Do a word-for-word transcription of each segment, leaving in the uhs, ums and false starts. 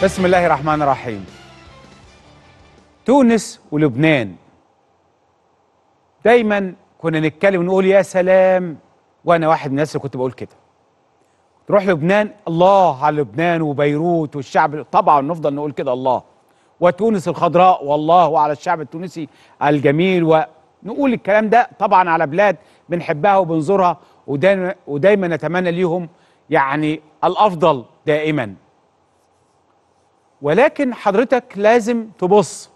بسم الله الرحمن الرحيم. تونس ولبنان دايما كنا نتكلم ونقول يا سلام، وانا واحد من الناس اللي كنت بقول كده. تروح لبنان الله على لبنان وبيروت والشعب، طبعا نفضل نقول كده الله، وتونس الخضراء والله على الشعب التونسي الجميل، ونقول الكلام ده طبعا على بلاد بنحبها وبنزورها، ودايما ودايما نتمنى ليهم يعني الافضل دائما. ولكن حضرتك لازم تبص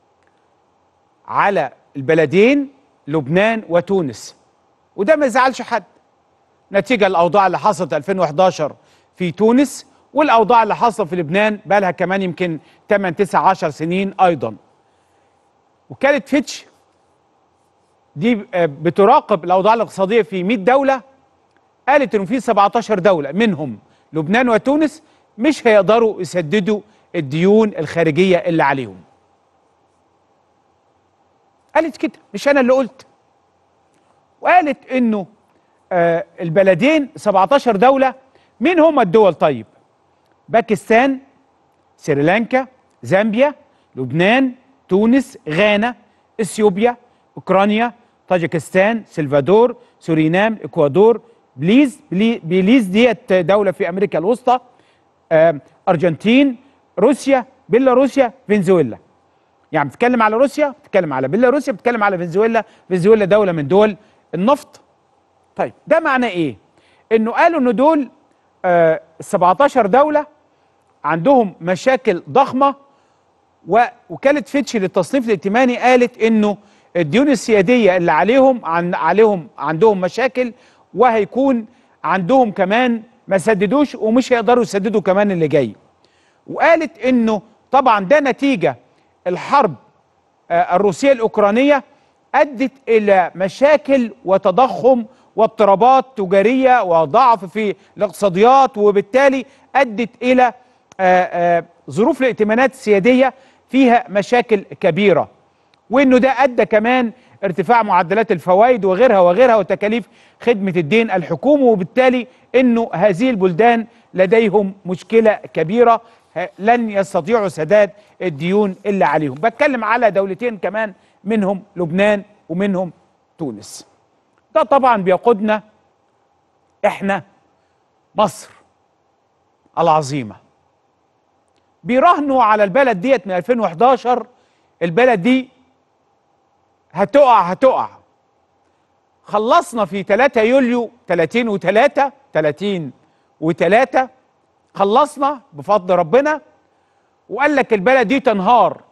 على البلدين لبنان وتونس، وده ما يزعلش حد نتيجة الأوضاع اللي حصلت ألفين وإحداشر في تونس، والأوضاع اللي حصلت في لبنان بقى لها كمان يمكن ثمانية تسعة عشر سنين أيضا. وكالة فيتش دي بتراقب الأوضاع الاقتصادية في مئة دولة، قالت إنه في سبعة عشر دولة منهم لبنان وتونس مش هيقدروا يسددوا الديون الخارجية اللي عليهم. قالت كده، مش أنا اللي قلت. وقالت إنه آه البلدين سبعة عشر دولة. مين هم الدول طيب؟ باكستان، سريلانكا، زامبيا، لبنان، تونس، غانا، اثيوبيا، اوكرانيا، طاجيكستان، سلفادور، سورينام، اكوادور، بليز بليز ديت دولة في امريكا الوسطى، آه ارجنتين، روسيا، بيلاروسيا، فنزويلا. يعني بتتكلم على روسيا، بتتكلم على بيلاروسيا، بتتكلم على فنزويلا، فنزويلا دولة من دول النفط. طيب ده معناه ايه؟ انه قالوا ان دول آه سبعة عشر دولة عندهم مشاكل ضخمة، ووكالة فيتش للتصنيف الائتماني قالت انه الديون السيادية اللي عليهم عن عليهم عندهم مشاكل، وهيكون عندهم كمان ما سددوش ومش هيقدروا يسددوا كمان اللي جاي. وقالت انه طبعا ده نتيجة الحرب آه الروسية الأوكرانية أدت إلى مشاكل وتضخم واضطرابات تجارية وضعف في الاقتصاديات، وبالتالي أدت إلى آآ آآ ظروف الائتمانات السيادية فيها مشاكل كبيرة، وإنه ده أدى كمان ارتفاع معدلات الفوائد وغيرها وغيرها وتكاليف خدمة الدين الحكومي، وبالتالي إنه هذه البلدان لديهم مشكلة كبيرة لن يستطيعوا سداد الديون اللي عليهم. بتكلم على دولتين كمان منهم لبنان ومنهم تونس. ده طبعا بيقودنا احنا مصر العظيمة، بيراهنوا على البلد ديت من ألفين وإحداشر. البلد دي هتقع هتقع. خلصنا في ثلاثة يوليو ثلاثين وثلاثة ثلاثين وثلاثة خلصنا بفضل ربنا، وقال لك البلد دي تنهار.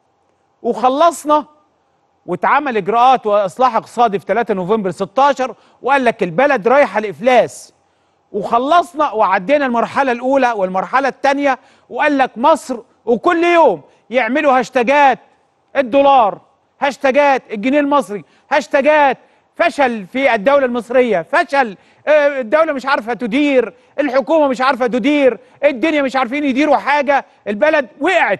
وخلصنا واتعمل اجراءات واصلاح اقتصادي في ثلاثة نوفمبر ستاشر، وقال لك البلد رايحه لافلاس. وخلصنا وعدينا المرحله الاولى والمرحله الثانيه، وقال لك مصر، وكل يوم يعملوا هاشتاجات الدولار، هاشتاجات الجنيه المصري، هاشتاجات فشل في الدوله المصريه، فشل الدوله مش عارفه تدير، الحكومه مش عارفه تدير، الدنيا مش عارفين يديروا حاجه، البلد وقعت.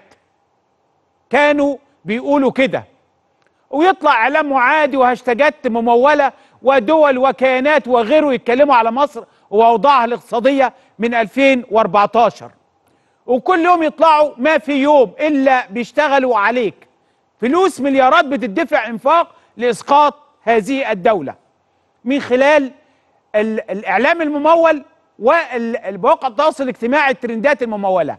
كانوا بيقولوا كده، ويطلع اعلام معادي وهاشتاجات مموله ودول وكيانات وغيره يتكلموا على مصر واوضاعها الاقتصاديه من ألفين وأربعتاشر، وكل يوم يطلعوا ما في يوم الا بيشتغلوا عليك. فلوس مليارات بتدفع انفاق لاسقاط هذه الدوله من خلال الاعلام الممول والمواقع التواصل الاجتماعي، الترندات المموله.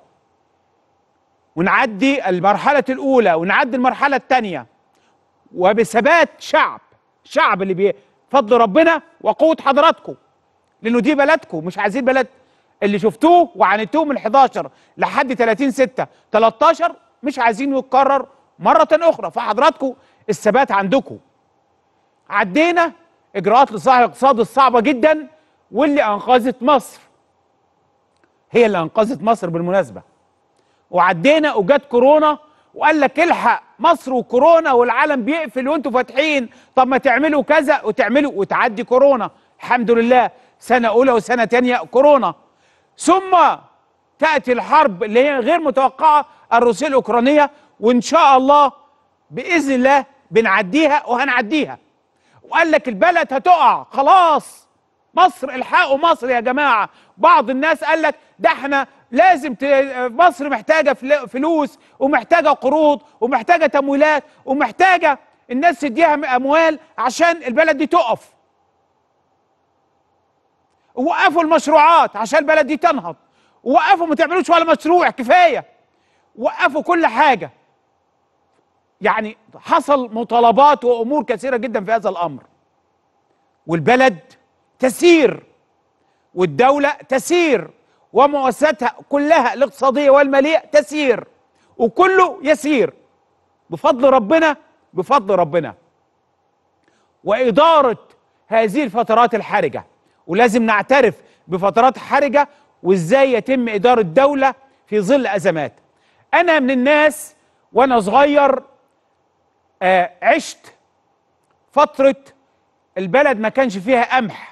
ونعدي المرحله الاولى ونعدي المرحله الثانيه وبثبات شعب شعب اللي بفضل ربنا وقوة حضراتكم، لأنه دي بلدكم. مش عايزين بلد اللي شفتوه وعانيتوه من إحداشر لحد ثلاثين ستة تلتاشر مش عايزينه يتكرر مرة أخرى. فحضراتكم الثبات عندكم. عدينا إجراءات الإصلاح الاقتصادي الصعبة جدا واللي أنقذت مصر، هي اللي أنقذت مصر بالمناسبة. وعدينا وجت كورونا وقال لك الحق مصر وكورونا والعالم بيقفل وانتوا فاتحين، طب ما تعملوا كذا وتعملوا، وتعدي كورونا الحمد لله، سنة أولى وسنة تانية كورونا. ثم تأتي الحرب اللي هي غير متوقعة الروسية الأوكرانية، وإن شاء الله بإذن الله بنعديها وهنعديها. وقال لك البلد هتقع خلاص، مصر الحقوا مصر يا جماعة. بعض الناس قال لك ده احنا لازم ت... مصر محتاجه فلوس ومحتاجه قروض ومحتاجه تمويلات ومحتاجه الناس تديها اموال عشان البلد دي تقف. وقفوا المشروعات عشان البلد دي تنهض، وقفوا ما تعملوش ولا مشروع، كفايه. وقفوا كل حاجه. يعني حصل مطالبات وامور كثيره جدا في هذا الامر. والبلد تسير والدوله تسير ومؤسساتها كلها الاقتصاديه والماليه تسير وكله يسير بفضل ربنا، بفضل ربنا. واداره هذه الفترات الحرجه، ولازم نعترف بفترات حرجه وازاي يتم اداره دوله في ظل ازمات. انا من الناس وانا صغير آه عشت فتره البلد ما كانش فيها قمح،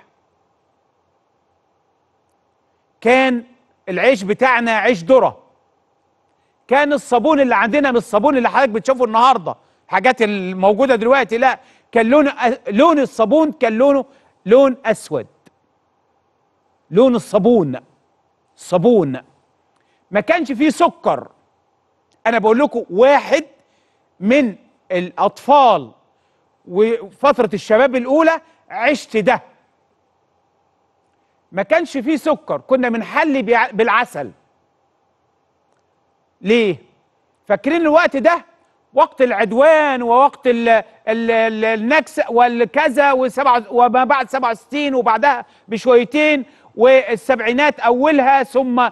كان العيش بتاعنا عيش ذره، كان الصابون اللي عندنا مش الصابون اللي حضرتك بتشوفه النهارده الحاجات الموجوده دلوقتي، لا، كان لون لون الصابون كان لونه لون اسود، لون الصابون صابون. ما كانش فيه سكر. انا بقول لكم واحد من الاطفال وفتره الشباب الاولى عشت ده. ما كانش فيه سكر، كنا بنحلي بالعسل. ليه؟ فاكرين الوقت ده وقت العدوان ووقت ال ال ال النكسه والكذا وما بعد سبعة وستين وبعدها بشويتين والسبعينات اولها، ثم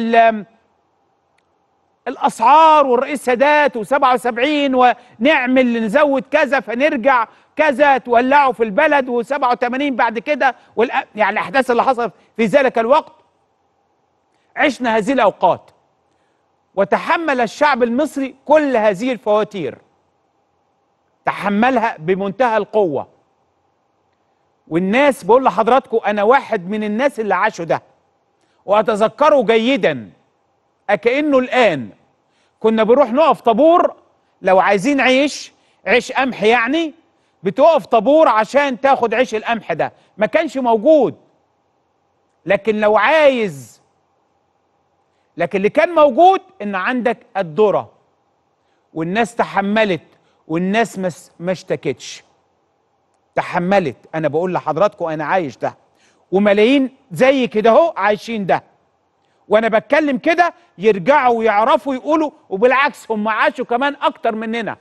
الاسعار والرئيس سادات وسبعة وسبعين ونعمل نزود كذا فنرجع كذا، تولعوا في البلد وسبعة وثمانين بعد كده، يعني الاحداث اللي حصلت في ذلك الوقت. عشنا هذه الاوقات وتحمل الشعب المصري كل هذه الفواتير، تحملها بمنتهى القوه. والناس، بقول لحضراتكم انا واحد من الناس اللي عاشوا ده واتذكره جيدا، اكأنه الان. كنا بنروح نقف طابور لو عايزين عيش عيش قمح، يعني بتقف طابور عشان تاخد عيش القمح ده، ما كانش موجود. لكن لو عايز، لكن اللي كان موجود ان عندك الذره، والناس تحملت والناس ما اشتكتش، تحملت. انا بقول لحضراتكم انا عايش ده، وملايين زي كده اهو عايشين ده. وانا بتكلم كده يرجعوا ويعرفوا يقولوا، وبالعكس هم عاشوا كمان اكتر مننا،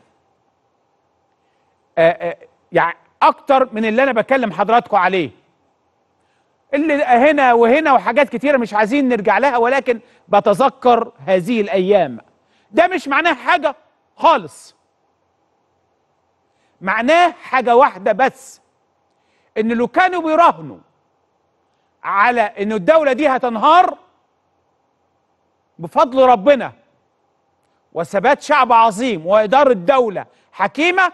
آآ آآ يعني اكتر من اللي انا بكلم حضراتكم عليه، اللي هنا وهنا وحاجات كتيره مش عايزين نرجع لها، ولكن بتذكر هذه الايام. ده مش معناه حاجه خالص، معناه حاجه واحده بس، ان لو كانوا بيراهنوا على ان الدوله دي هتنهار بفضل ربنا وثبات شعب عظيم واداره دوله حكيمه،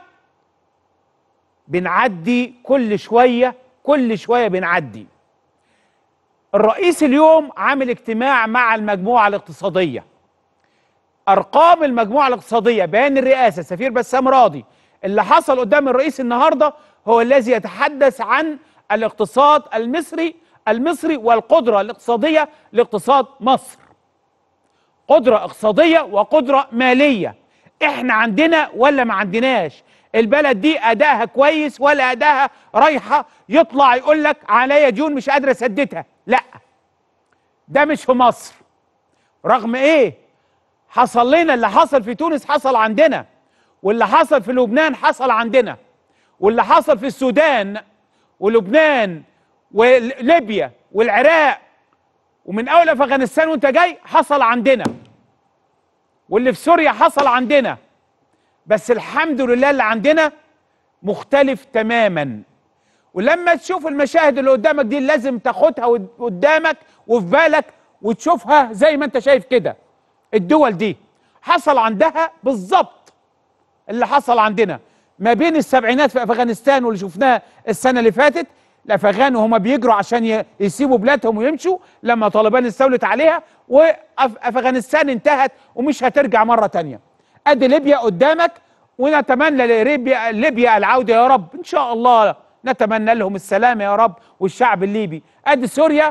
بنعدي كل شويه كل شويه بنعدي. الرئيس اليوم عامل اجتماع مع المجموعه الاقتصاديه. ارقام المجموعه الاقتصاديه، بيان الرئاسه سفير بسام راضي اللي حصل قدام الرئيس النهارده هو الذي يتحدث عن الاقتصاد المصري المصري والقدره الاقتصاديه لاقتصاد مصر. قدره اقتصاديه وقدره ماليه. احنا عندنا ولا ما عندناش؟ البلد دي ادائها كويس ولا ادائها رايحه يطلع يقول لك عليا ديون مش قادره اسددها؟ لا، ده مش في مصر. رغم ايه حصل لنا اللي حصل في تونس حصل عندنا، واللي حصل في لبنان حصل عندنا، واللي حصل في السودان ولبنان وليبيا والعراق ومن اول افغانستان وانت جاي حصل عندنا، واللي في سوريا حصل عندنا. بس الحمد لله اللي عندنا مختلف تماما. ولما تشوف المشاهد اللي قدامك دي لازم تاخدها قدامك وفي بالك وتشوفها زي ما انت شايف كده. الدول دي حصل عندها بالظبط اللي حصل عندنا ما بين السبعينات في افغانستان واللي شفناه السنه اللي فاتت، الافغان وهم بيجروا عشان يسيبوا بلادهم ويمشوا لما طالبان استولت عليها، وافغانستان انتهت ومش هترجع مره ثانيه. ادي ليبيا قدامك، ونتمنى لليبيا ليبيا العوده يا رب ان شاء الله، نتمنى لهم السلامه يا رب والشعب الليبي. ادي سوريا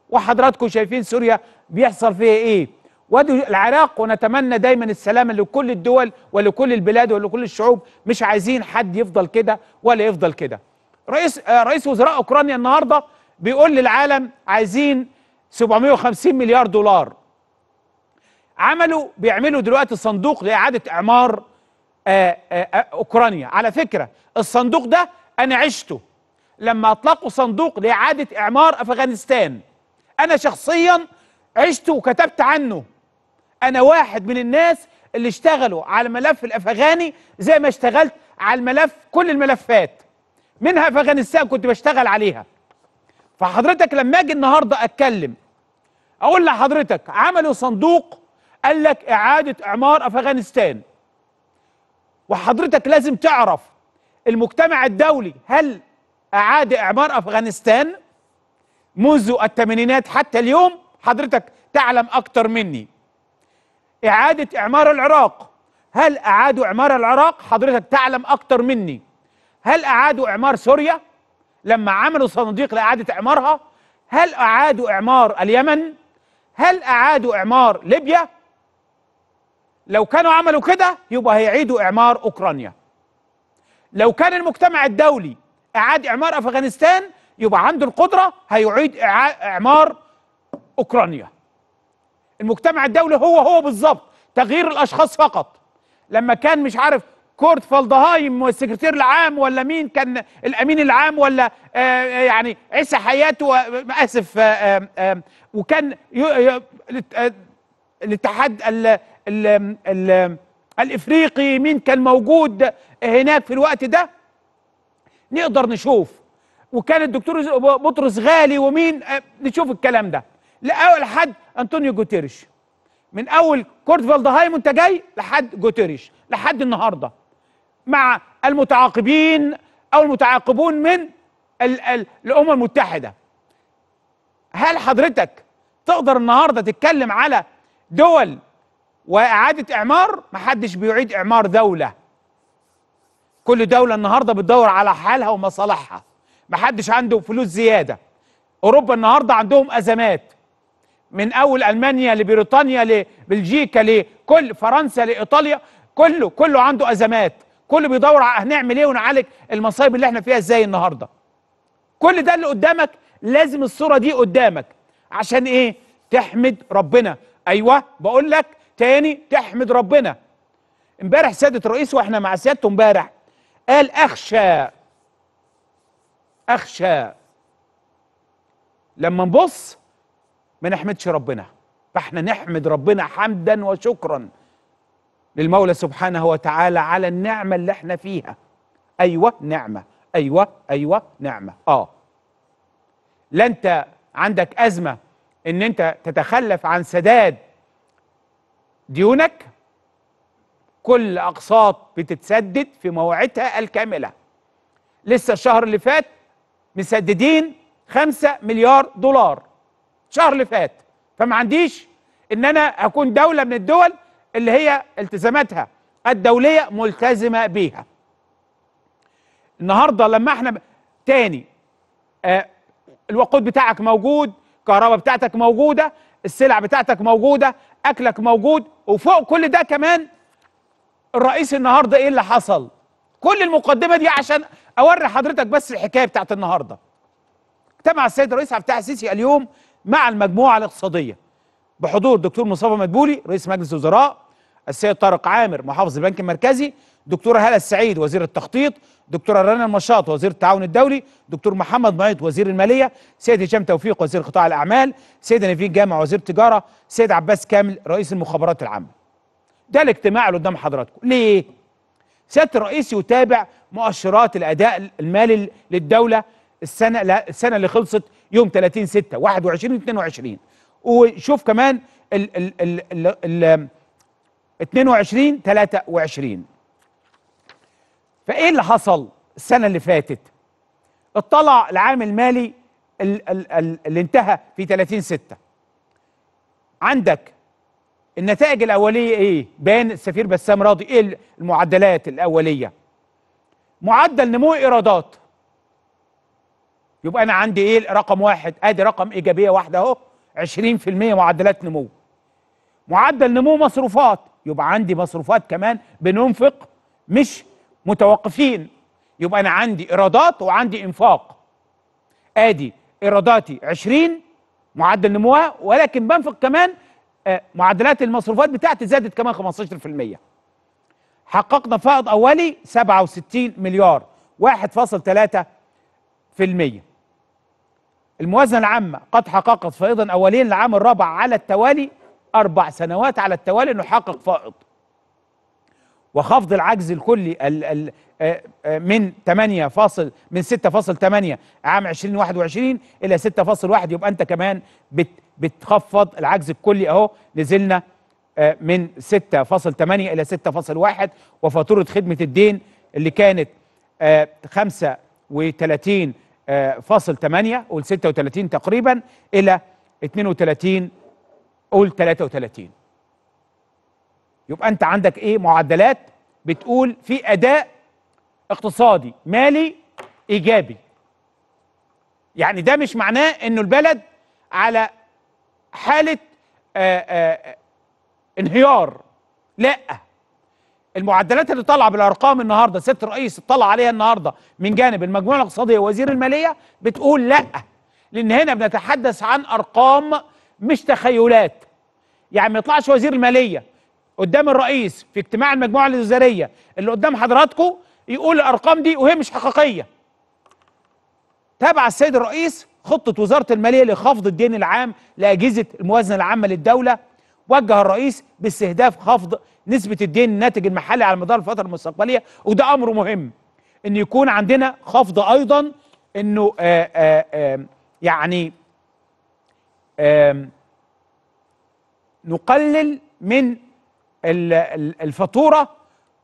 وحضراتكم شايفين سوريا بيحصل فيها ايه، وادي العراق، ونتمنى دايما السلامه لكل الدول ولكل البلاد ولكل الشعوب، مش عايزين حد يفضل كده ولا يفضل كده. رئيس آه رئيس وزراء اوكرانيا النهارده بيقول للعالم عايزين سبعمائة وخمسين مليار دولار. عملوا بيعملوا دلوقتي صندوق لاعاده اعمار آآ آآ اوكرانيا. على فكره الصندوق ده انا عشته لما اطلقوا صندوق لاعاده اعمار افغانستان، انا شخصيا عشته وكتبت عنه. انا واحد من الناس اللي اشتغلوا على الملف الافغاني زي ما اشتغلت على الملف كل الملفات، منها افغانستان كنت بشتغل عليها. فحضرتك لما اجي النهارده اتكلم اقول لحضرتك عملوا صندوق قال لك اعاده اعمار افغانستان، وحضرتك لازم تعرف المجتمع الدولي هل اعاد اعمار افغانستان منذ الثمانينات حتى اليوم؟ حضرتك تعلم اكتر مني. اعاده اعمار العراق، هل اعادوا اعمار العراق؟ حضرتك تعلم اكتر مني. هل اعادوا اعمار سوريا لما عملوا صناديق لاعاده اعمارها؟ هل اعادوا اعمار اليمن؟ هل اعادوا اعمار ليبيا؟ لو كانوا عملوا كده يبقى هيعيدوا اعمار اوكرانيا. لو كان المجتمع الدولي اعاد اعمار افغانستان يبقى عنده القدره هيعيد اعمار اوكرانيا. المجتمع الدولي هو هو بالظبط، تغيير الاشخاص فقط. لما كان مش عارف كورت فالدهايم السكرتير العام ولا مين كان الامين العام ولا آه يعني عيسى حياته اسف آه آه وكان الاتحاد ال ال ال الافريقي مين كان موجود هناك في الوقت ده نقدر نشوف، وكان الدكتور بطرس غالي ومين نشوف الكلام ده لاول حد انطونيو جوتيريش. من اول كورت فالدهايم وانت جاي لحد جوتيريش لحد النهارده، مع المتعاقبين او المتعاقبون من ال ال الامم المتحده. هل حضرتك تقدر النهارده تتكلم على دول واعاده اعمار؟ محدش بيعيد اعمار دوله. كل دوله النهارده بتدور على حالها ومصالحها، محدش عنده فلوس زياده. اوروبا النهارده عندهم ازمات، من اول المانيا لبريطانيا لبلجيكا لكل فرنسا لايطاليا، كله كله عنده ازمات، كله بيدور على هنعمل ايه ونعالج المصايب اللي احنا فيها ازاي النهارده. كل ده اللي قدامك لازم الصوره دي قدامك عشان ايه؟ تحمد ربنا. ايوه بقول لك تاني، تحمد ربنا. امبارح سياده الرئيس واحنا مع سيادته امبارح قال اخشى اخشى لما نبص ما نحمدش ربنا. فاحنا نحمد ربنا حمدا وشكرا للمولى سبحانه وتعالى على النعمه اللي احنا فيها. ايوه نعمه، ايوه ايوه نعمه. اه لا انت عندك ازمه ان انت تتخلف عن سداد ديونك، كل اقساط بتتسدد في مواعيدها الكامله. لسه الشهر اللي فات مسددين خمسة مليار دولار الشهر اللي فات. فما عنديش ان انا اكون دوله من الدول اللي هي التزاماتها الدوليه ملتزمه بيها. النهارده لما احنا تاني آه الوقود بتاعك موجود، الكهرباء بتاعتك موجوده، السلع بتاعتك موجوده، اكلك موجود، وفوق كل ده كمان الرئيس النهارده ايه اللي حصل؟ كل المقدمه دي عشان اوري حضرتك بس الحكايه بتاعت النهارده. اجتمع السيد الرئيس عبد الفتاح السيسي اليوم مع المجموعه الاقتصاديه بحضور دكتور مصطفى مدبولي رئيس مجلس الوزراء، السيد طارق عامر محافظ البنك المركزي، دكتوره هاله السعيد وزير التخطيط، دكتوره رنا المشاط وزير التعاون الدولي، دكتور محمد معيط وزير الماليه، سيد هشام توفيق وزير قطاع الاعمال، سيده نيفين جامع وزير التجاره، سيد عباس كامل رئيس المخابرات العامه. ده الاجتماع اللي قدام حضراتكم. ليه؟ سياده الرئيس يتابع مؤشرات الاداء المالي للدوله السنه السنه اللي خلصت يوم ثلاثين ستة واحد وعشرين واثنين وعشرين، وشوف كمان ال ال ال ال ال اثنين وعشرين ثلاثة وعشرين. فايه اللي حصل السنه اللي فاتت؟ اطلع العام المالي اللي انتهى في ثلاثين ستة. عندك النتائج الاوليه ايه؟ بان السفير بسام راضي ايه المعدلات الاوليه؟ معدل نمو ايرادات يبقى انا عندي ايه رقم واحد؟ ادي رقم ايجابيه واحده اهو، عشرين في المية معدلات نمو. معدل نمو مصروفات، يبقى عندي مصروفات كمان بننفق مش متوقفين. يبقى انا عندي ايرادات وعندي انفاق. ادي ايراداتي عشرين معدل نموها، ولكن بنفق كمان آه معدلات المصروفات بتاعتي زادت كمان خمستاشر في المية. حققنا فائض اولي سبعة وستين مليار، واحد فاصل ثلاثة في المية. الموازنه العامه قد حققت فائضا اوليا للعام الرابع على التوالي، اربع سنوات على التوالي نحقق فائض. وخفض العجز الكلي ال ال من ثمانية فاصل من ستة فاصل ثمانية عام ألفين وواحد وعشرين الى ستة فاصل واحد، يبقى انت كمان بت بتخفض العجز الكلي اهو، نزلنا من ستة فاصل ثمانية الى ستة فاصل واحد. وفاتوره خدمه الدين اللي كانت خمسة وثلاثين فاصل ثمانية قول ستة وثلاثين تقريبا الى اثنين وثلاثين قول ثلاثة وثلاثين. يبقى انت عندك ايه؟ معدلات بتقول في اداء اقتصادي مالي ايجابي. يعني ده مش معناه انه البلد على حاله آآ آآ انهيار، لا. المعدلات اللي طالعه بالارقام النهارده سياده الرئيس اطلع عليها النهارده من جانب المجموعه الاقتصاديه ووزير الماليه بتقول لا، لان هنا بنتحدث عن ارقام مش تخيلات. يعني ما يطلعش وزير الماليه قدام الرئيس في اجتماع المجموعه الوزاريه اللي قدام حضراتكم يقول الارقام دي وهي مش حقيقيه. تابع السيد الرئيس خطه وزاره الماليه لخفض الدين العام لاجهزه الموازنه العامه للدوله. وجه الرئيس باستهداف خفض نسبه الدين الناتج المحلي على مدار الفتره المستقبليه، وده امر مهم ان يكون عندنا خفض ايضا، انه آآ آآ يعني آآ نقلل من الفاتوره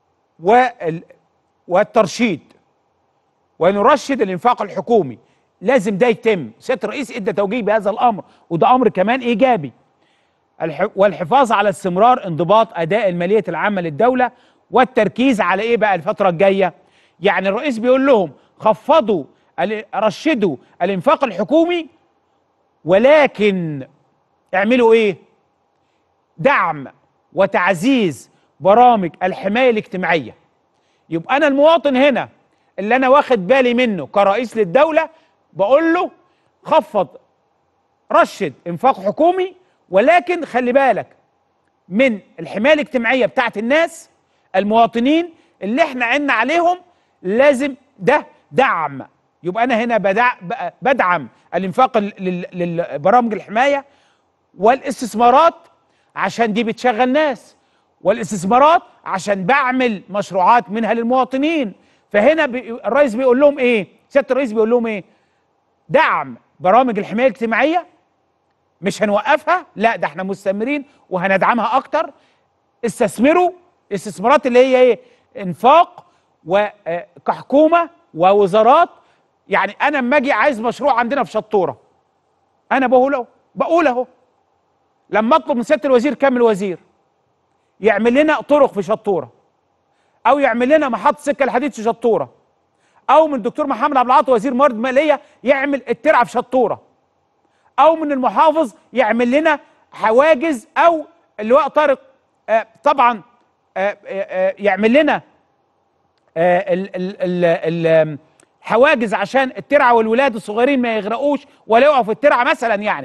والترشيد ونرشد الانفاق الحكومي. لازم ده يتم. سياده الرئيس ادى توجيه بهذا الامر، وده امر كمان ايجابي. والحفاظ على استمرار انضباط اداء الماليه العامه للدوله، والتركيز على ايه بقى الفتره الجايه؟ يعني الرئيس بيقول لهم خفضوا رشدوا الانفاق الحكومي، ولكن اعملوا ايه؟ دعم وتعزيز برامج الحمايه الاجتماعيه. يبقى انا المواطن هنا اللي انا واخد بالي منه كرئيس للدوله بقول له خفض رشد انفاق حكومي، ولكن خلي بالك من الحمايه الاجتماعيه بتاعت الناس المواطنين اللي احنا عنا عليهم، لازم ده دعم. يبقى انا هنا بدع بدعم الانفاق للبرامج الحمايه والاستثمارات عشان دي بتشغل ناس، والاستثمارات عشان بعمل مشروعات منها للمواطنين. فهنا بي الرئيس بيقول لهم ايه؟ سياده الرئيس بيقول لهم ايه؟ دعم برامج الحمايه الاجتماعيه، مش هنوقفها، لا ده احنا مستمرين وهندعمها اكتر. استثمروا استثمارات اللي هي ايه؟ انفاق وكحكومه ووزارات. يعني انا اما اجي عايز مشروع عندنا في شطوره، انا بقول اهو بقول اهو لما اطلب من سياده الوزير كامل وزير يعمل لنا طرق في شطوره، او يعمل لنا محطه سكه الحديد في شطوره، او من الدكتور محمد عبد العاطي وزير موارد ماليه يعمل الترعه في شطوره، او من المحافظ يعمل لنا حواجز، او اللواء طارق آه طبعا آه آه يعمل لنا آه ال ال ال الحواجز عشان الترعه والولاد الصغيرين ما يغرقوش ولا يقعوا في الترعه مثلا. يعني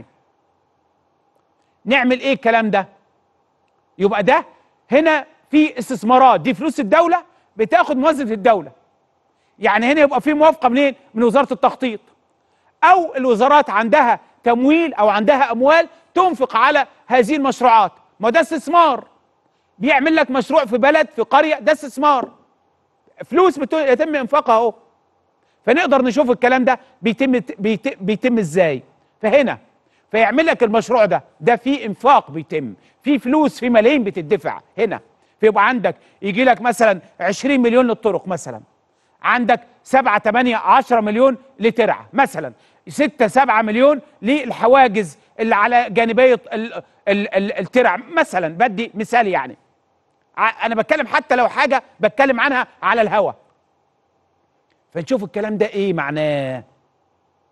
نعمل ايه الكلام ده؟ يبقى ده هنا في استثمارات، دي فلوس الدوله بتاخد موازنه الدوله. يعني هنا يبقى في موافقه منين؟ من وزاره التخطيط، او الوزارات عندها تمويل او عندها اموال تنفق على هذه المشروعات. ما ده استثمار، بيعمل لك مشروع في بلد في قريه، ده استثمار، فلوس يتم انفاقها اهو. فنقدر نشوف الكلام ده بيتم بيتم, بيتم ازاي. فهنا فيعمل لك المشروع ده ده في انفاق بيتم، في فلوس، في ملايين بتدفع هنا. فيبقى عندك يجي لك مثلا عشرين مليون للطرق مثلا، عندك سبعة ثمانية عشرة مليون لترعه مثلا، ستة سبعة مليون للحواجز اللي على جانبي الترع مثلا. بدي مثال، يعني انا بتكلم حتى لو حاجه بتكلم عنها على الهوا. فنشوف الكلام ده ايه معناه.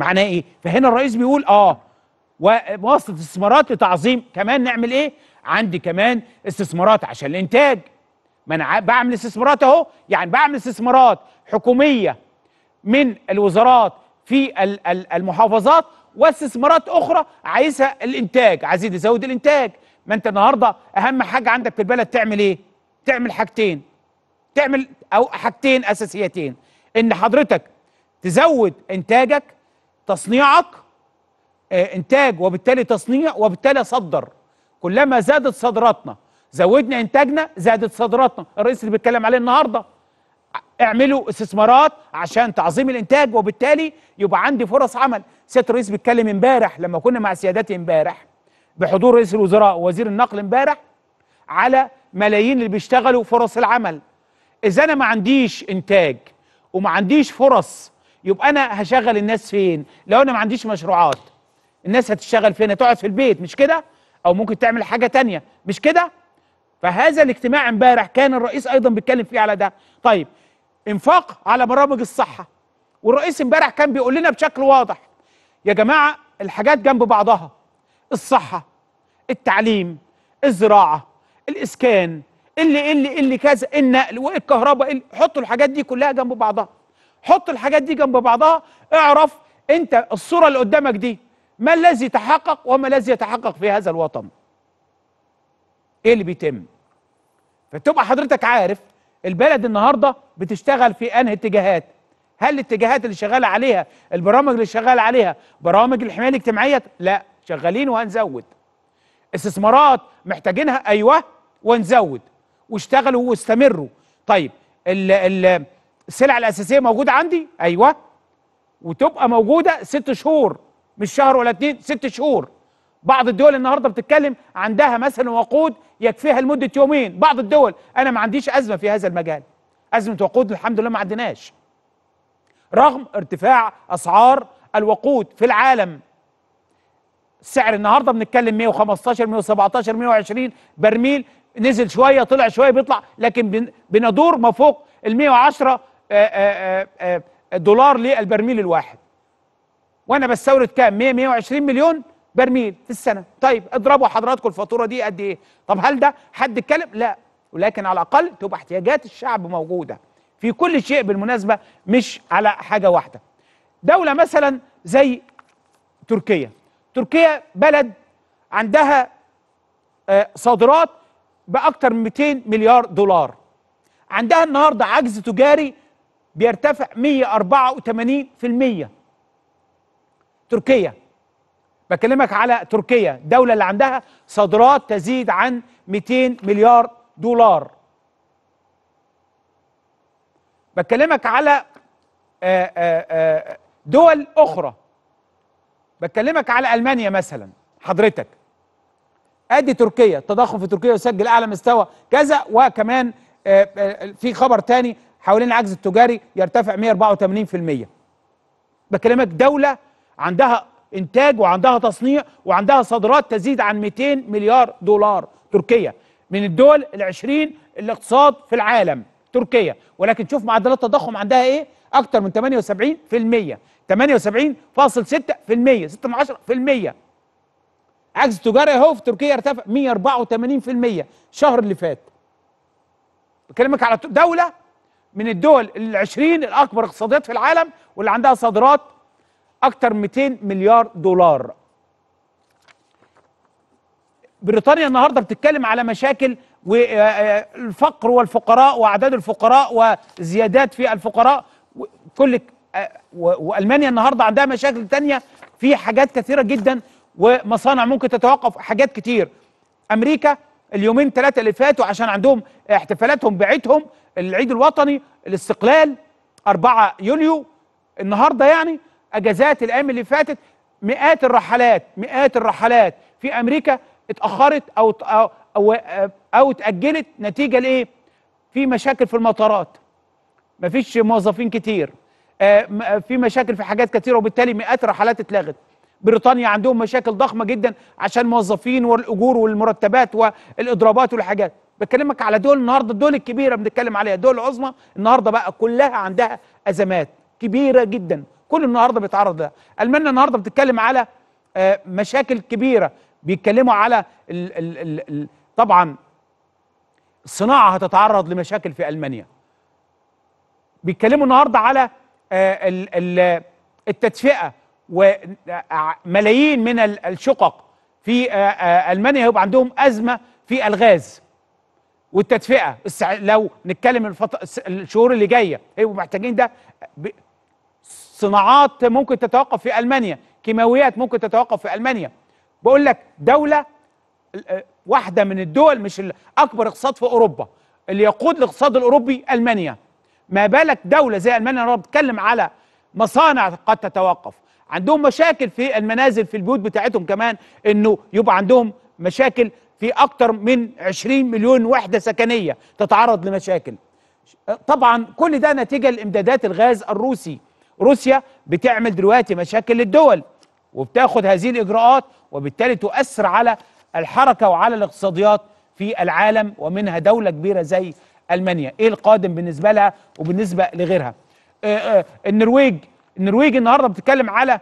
معناه ايه؟ فهنا الرئيس بيقول اه وواسطه استثمارات لتعظيم، كمان نعمل ايه؟ عندي كمان استثمارات عشان الانتاج. ما انا بعمل استثمارات اهو، يعني بعمل استثمارات حكوميه من الوزارات في المحافظات، واستثمارات اخرى عايزها الانتاج، عايزين يزود الانتاج. ما انت النهارده اهم حاجه عندك في البلد تعمل ايه؟ تعمل حاجتين، تعمل او حاجتين اساسيتين، ان حضرتك تزود انتاجك، تصنيعك، اه انتاج وبالتالي تصنيع وبالتالي صدر. كلما زادت صادراتنا زودنا انتاجنا زادت صادراتنا. الرئيس اللي بيتكلم عليه النهارده اعملوا استثمارات عشان تعظيم الانتاج وبالتالي يبقى عندي فرص عمل. سياده الرئيس بيتكلم امبارح لما كنا مع سيادتي امبارح بحضور رئيس الوزراء ووزير النقل امبارح على ملايين اللي بيشتغلوا فرص العمل. اذا انا ما عنديش انتاج وما عنديش فرص يبقى انا هشغل الناس فين؟ لو انا ما عنديش مشروعات الناس هتشتغل فين؟ هتقعد في البيت مش كده؟ او ممكن تعمل حاجه تانية مش كده؟ فهذا الاجتماع امبارح كان الرئيس ايضا بيتكلم فيه على ده. طيب انفاق على برامج الصحه، والرئيس امبارح كان بيقول لنا بشكل واضح يا جماعه الحاجات جنب بعضها، الصحه، التعليم، الزراعه، الاسكان، اللي اللي اللي كذا، النقل والكهرباء، اللي حطوا الحاجات دي كلها جنب بعضها. حط الحاجات دي جنب بعضها، اعرف انت الصوره اللي قدامك دي ما الذي تحقق وما الذي يتحقق في هذا الوطن. ايه اللي بيتم؟ فتبقى حضرتك عارف البلد النهارده بتشتغل في انهي اتجاهات. هل الاتجاهات اللي شغاله عليها البرامج اللي شغاله عليها برامج الحمايه الاجتماعيه؟ لا، شغالين وهنزود. استثمارات محتاجينها؟ ايوه ونزود، واشتغلوا واستمروا. طيب ال ال السلع الاساسيه موجوده عندي؟ ايوه، وتبقى موجوده ست شهور مش شهر ولا اتنين، ست شهور. بعض الدول النهارده بتتكلم عندها مثلا وقود يكفيها لمده يومين، بعض الدول. انا ما عنديش ازمه في هذا المجال، ازمه وقود الحمد لله ما عندناش، رغم ارتفاع اسعار الوقود في العالم. السعر النهارده بنتكلم مية وخمستاشر مية وسبعتاشر مية وعشرين برميل، نزل شويه طلع شويه بيطلع، لكن بندور ما فوق ال مية وعشرة دولار للبرميل الواحد. وانا بستورد كام؟ مية مية وعشرين مليون برميل في السنه. طيب اضربوا حضراتكم الفاتوره دي قد ايه؟ طب هل ده حد اتكلم؟ لا، ولكن على الاقل تبقى احتياجات الشعب موجوده في كل شيء بالمناسبه، مش على حاجه واحده. دوله مثلا زي تركيا، تركيا بلد عندها صادرات باكثر من مئتين مليار دولار، عندها النهارده عجز تجاري بيرتفع مية وأربعة وثمانين بالمية. تركيا، بكلمك على تركيا، دولة اللي عندها صادرات تزيد عن مئتين مليار دولار. بكلمك على دول أخرى، بكلمك على ألمانيا مثلا. حضرتك ادي تركيا، التضخم في تركيا يسجل اعلى مستوى كذا، وكمان في خبر تاني حوالين العجز التجاري يرتفع مية وأربعة وثمانين بالمية. بكلمك دولة عندها انتاج وعندها تصنيع وعندها صادرات تزيد عن مئتين مليار دولار. تركيا من الدول العشرين الاقتصاد في العالم تركيا، ولكن شوف معدلات التضخم عندها ايه؟ اكتر من ثمانية وسبعين بالمية، ثمانية وسبعين فاصلة ستة بالمية، ستة من عشرة بالمية. عجز التجاري اهو في تركيا ارتفع مية وأربعة وثمانين بالمية الشهر اللي فات. بكلمك على دولة من الدول العشرين الاكبر اقتصاديات في العالم واللي عندها صادرات اكتر من مئتين مليار دولار. بريطانيا النهارده بتتكلم على مشاكل والفقر والفقراء واعداد الفقراء وزيادات في الفقراء كل. والمانيا النهارده عندها مشاكل تانية في حاجات كثيره جدا ومصانع ممكن تتوقف، حاجات كتير. امريكا اليومين ثلاثه اللي فاتوا عشان عندهم احتفالاتهم بعيدهم العيد الوطني الاستقلال أربعة يوليو، النهارده يعني اجازات الايام اللي فاتت، مئات الرحلات مئات الرحلات في امريكا اتاخرت او او او, أو اتاجلت نتيجه لايه؟ في مشاكل في المطارات، مفيش موظفين كتير، في مشاكل في حاجات كتيره، وبالتالي مئات الرحلات اتلغت. بريطانيا عندهم مشاكل ضخمه جدا عشان الموظفين والاجور والمرتبات والاضرابات والحاجات. بكلمك على دول النهارده، الدول الكبيره بنتكلم عليها، الدول العظمى النهارده بقى كلها عندها ازمات كبيره جدا، كل النهارده بيتعرض لها. المانيا النهارده بتتكلم على آه مشاكل كبيره، بيتكلموا على ال ال ال ال طبعا الصناعه هتتعرض لمشاكل في المانيا. بيتكلموا النهارده على آه ال ال التدفئه، وملايين من الشقق في آه آه المانيا هيبقى عندهم ازمه في الغاز والتدفئه. لو نتكلم الفط... الشهور اللي جايه هيبقوا محتاجين ده. صناعات ممكن تتوقف في المانيا، كيماويات ممكن تتوقف في المانيا. بقول لك دوله واحده من الدول، مش اكبر اقتصاد في اوروبا، اللي يقود الاقتصاد الاوروبي المانيا. ما بالك دوله زي المانيا؟ انا بتكلم على مصانع قد تتوقف، عندهم مشاكل في المنازل في البيوت بتاعتهم كمان، انه يبقى عندهم مشاكل في اكتر من عشرين مليون وحده سكنيه تتعرض لمشاكل. طبعا كل ده نتيجه لامدادات الغاز الروسي. روسيا بتعمل دلوقتي مشاكل للدول وبتاخد هذه الاجراءات، وبالتالي تؤثر على الحركه وعلى الاقتصاديات في العالم، ومنها دوله كبيره زي المانيا. ايه القادم بالنسبه لها وبالنسبه لغيرها؟ آآ آآ النرويج النرويج النهارده بتتكلم على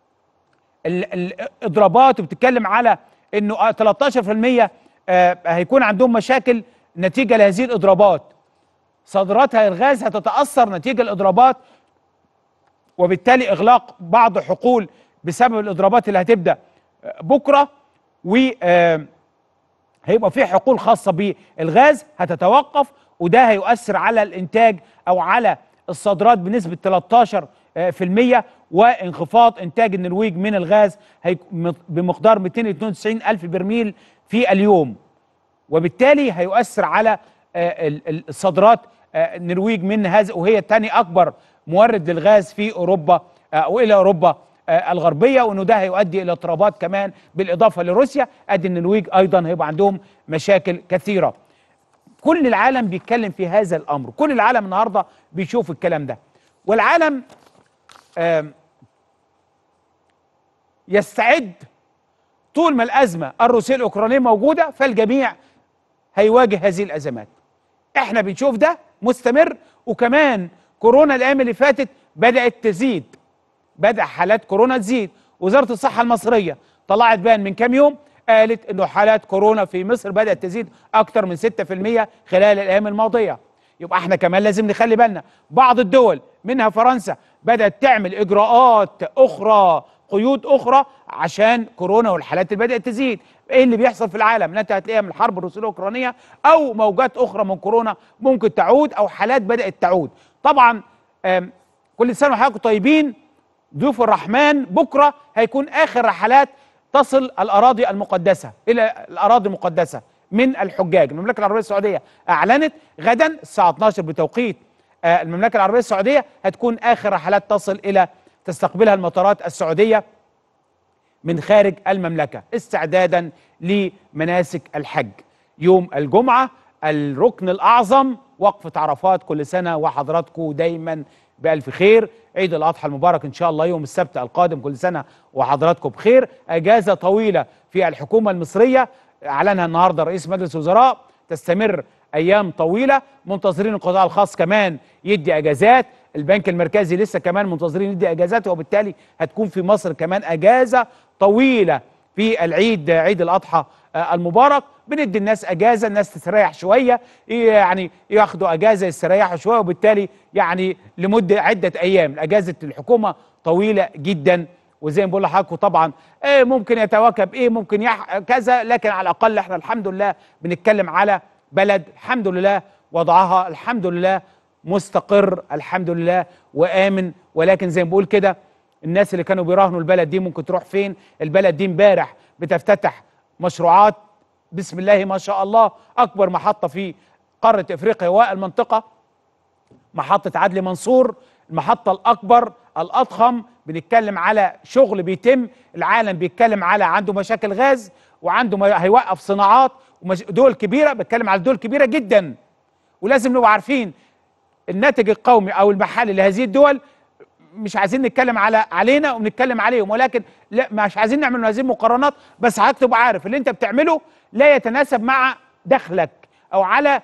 الاضرابات، وبتتكلم على انه تلتاشر في المية هيكون عندهم مشاكل نتيجه لهذه الاضرابات. صادراتها الغاز هتتاثر نتيجه الاضرابات، وبالتالي اغلاق بعض حقول بسبب الاضرابات اللي هتبدا بكره، وهيبقى في حقول خاصه بالغاز هتتوقف، وده هيؤثر على الانتاج او على الصادرات بنسبه تلتاشر في المية، وانخفاض انتاج النرويج من الغاز بمقدار مئتين واثنين وتسعين الف برميل في اليوم، وبالتالي هيؤثر على الصادرات النرويج من هذا، وهي ثاني اكبر مورد للغاز في اوروبا او الى اوروبا الغربيه، وانه ده هيؤدي الى اضطرابات كمان بالاضافه لروسيا. ادي النرويج ايضا هيبقى عندهم مشاكل كثيره. كل العالم بيتكلم في هذا الامر، كل العالم النهارده بيشوف الكلام ده، والعالم يستعد. طول ما الازمه الروسيه الاوكرانيه موجوده فالجميع هيواجه هذه الازمات. احنا بنشوف ده مستمر، وكمان كورونا الايام اللي فاتت بدات تزيد، بدا حالات كورونا تزيد. وزاره الصحه المصريه طلعت بيان من كام يوم قالت انه حالات كورونا في مصر بدات تزيد اكتر من ستة في المية خلال الايام الماضيه. يبقى احنا كمان لازم نخلي بالنا. بعض الدول منها فرنسا بدات تعمل اجراءات اخرى، قيود اخرى عشان كورونا والحالات اللي بدات تزيد. ايه اللي بيحصل في العالم؟ انت هتلاقيها من الحرب الروسيه الاوكرانيه او موجات اخرى من كورونا ممكن تعود، او حالات بدات تعود. طبعا كل سنه وحضراتكم طيبين. ضيوف الرحمن بكره هيكون اخر رحلات تصل الاراضي المقدسه الى الاراضي المقدسه من الحجاج. المملكه العربيه السعوديه اعلنت غدا الساعه اتناشر بتوقيت المملكه العربيه السعوديه هتكون اخر رحلات تصل الى تستقبلها المطارات السعوديه من خارج المملكه استعدادا لمناسك الحج. يوم الجمعه الركن الاعظم وقفه عرفات. كل سنه وحضراتكم دايما بألف خير. عيد الأضحى المبارك إن شاء الله يوم السبت القادم. كل سنة وحضراتكم بخير. أجازة طويلة في الحكومة المصرية أعلنها النهاردة رئيس مجلس الوزراء، تستمر أيام طويلة. منتظرين القطاع الخاص كمان يدي أجازات، البنك المركزي لسه كمان منتظرين يدي أجازات، وبالتالي هتكون في مصر كمان أجازة طويلة في العيد، عيد الأضحى المبارك. بندي الناس اجازه، الناس تستريح شويه، يعني ياخدوا اجازه يستريحوا شويه، وبالتالي يعني لمده عده ايام. اجازه الحكومه طويله جدا، وزي ما بقول لحضراتكم طبعا ايه ممكن يتواكب ايه ممكن يح كذا، لكن على الاقل احنا الحمد لله بنتكلم على بلد الحمد لله وضعها الحمد لله مستقر الحمد لله وامن. ولكن زي ما بقول كده الناس اللي كانوا بيراهنوا البلد دي ممكن تروح فين. البلد دي امبارح بتفتتح مشروعات بسم الله ما شاء الله. اكبر محطه في قاره افريقيا والمنطقه محطه عدلي منصور، المحطه الاكبر الاضخم. بنتكلم على شغل بيتم، العالم بيتكلم على عنده مشاكل غاز وعنده هيوقف صناعات ودول كبيره. بتكلم على دول كبيره جدا، ولازم نبقى عارفين الناتج القومي او المحلي لهذه الدول. مش عايزين نتكلم على علينا ونتكلم عليهم، ولكن لا مش عايزين نعمل هذه المقارنات، بس حضرتك تبقى عارف اللي انت بتعمله لا يتناسب مع دخلك او على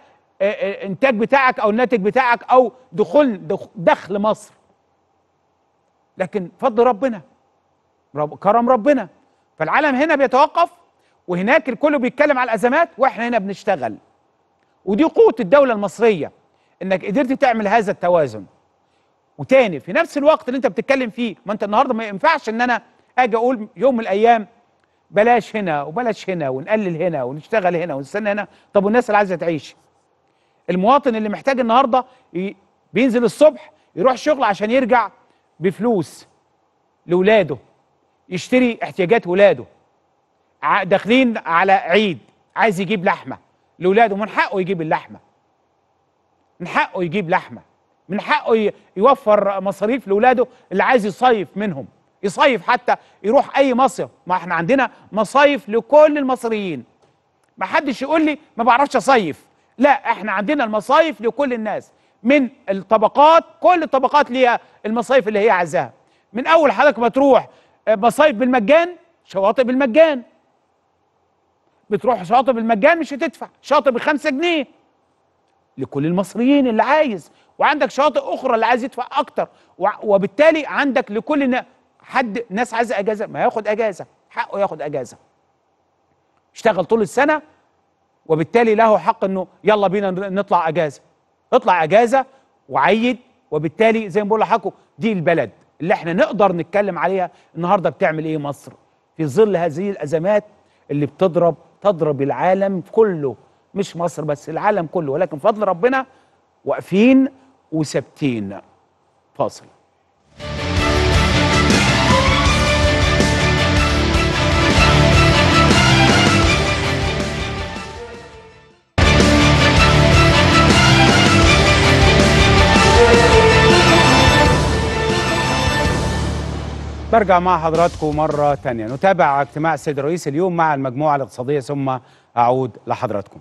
انتاج بتاعك او الناتج بتاعك او دخول دخل مصر. لكن فضل ربنا، رب كرم ربنا. فالعالم هنا بيتوقف وهناك الكل بيتكلم على الازمات واحنا هنا بنشتغل. ودي قوه الدوله المصريه، انك قدرت تعمل هذا التوازن. وتاني في نفس الوقت اللي انت بتتكلم فيه، ما انت النهارده ما ينفعش ان انا اجي اقول يوم من الايام بلاش هنا وبلاش هنا ونقلل هنا ونشتغل هنا ونستنى هنا. طب والناس اللي عايزه تعيش، المواطن اللي محتاج النهارده بينزل الصبح يروح شغل عشان يرجع بفلوس لاولاده، يشتري احتياجات ولاده، داخلين على عيد عايز يجيب لحمه لاولاده، من حقه يجيب اللحمه، من حقه يجيب لحمه، من حقه يوفر مصاريف لاولاده اللي عايز يصيف منهم، يصيف حتى يروح اي مصيف. ما احنا عندنا مصايف لكل المصريين، ما حدش يقول لي ما بعرفش اصيف، لا احنا عندنا المصايف لكل الناس من الطبقات، كل الطبقات ليها المصايف اللي هي عايزاها. من اول حضرتك ما تروح مصايف بالمجان، شواطئ بالمجان، بتروح شاطئ بالمجان مش هتدفع، شاطئ بخمسة جنيه لكل المصريين اللي عايز، وعندك شواطئ اخرى اللي عايز يدفع اكتر، وبالتالي عندك لكل حد ناس عايزه اجازه ما ياخد اجازه، حقه ياخد اجازه، اشتغل طول السنه وبالتالي له حق انه يلا بينا نطلع اجازه، اطلع اجازه وعيد. وبالتالي زي ما بقول لحضراتكم دي البلد اللي احنا نقدر نتكلم عليها النهارده. بتعمل ايه مصر في ظل هذه الازمات اللي بتضرب تضرب العالم كله، مش مصر بس، العالم كله، ولكن فضل ربنا واقفين وثابتين. فاصل. برجع مع حضراتكم مرة تانية، نتابع اجتماع السيد الرئيس اليوم مع المجموعة الاقتصادية ثم أعود لحضراتكم.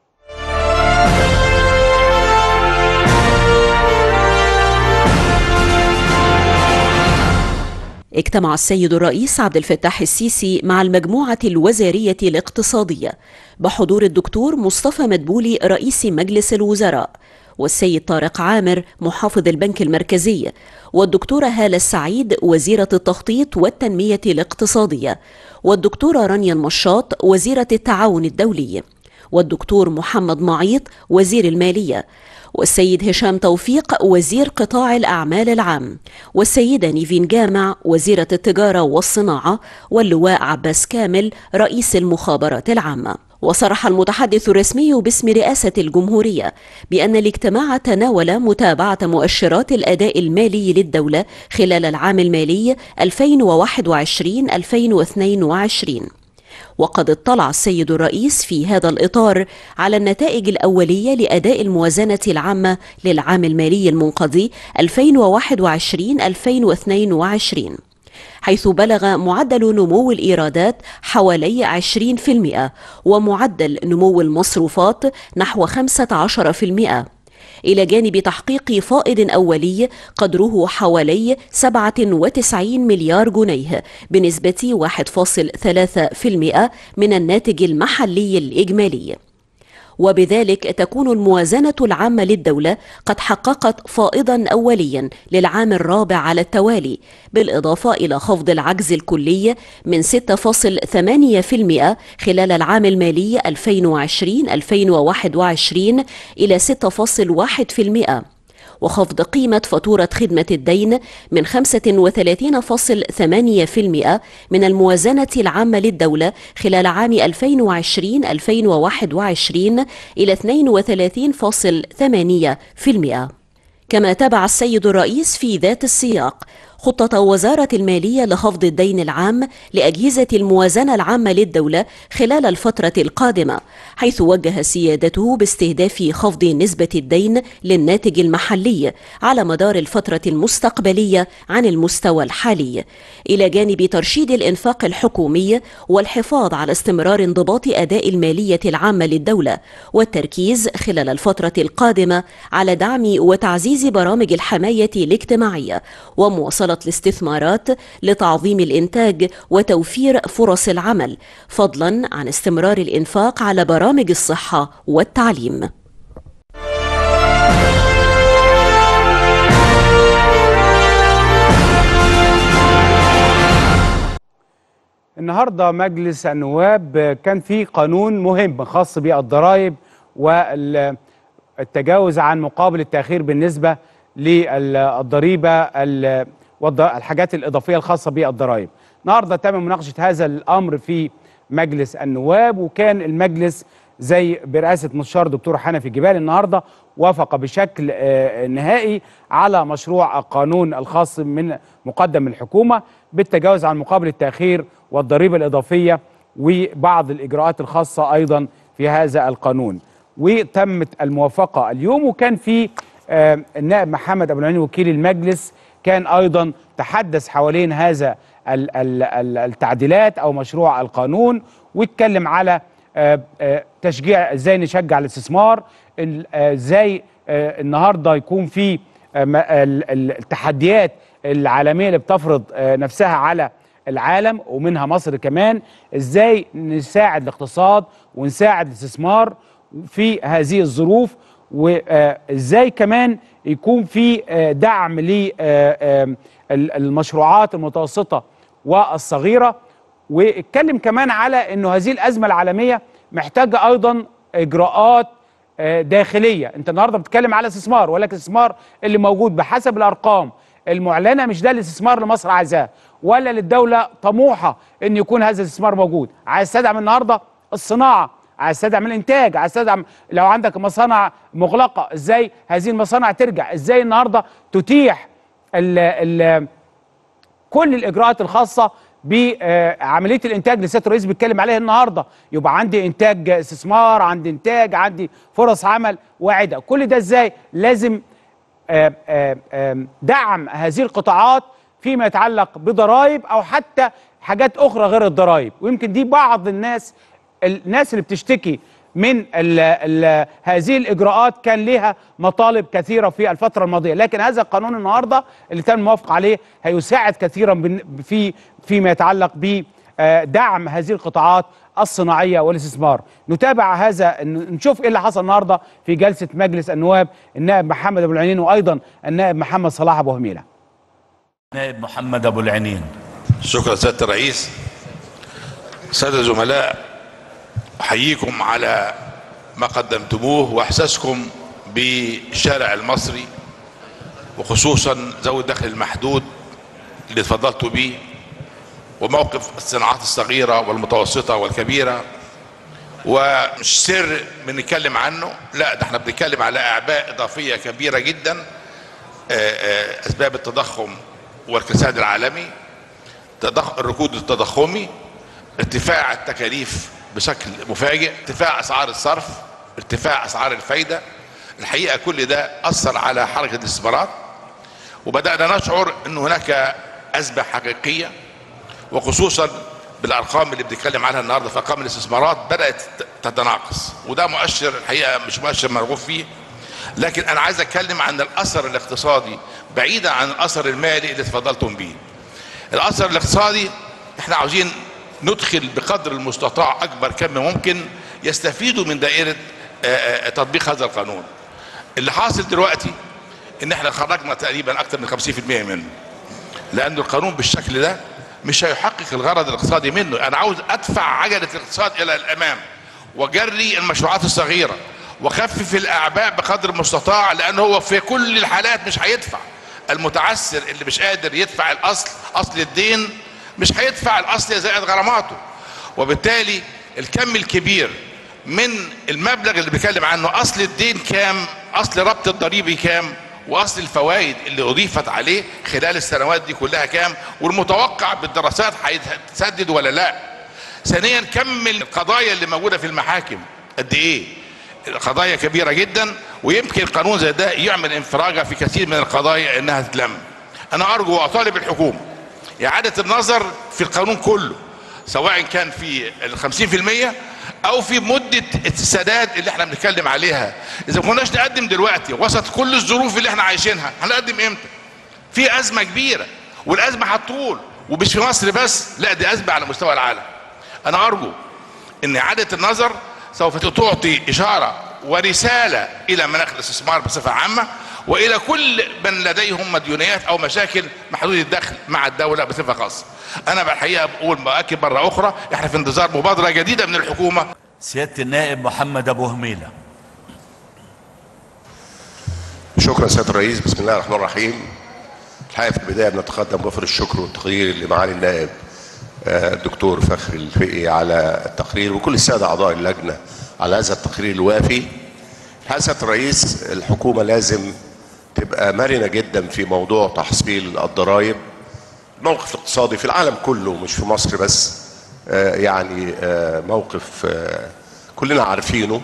اجتمع السيد الرئيس عبد الفتاح السيسي مع المجموعة الوزارية الاقتصادية بحضور الدكتور مصطفى مدبولي رئيس مجلس الوزراء، والسيد طارق عامر محافظ البنك المركزي، والدكتورة هالة السعيد وزيرة التخطيط والتنمية الاقتصادية، والدكتورة رانيا المشاط وزيرة التعاون الدولي، والدكتور محمد معيط وزير المالية، والسيد هشام توفيق وزير قطاع الأعمال العام، والسيدة نيفين جامع وزيرة التجارة والصناعة، واللواء عباس كامل رئيس المخابرات العامة. وصرح المتحدث الرسمي باسم رئاسة الجمهورية بأن الاجتماع تناول متابعة مؤشرات الأداء المالي للدولة خلال العام المالي ألفين وواحد وعشرين ألفين واثنين وعشرين. وقد اطلع السيد الرئيس في هذا الإطار على النتائج الأولية لأداء الموازنة العامة للعام المالي المنقضي ألفين وواحد وعشرين ألفين واثنين وعشرين، حيث بلغ معدل نمو الإيرادات حوالي عشرين بالمئة ومعدل نمو المصروفات نحو خمسة عشر بالمئة، إلى جانب تحقيق فائض أولي قدره حوالي سبعة وتسعين مليار جنيه بنسبة واحد فاصل ثلاثة بالمئة من الناتج المحلي الإجمالي. وبذلك تكون الموازنة العامة للدولة قد حققت فائضا أوليا للعام الرابع على التوالي، بالإضافة إلى خفض العجز الكلي من ستة فاصل ثمانية بالمئة خلال العام المالي ألفين وعشرين ألفين وواحد وعشرين إلى ستة فاصل واحد بالمئة، وخفض قيمة فاتورة خدمة الدين من خمسة وثلاثين فاصل ثمانية بالمئة من الموازنة العامة للدولة خلال عام ألفين وعشرين ألفين وواحد وعشرين إلى اثنين وثلاثين فاصل ثمانية بالمئة. كما تابع السيد الرئيس في ذات السياق خطة وزارة المالية لخفض الدين العام لأجهزة الموازنة العامة للدولة خلال الفترة القادمة، حيث وجه سيادته باستهداف خفض نسبة الدين للناتج المحلي على مدار الفترة المستقبلية عن المستوى الحالي، إلى جانب ترشيد الإنفاق الحكومي والحفاظ على استمرار انضباط أداء المالية العامة للدولة، والتركيز خلال الفترة القادمة على دعم وتعزيز برامج الحماية الاجتماعية ومواصلة الاستثمارات لتعظيم الإنتاج وتوفير فرص العمل، فضلا عن استمرار الإنفاق على برامج الصحة والتعليم. النهارده مجلس النواب كان في قانون مهم خاص بالضرائب والتجاوز عن مقابل التأخير بالنسبة للضريبة والحاجات الإضافية الخاصة بالضرائب. النهارده تم مناقشة هذا الأمر في مجلس النواب، وكان المجلس زي برئاسة مستشار دكتور حنفي جبال النهارده وافق بشكل نهائي على مشروع القانون الخاص من مقدم الحكومة بالتجاوز عن مقابل التأخير والضريبة الإضافية وبعض الإجراءات الخاصة أيضا في هذا القانون. وتمت الموافقة اليوم، وكان في النائب محمد أبو العينين وكيل المجلس كان أيضا تحدث حوالين هذا التعديلات أو مشروع القانون، واتكلم على تشجيع ازاي نشجع الاستثمار، ازاي النهارده يكون في التحديات العالميه اللي بتفرض نفسها على العالم ومنها مصر كمان، ازاي نساعد الاقتصاد ونساعد الاستثمار في هذه الظروف، وازاي كمان يكون في دعم للمشروعات المتوسطه والصغيره. واتكلم كمان على انه هذه الازمه العالميه محتاجه ايضا اجراءات داخليه. انت النهارده بتتكلم على استثمار، ولكن الاستثمار اللي موجود بحسب الارقام المعلنه مش ده الاستثمار اللي مصر عايزاه، ولا للدوله طموحه ان يكون هذا الاستثمار موجود. عايز تدعم النهارده الصناعه، عايز تدعم الانتاج، عايز تدعم لو عندك مصانع مغلقه ازاي هذه المصانع ترجع، ازاي النهارده تتيح ال ال كل الاجراءات الخاصه بعمليه الانتاج اللي سياده الرئيس بيتكلم عليها النهارده. يبقى عندي انتاج استثمار، عندي انتاج، عندي فرص عمل واعده. كل ده ازاي لازم آآ آآ دعم هذه القطاعات فيما يتعلق بضرائب او حتى حاجات اخرى غير الضرائب. ويمكن دي بعض الناس الناس اللي بتشتكي من ال ال هذه الاجراءات كان لها مطالب كثيره في الفتره الماضيه، لكن هذا القانون النهارده اللي تم الموافقه عليه هيساعد كثيرا في فيما يتعلق بدعم هذه القطاعات الصناعيه والاستثمار. نتابع هذا، نشوف ايه اللي حصل النهارده في جلسه مجلس النواب النائب محمد ابو العينين وايضا النائب محمد صلاح ابو هميله. نائب محمد ابو العينين. شكرا سياده الرئيس. ساده الزملاء، احييكم على ما قدمتموه واحساسكم بالشارع المصري وخصوصا ذوي الدخل المحدود اللي اتفضلتوا بيه، وموقف الصناعات الصغيره والمتوسطه والكبيره. ومش سر بنتكلم عنه، لا ده احنا بنتكلم على اعباء اضافيه كبيره جدا، اسباب التضخم والكساد العالمي، الركود التضخمي، ارتفاع التكاليف بشكل مفاجئ، ارتفاع اسعار الصرف، ارتفاع اسعار الفايده. الحقيقه كل ده اثر على حركه الاستثمارات، وبدانا نشعر ان هناك ازمه حقيقيه، وخصوصا بالارقام اللي بنتكلم عنها النهارده. في ارقام الاستثمارات بدات تتناقص، وده مؤشر الحقيقه مش مؤشر مرغوب فيه. لكن انا عايز اتكلم عن الاثر الاقتصادي بعيدا عن الاثر المالي اللي تفضلتم بيه. الاثر الاقتصادي احنا عاوزين ندخل بقدر المستطاع اكبر كم ممكن يستفيدوا من دائره تطبيق هذا القانون. اللي حاصل دلوقتي ان احنا خرجنا تقريبا اكثر من خمسين بالمئة منه، لان القانون بالشكل ده مش هيحقق الغرض الاقتصادي منه. انا عاوز ادفع عجله الاقتصاد الى الامام وجري المشروعات الصغيره وخفف الاعباء بقدر المستطاع، لان هو في كل الحالات مش هيدفع. المتعثر اللي مش قادر يدفع الاصل، اصل الدين، مش هيدفع الاصل زائد غراماته. وبالتالي الكم الكبير من المبلغ اللي بيتكلم عنه، اصل الدين كام، اصل ربط الضريبي كام، واصل الفوائد اللي اضيفت عليه خلال السنوات دي كلها كام، والمتوقع بالدراسات هيتسدد ولا لا. ثانيا كم القضايا اللي موجوده في المحاكم قد ايه، قضايا كبيره جدا، ويمكن قانون زي ده يعمل انفراجه في كثير من القضايا انها تتلم. انا ارجو واطالب الحكومه اعاده النظر في القانون كله، سواء كان في ال خمسين بالمئة او في مده السداد اللي احنا بنتكلم عليها. اذا ما كناش نقدم دلوقتي وسط كل الظروف اللي احنا عايشينها، هنقدم امتى؟ في ازمه كبيره، والازمه هتطول، ومش في مصر بس، لا دي ازمه على مستوى العالم. انا ارجو ان اعاده النظر سوف تعطي اشاره ورساله الى مناخ الاستثمار بصفه عامه، والى كل من لديهم مديونيات او مشاكل محدود الدخل مع الدوله بصفه خاصه. انا بالحقيقه بقول باكد مره اخرى احنا في انتظار مبادره جديده من الحكومه. سيادة النائب محمد ابو هميلة. شكرا سيادة الرئيس. بسم الله الرحمن الرحيم. الحقيقة في البداية بنتقدم بوفر الشكر والتقدير لمعالي النائب الدكتور فخري الفقي على التقرير، وكل السادة أعضاء اللجنة على هذا التقرير الوافي. الحقيقة سيادة الرئيس، الحكومة لازم تبقى مرنة جدا في موضوع تحصيل الضرائب. الموقف الاقتصادي في العالم كله مش في مصر بس يعني موقف كلنا عارفينه،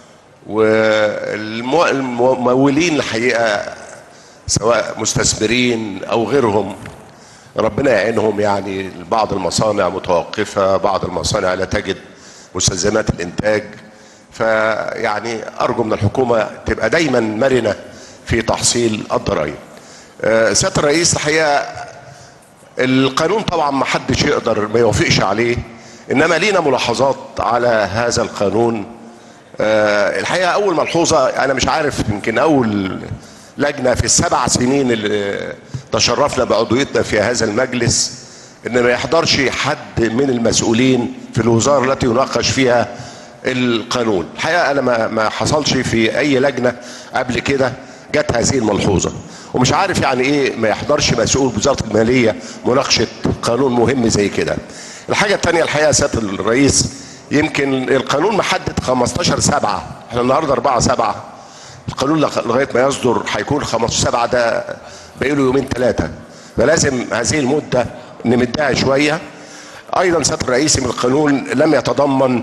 والممولين الحقيقة سواء مستثمرين او غيرهم ربنا يعينهم. يعني بعض المصانع متوقفة، بعض المصانع لا تجد مستلزمات الانتاج. فيعني ارجو من الحكومة تبقى دايما مرنة في تحصيل الضرائب. سيادة الرئيس، الحقيقة القانون طبعا ما حدش يقدر ما يوافقش عليه، انما لينا ملاحظات على هذا القانون. الحقيقة اول ملحوظة، انا مش عارف يمكن اول لجنة في السبع سنين اللي تشرفنا بعضويتنا في هذا المجلس ان ما يحضرش حد من المسؤولين في الوزارة التي يناقش فيها القانون. الحقيقة انا ما ما حصلش في اي لجنة قبل كده جت هذه الملحوظة، ومش عارف يعني ايه ما يحضرش مسؤول وزارة المالية مناقشة قانون مهم زي كده. الحاجة الثانية الحقيقة سيادة الرئيس، يمكن القانون محدد خمستاشر سبعة، احنا النهارده أربعة سبعة، القانون لغاية ما يصدر هيكون خمستاشر سبعة، ده باقي له يومين ثلاثة، فلازم هذه المدة نمدها شوية. أيضا سيادة الرئيس، من القانون لم يتضمن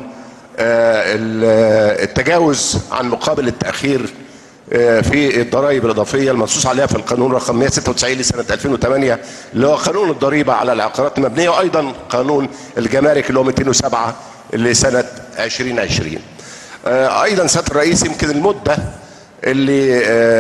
التجاوز عن مقابل التأخير في الضرائب الإضافية المنصوص عليها في القانون رقم مئة وستة وتسعين لسنة ألفين وثمانية اللي هو قانون الضريبة على العقارات المبنية، وأيضا قانون الجمارك اللي هو مئتين وسبعة لسنة ألفين وعشرين. أيضا سيادة الرئيس، يمكن المدة اللي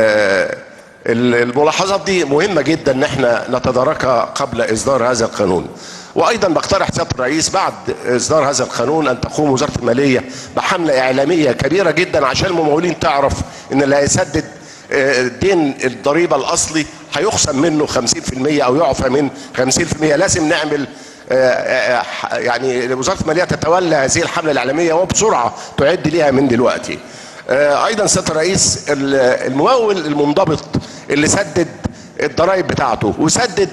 الملاحظات دي مهمة جدا ان احنا نتداركها قبل اصدار هذا القانون. وايضا بقترح سيادة الرئيس بعد اصدار هذا القانون ان تقوم وزارة المالية بحملة اعلامية كبيرة جدا عشان الممولين تعرف ان اللي هيسدد دين الضريبة الاصلي هيخصم منه خمسين في المية او يعفى من خمسين في المية. لازم نعمل يعني وزارة المالية تتولى هذه الحملة الاعلامية وبسرعة تعد ليها من دلوقتي. ايضا سيادة الرئيس، الممول المنضبط اللي سدد الضرائب بتاعته وسدد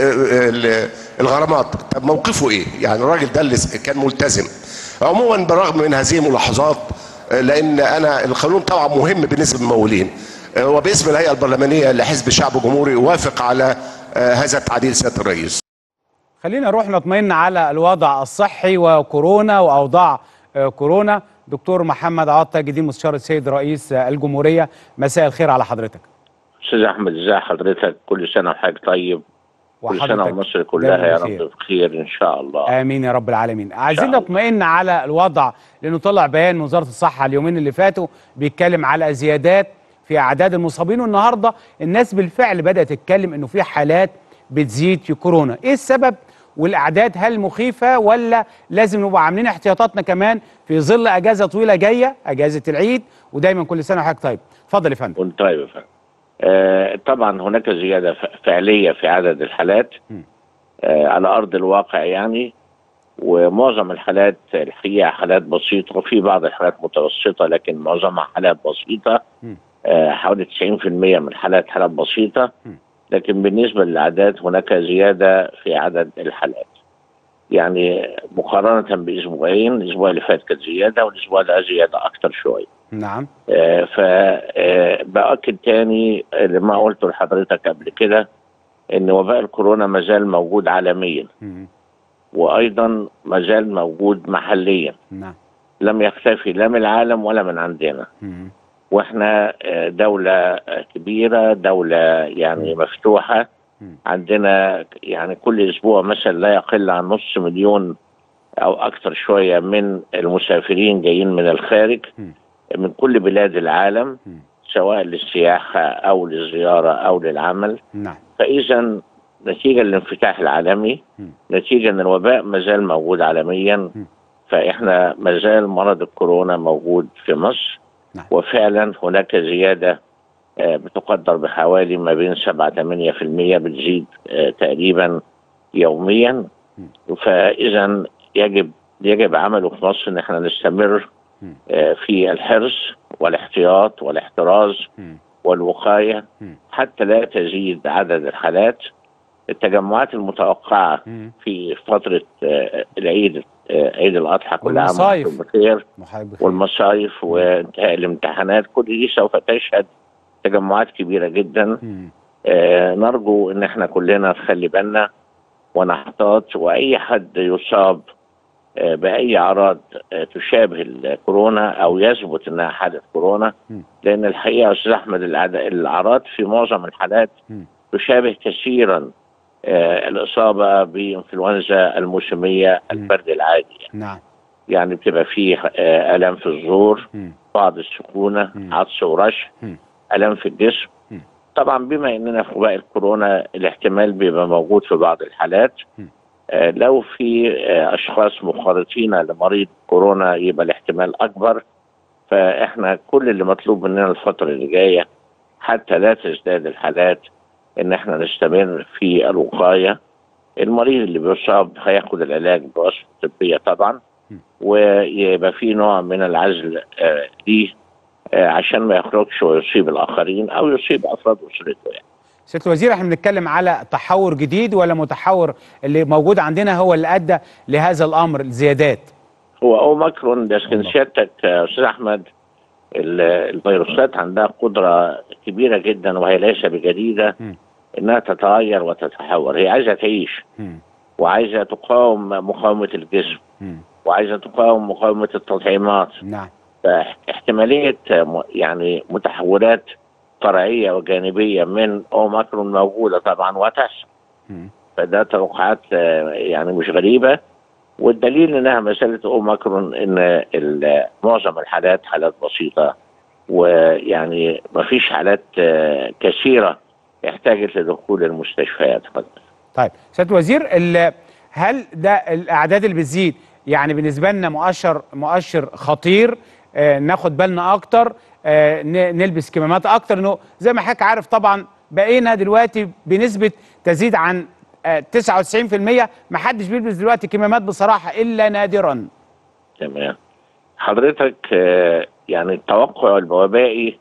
الغرامات، طب موقفه ايه؟ يعني الراجل ده اللي كان ملتزم. عموما بالرغم من هذه الملاحظات، لان انا القانون طبعا مهم بالنسبه للممولين، وباسم الهيئه البرلمانيه لحزب الشعب الجمهوري وافق على هذا التعديل سياده الرئيس. خلينا نروح نطمئن على الوضع الصحي وكورونا واوضاع كورونا. دكتور محمد عوض تاج الدين مستشار السيد رئيس الجمهوريه، مساء الخير على حضرتك. استاذ احمد، ازي حضرتك؟ كل سنه وحضرتك طيب، كل سنه ومصر كلها يا رب بخير ان شاء الله. امين يا رب العالمين. عايزين نطمئن على الوضع، لانه طلع بيان من وزاره الصحه اليومين اللي فاتوا بيتكلم على زيادات في اعداد المصابين، والنهارده الناس بالفعل بدات تتكلم انه في حالات بتزيد في كورونا. ايه السبب؟ والاعداد هل مخيفه ولا لازم نبقى عاملين احتياطاتنا كمان في ظل اجازه طويله جايه، اجازه العيد، ودايما كل سنه وحضرتك طيب. اتفضل يا فندم. كنت طيب يا فندم. آه طبعا هناك زياده فعليه في عدد الحالات آه على ارض الواقع يعني، ومعظم الحالات الحقيقه حالات بسيطه، وفي بعض الحالات متوسطه لكن معظمها حالات بسيطه. آه حوالي تسعين في المية من الحالات حالات بسيطه، لكن بالنسبه للاعداد هناك زياده في عدد الحالات. يعني مقارنه باسبوعين، الاسبوع اللي فات كانت زياده والاسبوع ده زياده اكتر شويه. نعم. آه فبأكد تاني اللي ما قلته لحضرتك قبل كده، ان وباء الكورونا ما زال موجود عالميا، م- وايضا ما زال موجود محليا. نعم. لم يختفي لا من العالم ولا من عندنا. م- واحنا دولة كبيرة، دولة يعني م- مفتوحة. م- عندنا يعني كل اسبوع مثلا لا يقل عن نص مليون او اكثر شوية من المسافرين جايين من الخارج م- من كل بلاد العالم، م. سواء للسياحة أو للزيارة أو للعمل. نعم. فإذا نتيجة للانفتاح العالمي، م. نتيجة أن الوباء مازال موجود عالميا، م. فإحنا مازال مرض الكورونا موجود في مصر. نعم. وفعلا هناك زيادة آه، بتقدر بحوالي ما بين سبعة ثمانية في المية، بتزيد آه، تقريبا يوميا. فاذا يجب يجب عمله في مصر ان احنا نستمر آه، في الحرص والاحتياط والاحتراز والوقايه حتى لا تزيد عدد الحالات. التجمعات المتوقعه في فتره آه، العيد، آه، عيد الاضحى، كل عام وانتم بخير، والمصايف وانتهاء الامتحانات، كل دي سوف تشهد تجمعات كبيره جدا. آه نرجو ان احنا كلنا نخلي بالنا ونحتاط، واي حد يصاب آه باي اعراض آه تشابه الكورونا او يثبت انها حاله كورونا، لان الحقيقه يا استاذ احمد الاعراض في معظم الحالات تشابه كثيرا آه الاصابه بانفلونزا الموسميه البرد العادي. نعم. يعني بتبقى فيه آه الام في الزور، بعض السخونه، عطس ورشح، الام في الجسم. طبعا بما اننا في وباء الكورونا الاحتمال بيبقى موجود في بعض الحالات. آه لو في آه اشخاص مخالطين لمريض كورونا يبقى الاحتمال اكبر. فاحنا كل اللي مطلوب مننا الفتره اللي جايه حتى لا تزداد الحالات ان احنا نستمر في الوقايه. المريض اللي بيصاب هياخد العلاج بواسطه طبيه طبعا، ويبقى في نوع من العزل آه ليه آه عشان ما يخرجش ويصيب الاخرين او يصيب افراد اسرته. يعني سياده الوزير، احنا بنتكلم على تحور جديد ولا متحور اللي موجود عندنا هو اللي ادى لهذا الامر الزيادات؟ هو اوميكرون ده. كان سيادتك يا استاذ احمد الفيروسات عندها قدره كبيره جدا، وهي ليس بجديده، م. انها تتغير وتتحور. هي عايزه تعيش، م. وعايزه تقاوم مقاومه الجسم، م. وعايزه تقاوم مقاومه التطعيمات. نعم. فاحتماليه يعني متحورات فرعيه وجانبيه من اوميكرون موجوده طبعا وتحصل. فده توقعات يعني مش غريبه، والدليل انها مساله اوميكرون ان معظم الحالات حالات بسيطه، ويعني ما فيش حالات كثيره احتاجت لدخول المستشفيات. طيب سياده الوزير، هل ده الاعداد اللي بتزيد يعني بالنسبه لنا مؤشر مؤشر خطير؟ آه ناخد بالنا اكتر، آه نلبس كمامات اكتر، انه زي ما حضرتك عارف طبعا بقينا دلوقتي بنسبه تزيد عن آه تسعة وتسعين في المية ما حدش بيلبس دلوقتي كمامات بصراحه الا نادرا. تمام. حضرتك آه يعني التوقع الوبائي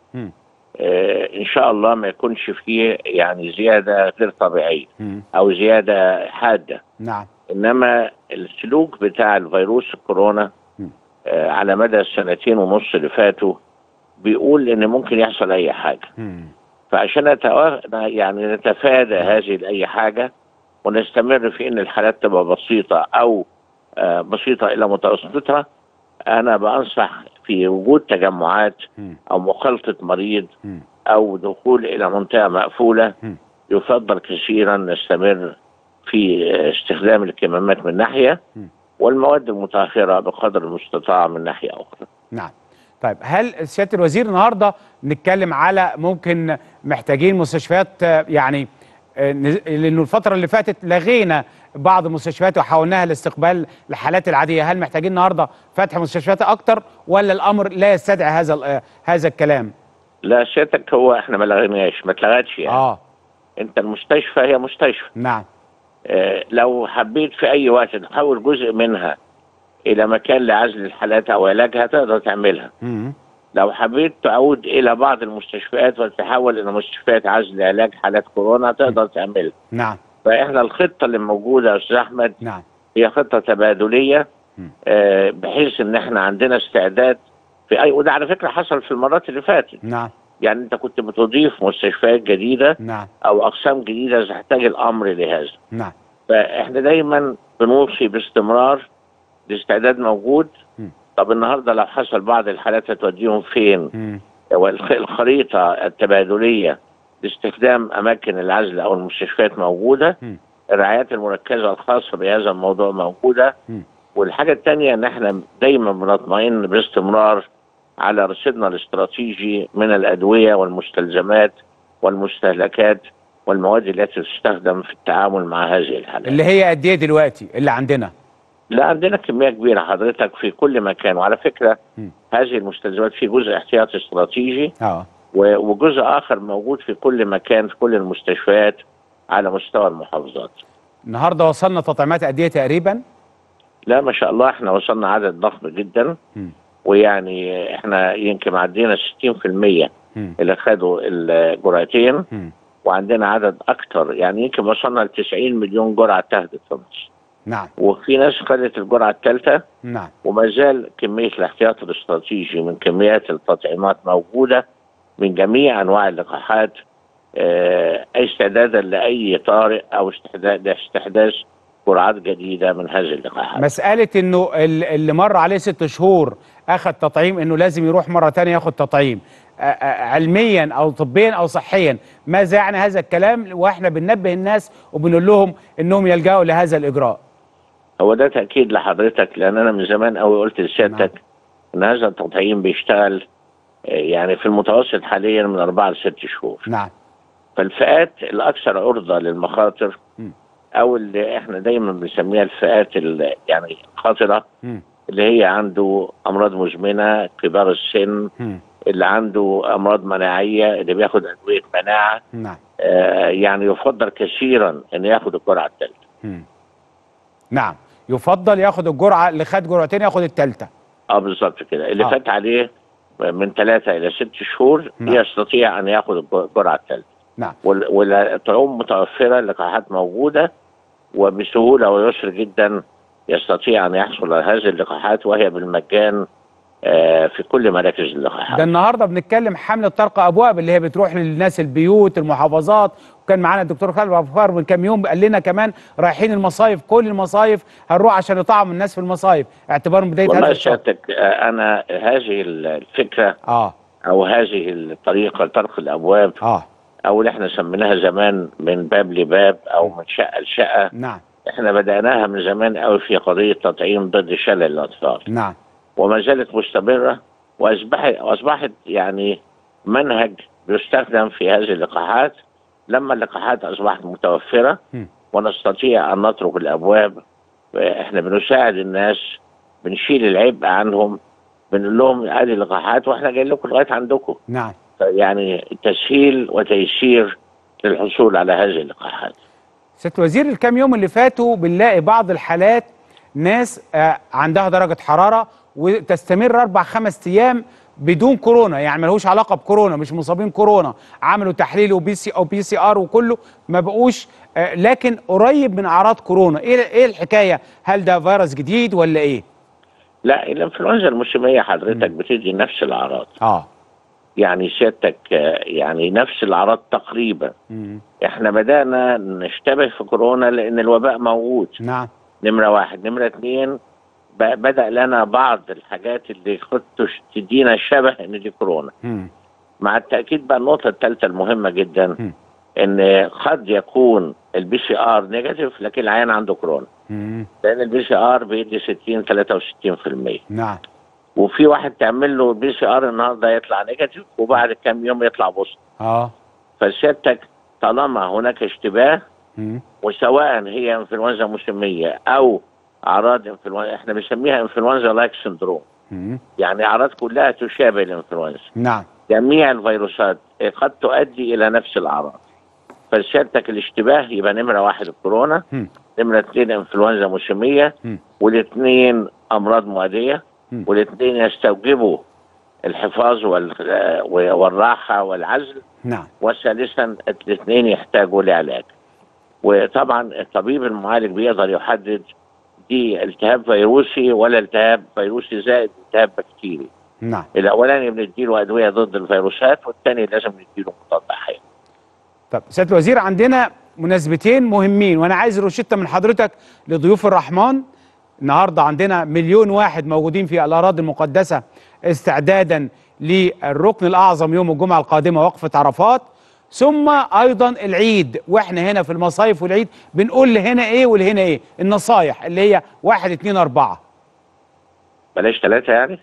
آه ان شاء الله ما يكونش فيه يعني زياده غير طبيعيه او زياده حاده. نعم. انما السلوك بتاع الفيروس الكورونا آه على مدى السنتين ونص اللي فاتوا بيقول ان ممكن يحصل اي حاجه. مم. فعشان نتو... يعني نتفادى هذه اي حاجه ونستمر في ان الحالات تبقى بسيطه او آه بسيطه الى متوسطه، انا بنصح في وجود تجمعات او مخالطه مريض او دخول الى منطقه مقفوله يفضل كثيرا نستمر في استخدام الكمامات من ناحيه والمواد المطهره بقدر المستطاع من ناحيه اخرى. نعم. طيب هل سياده الوزير النهارده نتكلم على ممكن محتاجين مستشفيات، يعني لانه الفتره اللي فاتت لغينا بعض المستشفيات وحولناها لاستقبال الحالات العاديه، هل محتاجين النهارده فتح مستشفيات اكتر ولا الامر لا يستدعي هذا هذا الكلام؟ لا سيادتك، هو احنا ما لغيناش، ما اتلغتش يعني. اه انت المستشفى هي مستشفى. نعم. آه لو حبيت في اي وقت تحول جزء منها الى مكان لعزل الحالات او علاجها تقدر تعملها. امم لو حبيت تعود الى بعض المستشفيات وتتحول الى مستشفيات عزل علاج حالات كورونا تقدر تعملها. نعم. فاحنا الخطه اللي موجوده يا استاذ احمد نعم هي خطه تبادليه، آه بحيث ان احنا عندنا استعداد في اي، وده على فكره حصل في المرات اللي فاتت. نعم. يعني انت كنت بتضيف مستشفيات جديده نعم او اقسام جديده اذا احتاج الامر لهذا. نعم. فاحنا دايما بنوصي باستمرار الاستعداد موجود. م. طب النهارده لو حصل بعض الحالات هتوديهم فين؟ والخريطه التبادليه لاستخدام اماكن العزل او المستشفيات موجوده. م. الرعايات المركزه الخاصه بهذا الموضوع موجوده. م. والحاجه الثانيه ان احنا دايما بنطمئن باستمرار على رصيدنا الاستراتيجي من الادويه والمستلزمات والمستهلكات والمواد التي تستخدم في التعامل مع هذه الحالات. اللي هي قد ايه دلوقتي اللي عندنا؟ لا عندنا كميه كبيره حضرتك في كل مكان، وعلى فكره م. هذه المستلزمات في جزء احتياطي استراتيجي. اه وجزء اخر موجود في كل مكان في كل المستشفيات على مستوى المحافظات. النهارده وصلنا تطعيمات قد ايه تقريبا؟ لا ما شاء الله احنا وصلنا عدد ضخم جدا. م. ويعني احنا يمكن عدينا ستين في المية اللي خدوا الجرعتين، م. وعندنا عدد اكتر، يعني يمكن وصلنا ل تسعين مليون جرعه اتاخدت في مصر. نعم. وفي ناس خدت الجرعه الثالثه. نعم. وما زال كميه الاحتياط الاستراتيجي من كميات التطعيمات موجوده من جميع انواع اللقاحات، اه استعدادا لاي طارئ او استحداث استحداث جرعات جديده من هذه اللقاحات. مساله انه اللي مر عليه ست شهور اخذ تطعيم انه لازم يروح مره ثانيه ياخذ تطعيم، علميا او طبيا او صحيا، ماذا يعني هذا الكلام؟ واحنا بننبه الناس وبنقول لهم انهم يلجأوا لهذا الاجراء. هو ده تاكيد لحضرتك، لان انا من زمان قوي قلت لسيادتك ان هذا التطعيم بيشتغل يعني في المتوسط حاليا من اربعه لست شهور. نعم. فالفئات الاكثر عرضه للمخاطر م. او اللي احنا دايما بنسميها الفئات يعني الخطره، م. اللي هي عنده امراض مزمنه، كبار السن، م. اللي عنده امراض مناعيه، اللي بياخد ادويه مناعه. نعم. آه يعني يفضل كثيرا ان ياخد الجرعه الثالثه. نعم، يفضل ياخد الجرعه اللي خد جرعتين ياخد الثالثه. اه بالظبط كده، اللي آه. فات عليه من ثلاثه الى ست شهور. نعم. يستطيع ان ياخد الجرعه الثالثه. نعم. والطعوم متوفره، اللقاحات موجوده، وبسهوله ويسر جدا يستطيع ان يحصل على هذه اللقاحات وهي بالمجان في كل مراكز اللقاحات. ده النهارده بنتكلم حمله طرق ابواب اللي هي بتروح للناس البيوت المحافظات، وكان معانا الدكتور خالد عبد من كام يوم قال لنا كمان رايحين المصايف، كل المصايف هنروح عشان نطعم الناس في المصايف اعتبار من بدايه هذا الشهر. والله سيادتك انا هذه الفكره اه او هذه الطريقه لطرق الابواب اه او اللي احنا سميناها زمان من باب لباب او من شقه لشقه. نعم. احنا بدأناها من زمان قوي في قضيه تطعيم ضد شلل الاطفال. نعم. وما زالت مستمره واصبحت اصبحت يعني منهج بيستخدم في هذه اللقاحات. لما اللقاحات اصبحت متوفره م. ونستطيع ان نطرق الابواب، احنا بنساعد الناس، بنشيل العبء عنهم، بنقول لهم هذه اللقاحات واحنا جايين لكم لغايه عندكم. نعم. يعني تسهيل وتيسير للحصول على هذه اللقاحات. سيادة الوزير، الكام يوم اللي فاتوا بنلاقي بعض الحالات ناس آه عندها درجة حرارة وتستمر أربع خمس أيام بدون كورونا، يعني ملهوش علاقة بكورونا، مش مصابين كورونا، عملوا تحليل وبي سي أو بي سي آر وكله ما بقوش آه لكن قريب من أعراض كورونا. إيه إيه الحكاية؟ هل ده فيروس جديد ولا إيه؟ لا، الإنفلونزا الموسمية حضرتك بتدي نفس الأعراض. آه يعني سيادتك يعني نفس الأعراض تقريبا. مم. احنا بدأنا نشتبه في كورونا لأن الوباء موجود. نعم. نمرة واحد. نمرة اتنين، بدأ لنا بعض الحاجات اللي كنت تدينا شبه ان دي كورونا. مم. مع التأكيد بقى النقطة الثالثة المهمة جدا، مم. ان قد يكون البي سي ار نيجاتيف لكن العيان عنده كورونا. مم. لأن البي سي ار بيدي ستين ثلاثة وستين في المية. نعم. وفي واحد تعمل له بي سي ار النهارده يطلع نيجاتيف وبعد كام يوم يطلع بوزيتيف. اه فسيادتك طالما هناك اشتباه، مم. وسواء هي انفلونزا موسميه او اعراض انفلونزا، احنا بنسميها انفلونزا لايك سندروم، يعني اعراض كلها تشابه الانفلونزا. نعم. جميع الفيروسات قد تؤدي الى نفس الاعراض. فسيادتك الاشتباه يبقى نمره واحد الكورونا، م. نمره اثنين انفلونزا موسميه، والاثنين امراض معديه، والاثنين يستوجبوا الحفاظ والراحه والعزل. نعم. وثالثا الاثنين يحتاجوا لعلاج. وطبعا الطبيب المعالج بيقدر يحدد دي التهاب فيروسي ولا التهاب فيروسي زائد التهاب بكتيري. نعم. الاولاني بنديله ادويه ضد الفيروسات والثاني لازم نديله مضاد حيوي. طب سياده الوزير، عندنا مناسبتين مهمين وانا عايز روشته من حضرتك لضيوف الرحمن. النهارده عندنا مليون واحد موجودين في الاراضي المقدسه استعدادا للركن الاعظم يوم الجمعه القادمه، وقفه عرفات، ثم ايضا العيد، واحنا هنا في المصايف والعيد بنقول لهنا ايه ولهنا ايه النصايح اللي هي واحد اتنين اربعه. بلاش ثلاثه يعني.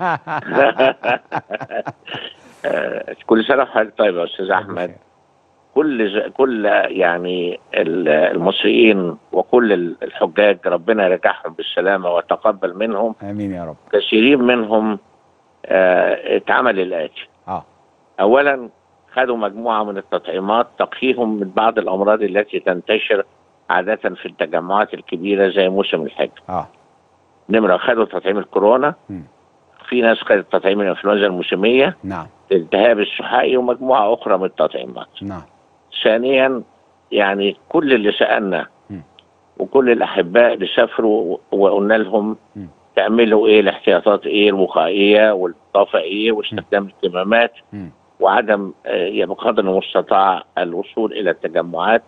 كل سنه وحضرتك طيب يا استاذ احمد. كل كل يعني المصريين وكل الحجاج ربنا يرجعهم بالسلامه وتقبل منهم. امين يا رب. كثيرين منهم اتعمل الاتي. اه اولا خدوا مجموعه من التطعيمات تقيهم من بعض الامراض التي تنتشر عاده في التجمعات الكبيره زي موسم الحج. اه نمره خدوا تطعيم الكورونا، م. في ناس خدت تطعيم الانفلونزا الموسميه، نعم، الالتهاب السحائي، ومجموعه اخرى من التطعيمات. نعم. ثانيا يعني كل اللي سالنا م. وكل الاحباء اللي سافروا وقلنا لهم م. تعملوا ايه، الاحتياطات ايه الوقائيه والنظافه ايه واستخدام الكمامات م. وعدم آه بقدر المستطاع الوصول الى التجمعات،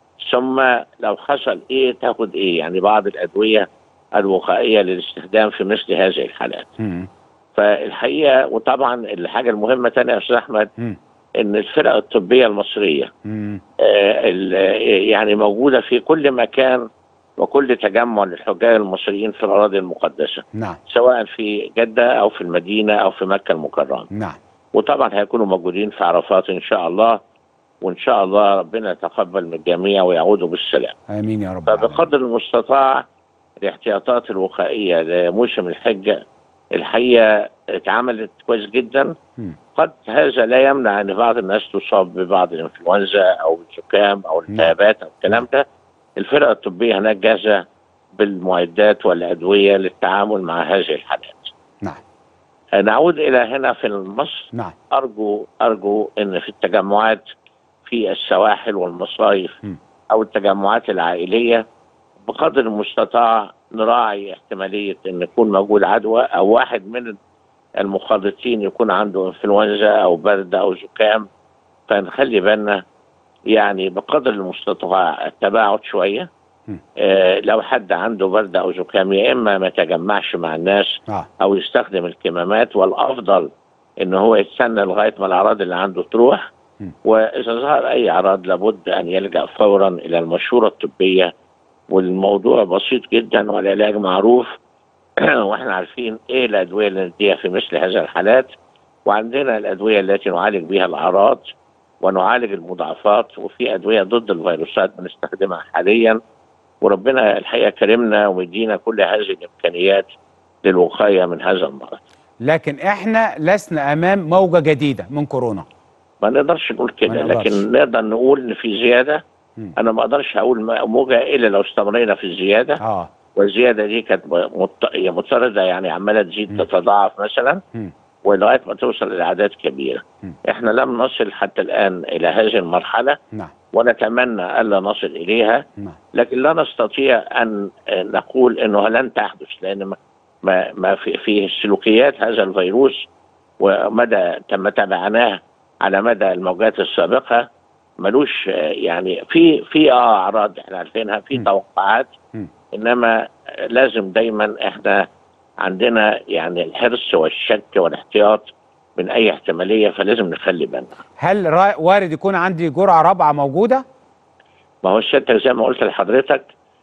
ثم لو حصل ايه تاخد ايه، يعني بعض الادويه الوقائيه للاستخدام في مثل هذه الحالات. م. فالحقيقه وطبعا الحاجه المهمه ثانيه يا استاذ احمد م. ان الفرق الطبيه المصريه م. آه يعني موجوده في كل مكان وكل تجمع للحجاج المصريين في الاراضي المقدسه. نعم. سواء في جده او في المدينه او في مكه المكرمه. نعم. وطبعا هيكونوا موجودين في عرفات ان شاء الله، وان شاء الله ربنا يتقبل من الجميع ويعودوا بالسلام. امين يا رب. فبقدر المستطاع الاحتياطات الوقائيه لموسم الحج الحقيقه اتعملت كويس جدا. م. قد هذا لا يمنع ان بعض الناس تصاب ببعض الانفلونزا او الزكام او الالتهابات او الكلام ده. الفرقه الطبيه هناك جاهزه بالمعدات والادويه للتعامل مع هذه الحالات. نعم. نعود الى هنا في مصر. نعم. ارجو ارجو ان في التجمعات في السواحل والمصايف م. او التجمعات العائليه بقدر المستطاع نراعي احتماليه ان يكون موجود عدوى او واحد من المخالطين يكون عنده انفلونزا او برد او زكام، فنخلي بالنا يعني بقدر المستطاع التباعد شويه. آه لو حد عنده برد او زكام يا اما ما يتجمعش مع الناس آه. او يستخدم الكمامات، والافضل ان هو يستنى لغايه ما الاعراض اللي عنده تروح. م. واذا ظهر اي اعراض لابد ان يلجا فورا الى المشوره الطبيه، والموضوع بسيط جدا والعلاج معروف. واحنا عارفين ايه الادويه اللي نديها في مثل هذه الحالات، وعندنا الادويه التي نعالج بها الاعراض ونعالج المضاعفات، وفي ادويه ضد الفيروسات بنستخدمها حاليا، وربنا الحقيقه كرمنا ومدينا كل هذه الامكانيات للوقايه من هذا المرض. لكن احنا لسنا امام موجه جديده من كورونا. ما نقدرش نقول كده، لكن نقدر نقول ان في زياده. م. انا ما اقدرش اقول موجه الا لو استمرينا في الزياده. اه والزياده دي كانت مضطرده، يعني عماله تزيد م. تتضاعف مثلا م. ولغايه ما توصل لاعداد كبيره. م. احنا لم نصل حتى الان الى هذه المرحله. نعم. ونتمنى الا نصل اليها. نعم. لكن لا نستطيع ان نقول انه لن تحدث، لان ما ما في في سلوكيات هذا الفيروس ومدى تم تابعناه على مدى الموجات السابقه ملوش يعني في في اه اعراض احنا عارفينها، في م. توقعات، م. انما لازم دايما احنا عندنا يعني الحرص والشك والاحتياط من اي احتماليه، فلازم نخلي بالنا. هل وارد يكون عندي جرعه رابعه موجوده؟ ما هو الشتى زي ما قلت لحضرتك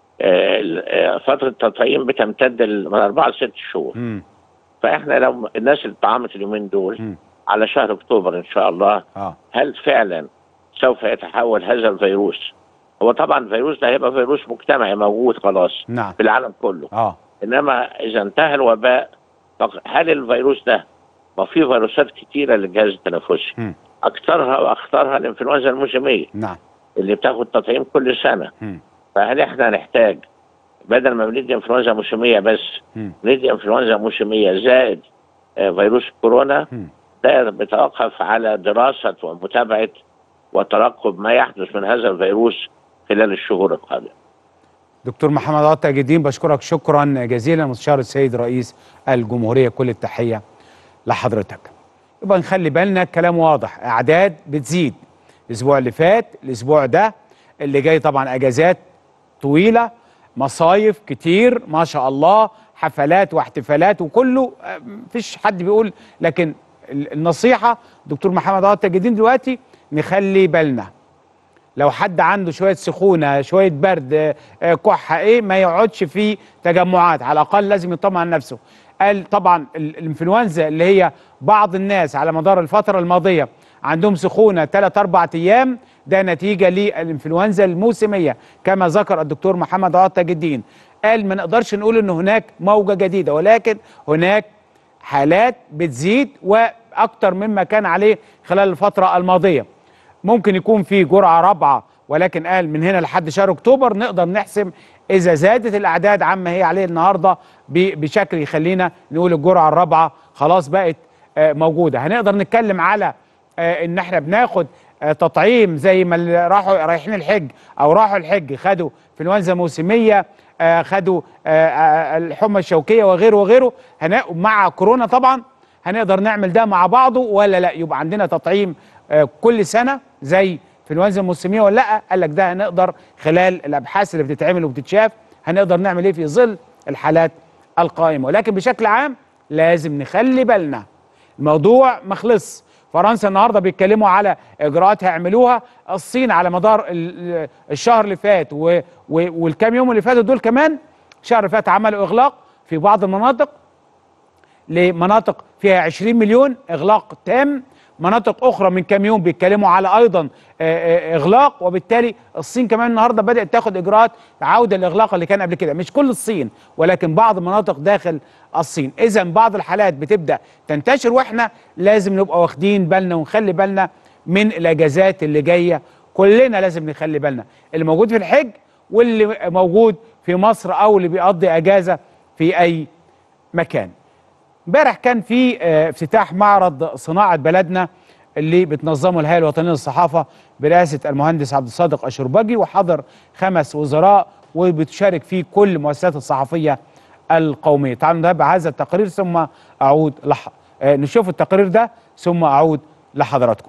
فتره التطعيم بتمتد من اربعه لست شهور. م. فاحنا لو الناس اللي طعمت اليومين دول م. على شهر اكتوبر ان شاء الله آه. هل فعلا سوف يتحول هذا الفيروس؟ هو طبعا الفيروس ده هيبقى فيروس مجتمعي موجود خلاص. نعم. في العالم كله. اه انما اذا انتهى الوباء هل الفيروس ده، ما في فيروسات كتيره للجهاز التنفسي م. اكثرها واخطرها الانفلونزا الموسميه. نعم. اللي بتاخد تطعيم كل سنه. م. فهل احنا نحتاج بدل ما بندي انفلونزا موسميه بس م. ندي انفلونزا موسميه زائد آه فيروس كورونا؟ م. ده بيتوقف على دراسه ومتابعه وترقب ما يحدث من هذا الفيروس خلال الشهور القادمه. دكتور محمد عوض تاج الدين، بشكرك شكرا جزيلا، مستشار السيد رئيس الجمهوريه، كل التحيه لحضرتك. يبقى نخلي بالنا، الكلام واضح، اعداد بتزيد الاسبوع اللي فات، الاسبوع ده اللي جاي طبعا اجازات طويله، مصايف كتير ما شاء الله، حفلات واحتفالات وكله، مفيش حد بيقول، لكن النصيحه دكتور محمد عوض تاج الدين دلوقتي نخلي بالنا. لو حد عنده شويه سخونه، شويه برد، كحه، ايه، ما يقعدش في تجمعات، على الاقل لازم يطمن على نفسه. قال طبعا الانفلونزا اللي هي بعض الناس على مدار الفتره الماضيه عندهم سخونه ثلاث اربع ايام، ده نتيجه للانفلونزا الموسميه كما ذكر الدكتور محمد عوض تاج الدين. قال ما نقدرش نقول ان هناك موجه جديده، ولكن هناك حالات بتزيد، و اكتر مما كان عليه خلال الفتره الماضيه. ممكن يكون في جرعه رابعه، ولكن قال من هنا لحد شهر اكتوبر نقدر نحسم اذا زادت الاعداد عما هي عليه النهارده بشكل يخلينا نقول الجرعه الرابعه خلاص بقت موجوده. هنقدر نتكلم على ان احنا بناخد تطعيم زي ما اللي راحوا رايحين الحج او راحوا الحج خدوا انفلونزا موسميه، خدوا الحمى الشوكيه وغيره وغيره، مع كورونا طبعا هنقدر نعمل ده مع بعضه ولا لا؟ يبقى عندنا تطعيم كل سنه زي انفلونزا موسميه ولا لا؟ قال لك ده هنقدر خلال الابحاث اللي بتتعمل وبتتشاف هنقدر نعمل ايه في ظل الحالات القائمه. ولكن بشكل عام لازم نخلي بالنا الموضوع ما خلصش. فرنسا النهارده بيتكلموا على اجراءات هيعملوها، الصين على مدار الشهر اللي فات والكام يوم اللي فاتوا دول كمان الشهر اللي فات عملوا اغلاق في بعض المناطق لمناطق فيها عشرين مليون اغلاق تام، مناطق اخرى من كام يوم بيتكلموا على ايضا اغلاق، وبالتالي الصين كمان النهارده بدات تاخد اجراءات عوده الاغلاق اللي كان قبل كده، مش كل الصين ولكن بعض المناطق داخل الصين. اذا بعض الحالات بتبدا تنتشر واحنا لازم نبقى واخدين بالنا ونخلي بالنا من الاجازات اللي جايه، كلنا لازم نخلي بالنا اللي موجود في الحج واللي موجود في مصر او اللي بيقضي اجازه في اي مكان. امبارح كان في افتتاح معرض صناعه بلدنا اللي بتنظمه الهيئه الوطنيه للصحافه برئاسه المهندس عبد الصادق الشربجي، وحضر خمس وزراء وبتشارك فيه كل المؤسسات الصحفيه القوميه. تعالوا نتابع هذا التقرير ثم اعود لح... نشوف التقرير ده ثم اعود لحضراتكم.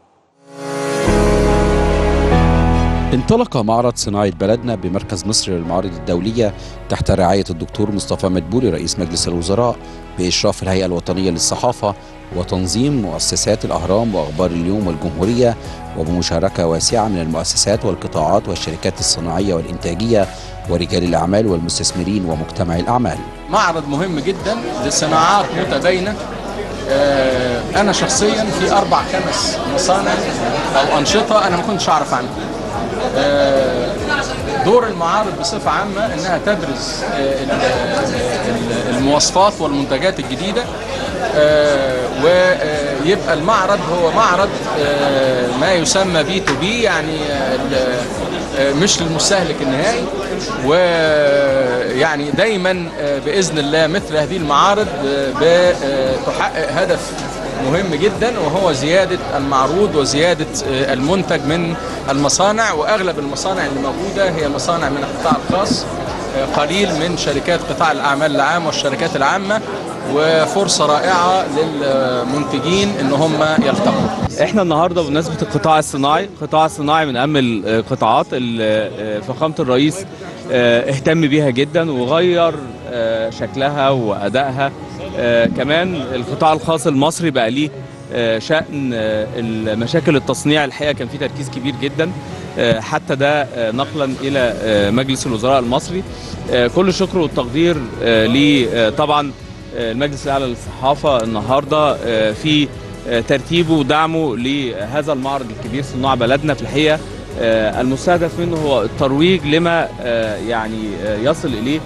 انطلق معرض صناعة بلدنا بمركز مصر للمعارض الدولية تحت رعاية الدكتور مصطفى مدبولي رئيس مجلس الوزراء بإشراف الهيئة الوطنية للصحافة وتنظيم مؤسسات الأهرام وأخبار اليوم والجمهورية، وبمشاركة واسعة من المؤسسات والقطاعات والشركات الصناعية والإنتاجية ورجال الأعمال والمستثمرين ومجتمع الأعمال. معرض مهم جدا لصناعات متباينة. أنا شخصيا في أربع خمس مصانع أو أنشطة أنا ما كنتش أعرف عنها. دور المعارض بصفة عامة أنها تبرز المواصفات والمنتجات الجديدة، ويبقى المعرض هو معرض ما يسمى بي تو بي، يعني مش للمستهلك النهائي. ويعني دايما بإذن الله مثل هذه المعارض بتحقق هدف مهم جدا، وهو زيادة المعروض وزيادة المنتج من المصانع، وأغلب المصانع اللي موجودة هي مصانع من القطاع الخاص، قليل من شركات قطاع الأعمال العام والشركات العامة، وفرصة رائعة للمنتجين ان هم يلتقوا. احنا النهارده بمناسبة القطاع الصناعي، القطاع الصناعي من اهم القطاعات اللي فخامة الرئيس اهتم بيها جدا وغير شكلها وادائها. كمان القطاع الخاص المصري بقى ليه شأن المشاكل التصنيع، الحقيقة كان في تركيز كبير جدا حتى ده نقلا الى مجلس الوزراء المصري. كل الشكر والتقدير ليه طبعا المجلس الاعلى للصحافه النهارده في ترتيبه ودعمه لهذا المعرض الكبير صناع بلدنا. في الحقيقه المستهدف منه هو الترويج لما يعني يصل اليه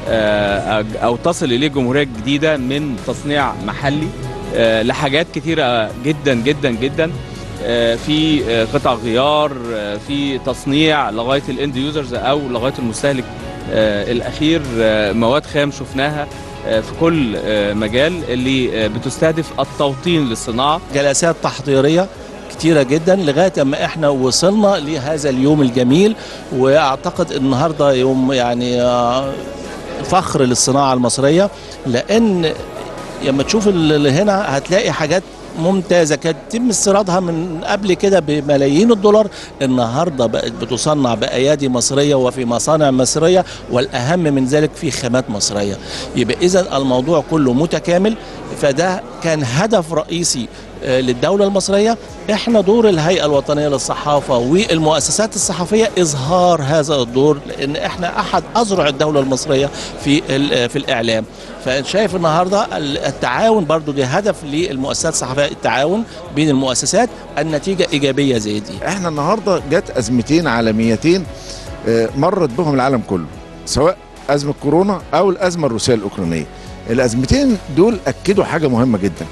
او تصل اليه الجمهوريه الجديده من تصنيع محلي لحاجات كثيره جدا جدا جدا، في قطع غيار، في تصنيع لغايه الاند يوزرز او لغايه المستهلك الاخير، مواد خام شفناها في كل مجال اللي بتستهدف التوطين للصناعة. جلسات تحضيرية كتيرة جدا لغاية ما احنا وصلنا لهذا اليوم الجميل، واعتقد النهاردة يوم يعني فخر للصناعة المصرية، لان لما تشوف اللي هنا هتلاقي حاجات ممتازة كانت يتم استيرادها من قبل كده بملايين الدولار، النهارده بقت بتصنع بأيادي مصرية وفي مصانع مصرية، والأهم من ذلك في خامات مصرية. يبقى إذا الموضوع كله متكامل، فده كان هدف رئيسي للدولة المصرية. احنا دور الهيئة الوطنية للصحافة والمؤسسات الصحفية إظهار هذا الدور، لأن احنا أحد أذرع الدولة المصرية في في الإعلام. فشايف النهارده التعاون برضو ده هدف للمؤسسات الصحفية، التعاون بين المؤسسات، النتيجة إيجابية زي دي. احنا النهارده جت أزمتين عالميتين مرت بهم العالم كله، سواء أزمة كورونا أو الأزمة الروسية الأوكرانية. الأزمتين دول أكدوا حاجة مهمة جدا،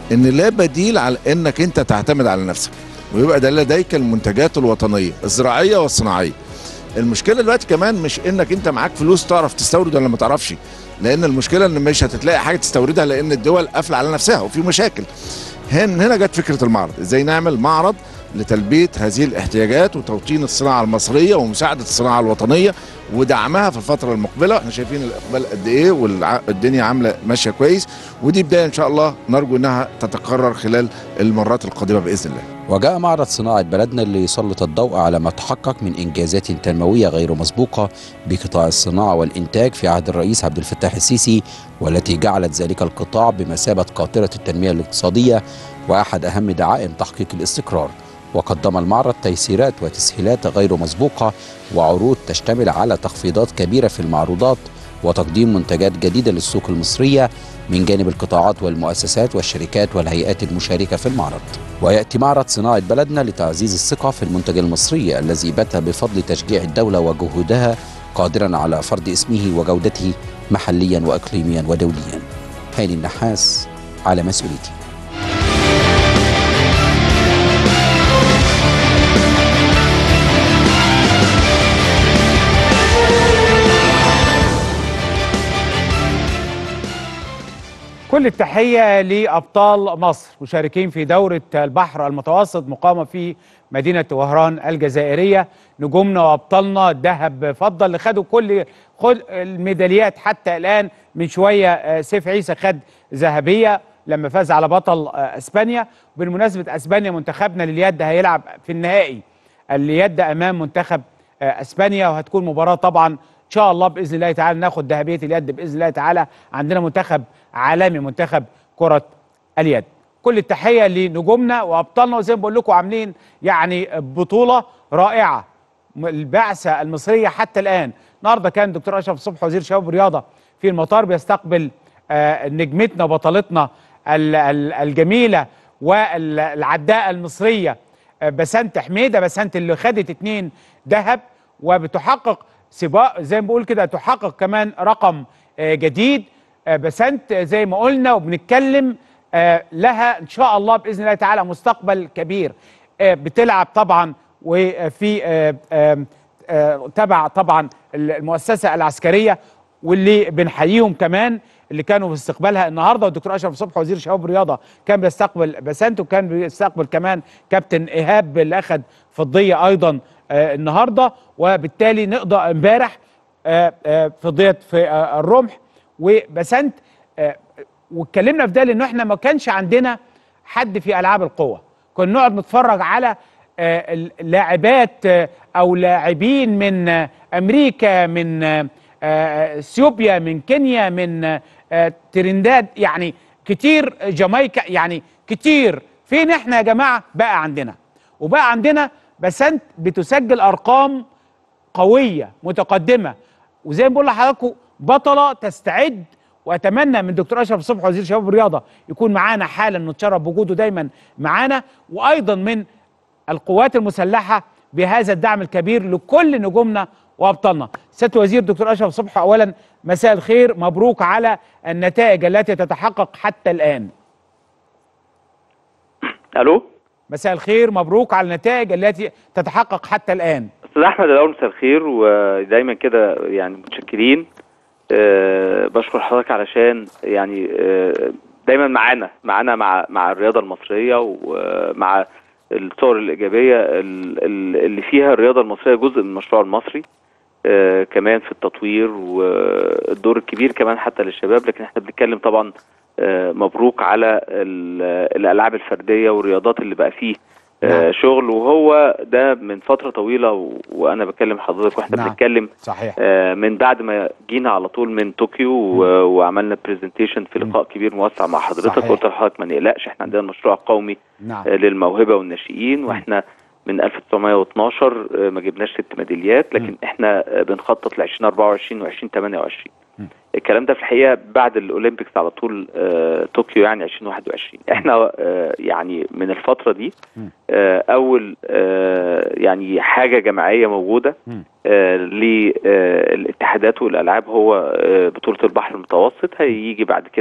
ان لا بديل على انك انت تعتمد على نفسك ويبقى ده لديك المنتجات الوطنيه الزراعيه والصناعيه. المشكله دلوقتي كمان مش انك انت معاك فلوس تعرف تستورد ولا ما تعرفش، لان المشكله ان مش هتتلاقي حاجه تستوردها لان الدول قافله على نفسها وفي مشاكل. هنا هنا جت فكره المعرض، ازاي نعمل معرض لتلبيه هذه الاحتياجات وتوطين الصناعه المصريه ومساعده الصناعه الوطنيه ودعمها في الفتره المقبله. احنا شايفين الاقبال قد ايه والدنيا عامله ماشيه كويس، ودي بدايه ان شاء الله نرجو انها تتكرر خلال المرات القادمه باذن الله. وجاء معرض صناعة بلدنا اللي يسلط الضوء على ما تحقق من إنجازات تنموية غير مسبوقة بقطاع الصناعة والإنتاج في عهد الرئيس عبد الفتاح السيسي، والتي جعلت ذلك القطاع بمثابة قاطرة التنمية الاقتصادية وأحد أهم دعائم تحقيق الاستقرار. وقدم المعرض تيسيرات وتسهيلات غير مسبوقة وعروض تشتمل على تخفيضات كبيرة في المعروضات وتقديم منتجات جديدة للسوق المصرية من جانب القطاعات والمؤسسات والشركات والهيئات المشاركة في المعرض. ويأتي معرض صناعة بلدنا لتعزيز الثقة في المنتج المصري الذي بات بفضل تشجيع الدولة وجهودها قادرا على فرض اسمه وجودته محليا وإقليميا ودوليا. هاني النحاس، على مسؤوليتي. كل التحية لأبطال مصر مشاركين في دورة البحر المتوسط مقامة في مدينة وهران الجزائرية. نجومنا وأبطالنا ذهب فضة اللي خدوا كل خد الميداليات حتى الآن. من شوية سيف عيسى خد ذهبية لما فاز على بطل أسبانيا. بالمناسبة أسبانيا منتخبنا لليد هيلعب في النهائي اليد أمام منتخب أسبانيا، وهتكون مباراة طبعا إن شاء الله بإذن الله تعالى ناخد ذهبية اليد بإذن الله تعالى. عندنا منتخب عالمي منتخب كرة اليد. كل التحية لنجومنا وأبطالنا، وزي ما بقول لكم عاملين يعني بطولة رائعة. البعثة المصرية حتى الآن النهارده كان الدكتور أشرف صبحي وزير الشباب والرياضة في المطار بيستقبل آه نجمتنا وبطلتنا الجميلة والعداءة المصرية آه بسنت حميدة. بسنت اللي خدت اتنين ذهب وبتحقق سباق زي ما بقول كده، تحقق كمان رقم آه جديد. آه بسنت زي ما قلنا وبنتكلم آه لها ان شاء الله باذن الله تعالى مستقبل كبير. آه بتلعب طبعا وفي آه آه آه تبع طبعا المؤسسه العسكريه، واللي بنحييهم كمان اللي كانوا في استقبالها النهارده. والدكتور اشرف صبحي وزير الشباب والرياضه كان بيستقبل بسنت، وكان بيستقبل كمان كابتن ايهاب اللي اخذ فضيه ايضا آه النهارده. وبالتالي نقضى امبارح آه آه فضيه في آه الرمح وبسنت. آه واتكلمنا في ده لانه احنا ما كانش عندنا حد في العاب القوه، كنا نقعد نتفرج على آه اللاعبات آه او لاعبين من آه امريكا، من آه اثيوبيا، من كينيا، من آه ترنداد، يعني كتير، جامايكا، يعني كتير. فين احنا يا جماعه؟ بقى عندنا وبقى عندنا بسنت بتسجل ارقام قويه متقدمه، وزي ما بقول لحضراتكم بطله تستعد. واتمنى من دكتور اشرف صبحي وزير الشباب والرياضه يكون معانا حالا، نتشرف بوجوده دايما معانا، وايضا من القوات المسلحه بهذا الدعم الكبير لكل نجومنا وابطالنا. سياده الوزير دكتور اشرف صبحي، اولا مساء الخير، مبروك على النتائج التي تتحقق حتى الان. الو، مساء الخير، مبروك على النتائج التي تتحقق حتى الان. استاذ احمد، الاول مساء الخير، ودايما كده يعني متشكرين. أه بشكر حضرتك علشان يعني أه دايما معانا معانا مع مع الرياضه المصريه ومع الصور الايجابيه اللي فيها الرياضه المصريه جزء من المشروع المصري. أه كمان في التطوير والدور الكبير كمان حتى للشباب. لكن احنا بنتكلم طبعا أه مبروك على الالعاب الفرديه والرياضات اللي بقى فيه آه شغل، وهو ده من فترة طويلة. و... وأنا بكلم حضرتك وإحنا نعم. بنتكلم صحيح. آه من بعد ما جينا على طول من طوكيو و... وعملنا برزنتيشن في لقاء كبير موسع مع حضرتك، وقلت لحضرتك ما نقلقش، إحنا عندنا مشروع قومي نعم. آه للموهبة والناشئين، وإحنا من ألف وتسعمائة واثناشر آه ما جبناش ست ميداليات، لكن م. إحنا آه بنخطط ل ألفين وأربعة وعشرين وألفين وثمانية وعشرين. م. الكلام ده في الحقيقة بعد الأولمبيكس على طول آه طوكيو يعني ألفين وواحد وعشرين. احنا آه يعني من الفترة دي آه أول آه يعني حاجة جماعية موجودة آه للاتحادات والألعاب هو آه بطولة البحر المتوسط. هيجي بعد كده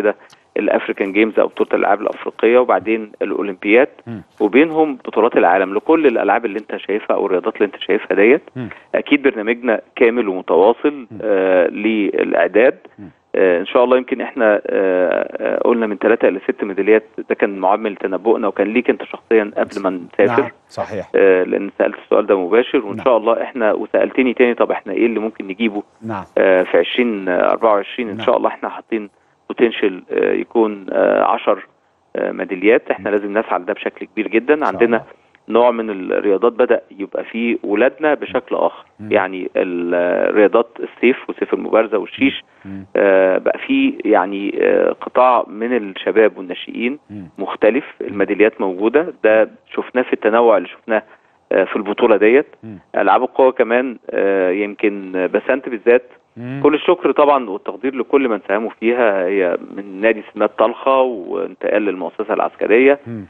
الافريكان جيمز او بطوله الالعاب الافريقيه، وبعدين الاولمبياد، وبينهم بطولات العالم لكل الالعاب اللي انت شايفها او الرياضات اللي انت شايفها ديت. اكيد برنامجنا كامل ومتواصل آه للاعداد. آه ان شاء الله يمكن احنا آه قلنا من ثلاثة الى ست ميداليات، ده كان معامل تنبؤنا، وكان ليك انت شخصيا قبل ما نسافر. نعم صحيح. آه لان سالت السؤال ده مباشر، وان نعم. شاء الله احنا وسالتني تاني طب احنا ايه اللي ممكن نجيبه نعم. آه في عشرين أربعة وعشرين ان نعم. شاء الله احنا حاطين بوتنشال آه يكون آه عشر آه ميداليات. احنا لازم نسعى لده بشكل كبير جدا. عندنا نوع من الرياضات بدأ يبقى فيه ولادنا بشكل آخر. مم. يعني الرياضات السيف وسيف المبارزة والشيش آه بقى فيه يعني آه قطاع من الشباب والناشئين مختلف، الميداليات موجودة، ده شفناه في التنوع اللي شفناه آه في البطولة ديت. ألعاب القوى كمان آه يمكن بسنت بالذات مم. كل الشكر طبعا والتقدير لكل من ساهموا فيها، هي من نادي سمات طلخة وانتقال للمؤسسة العسكرية. مم.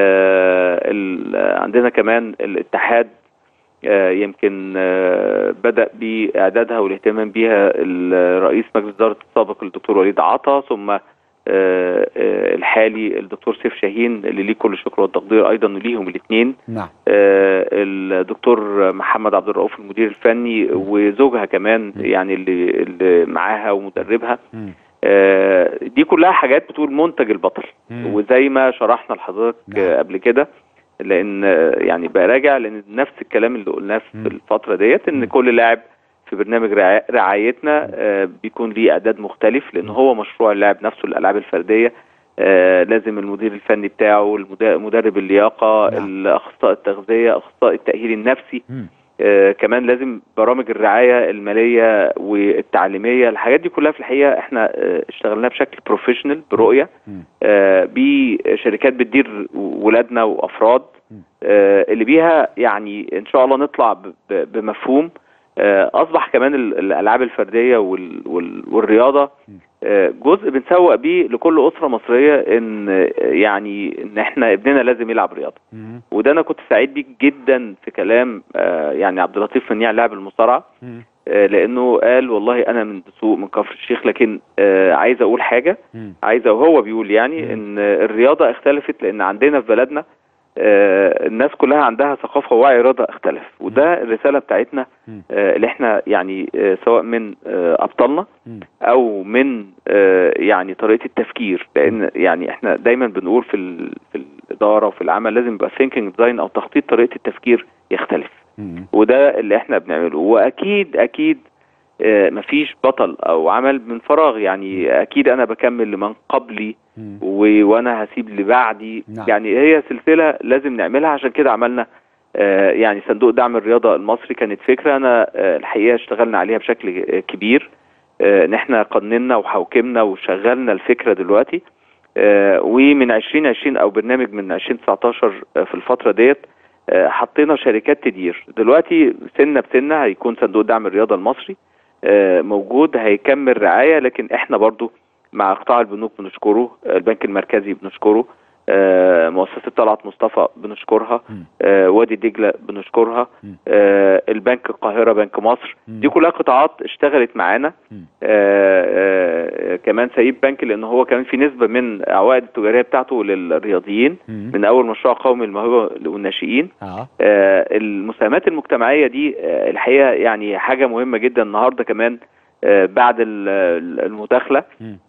آه عندنا كمان الاتحاد آه يمكن آه بدأ بإعدادها والاهتمام بها الرئيس مجلس إدارة السابق الدكتور وليد عطا، ثم آه آه الحالي الدكتور سيف شاهين اللي ليه كل الشكر والتقدير أيضا ليهم الاثنين. نعم. آه الدكتور محمد عبد الرؤوف المدير الفني وزوجها كمان م. يعني اللي, اللي معاها ومدربها. م. آه دي كلها حاجات بتقول منتج البطل. مم. وزي ما شرحنا لحضرتك نعم. قبل كده، لان يعني براجع لان نفس الكلام اللي قلناه في مم. الفتره ديت، ان مم. كل لاعب في برنامج رعايتنا آه بيكون ليه اعداد مختلف، لان هو مشروع اللاعب نفسه الالعاب الفرديه. آه لازم المدير الفني بتاعه، مدرب اللياقه، نعم. اخصائي التغذيه، اخصائي التاهيل النفسي، مم. آه كمان لازم برامج الرعاية المالية والتعليمية. الحاجات دي كلها في الحقيقة احنا آه اشتغلناها بشكل بروفيشنال برؤية آه بشركات بتدير ولادنا وأفراد آه اللي بيها يعني ان شاء الله نطلع بمفهوم آه أصبح كمان الألعاب الفردية وال وال والرياضة آه جزء بنسوق بيه لكل أسرة مصرية، ان يعني ان احنا ابننا لازم يلعب رياضة. وده انا كنت سعيد بيه جدا في كلام آه يعني عبد اللطيف منيع لاعب المصارعه، آه لانه قال والله انا من دسوق من كفر الشيخ، لكن آه عايز اقول حاجه، عايز وهو بيقول يعني ان الرياضه اختلفت، لان عندنا في بلدنا آه الناس كلها عندها ثقافه ووعي رياضه اختلف، وده الرساله بتاعتنا آه اللي احنا يعني آه سواء من آه ابطالنا او من آه يعني طريقه التفكير، لان يعني احنا دايما بنقول في ال في الاداره وفي العمل لازم يبقى ثينكينج ديزاين او تخطيط طريقه التفكير يختلف. مم. وده اللي احنا بنعمله. واكيد اكيد آه مفيش بطل او عمل من فراغ، يعني اكيد انا بكمل لمن قبلي وانا هسيب اللي بعدي. نعم. يعني هي سلسله لازم نعملها، عشان كده عملنا آه يعني صندوق دعم الرياضه المصري. كانت فكره انا آه الحقيقه اشتغلنا عليها بشكل كبير، ان آه احنا قننا وحوكمنا وشغلنا الفكره دلوقتي. آه ومن عشرين عشرين او برنامج من عشرين تسعتاشر آه في الفتره ديت آه حطينا شركات تدير. دلوقتي سنه بسنه هيكون صندوق دعم الرياضه المصري آه موجود، هيكمل رعايه، لكن احنا برضو مع قطاع البنوك بنشكره، البنك المركزي بنشكره، آه مؤسسة طلعت مصطفى بنشكرها، آه وادي دجلة بنشكرها، آه البنك القاهرة، بنك مصر، دي كلها قطاعات اشتغلت معانا. آه آه كمان سيب بنك، لان هو كمان في نسبة من العوائد التجارية بتاعته للرياضيين من اول مشروع قومي الموهبة والناشئين. آه المساهمات المجتمعية دي آه الحقيقة يعني حاجة مهمة جدا. النهاردة كمان آه بعد المداخلة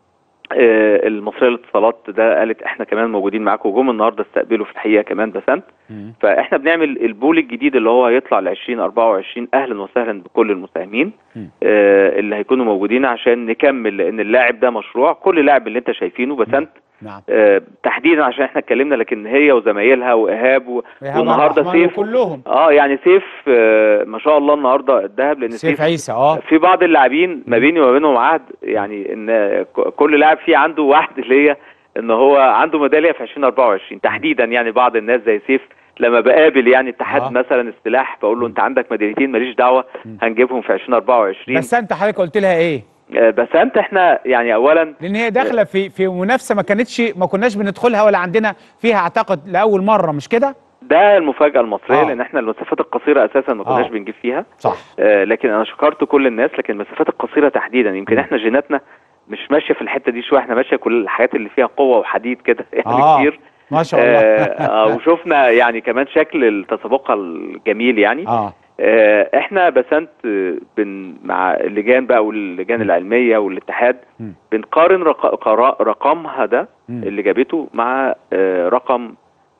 آه المصريه للاتصالات ده قالت احنا كمان موجودين معاكم، وجم النهارده استقبلوا في الحقيقه كمان بسنت. فاحنا بنعمل البول الجديد اللي هو هيطلع ل عشرين أربعة وعشرين. اهلا وسهلا بكل المساهمين آه اللي هيكونوا موجودين عشان نكمل، لان اللاعب ده مشروع. كل لاعب اللي انت شايفينه بسنت نعم. آه تحديدا عشان احنا اتكلمنا، لكن هي وزمايلها وايهاب و... والنهارده سيف كلهم اه يعني سيف آه ما شاء الله النهارده الذهب، لان سيف عيسى اه في بعض اللاعبين ما بيني وما بينهم عهد، يعني ان كل لاعب فيه عنده واحد اللي هي ان هو عنده ميداليه في عشرين أربعة وعشرين تحديدا. يعني بعض الناس زي سيف لما بقابل يعني اتحاد آه. مثلا السلاح بقول له انت عندك ميداليتين ماليش دعوه هنجيبهم في عشرين أربعة وعشرين. بس انت حضرتك قلت لها ايه؟ بس انت احنا يعني اولا لان هي داخله في في منافسه ما كانتش ما كناش بندخلها ولا عندنا فيها اعتقد لاول مره، مش كده؟ ده المفاجاه المصريه. آه. لان احنا المسافات القصيره اساسا ما كناش آه. بنجيب فيها. صح. آه لكن انا شكرت كل الناس، لكن المسافات القصيره تحديدا يمكن م. احنا جيناتنا مش ماشيه في الحته دي شويه، احنا ماشيه كل الحاجات اللي فيها قوه وحديد كده يعني آه. كتير ما شاء الله. آه وشفنا يعني كمان شكل التسابق الجميل يعني. اه آه احنا بسنت بن مع اللجان بقى واللجان العلميه والاتحاد م. بنقارن رق... رقمها ده م. اللي جابته مع آه رقم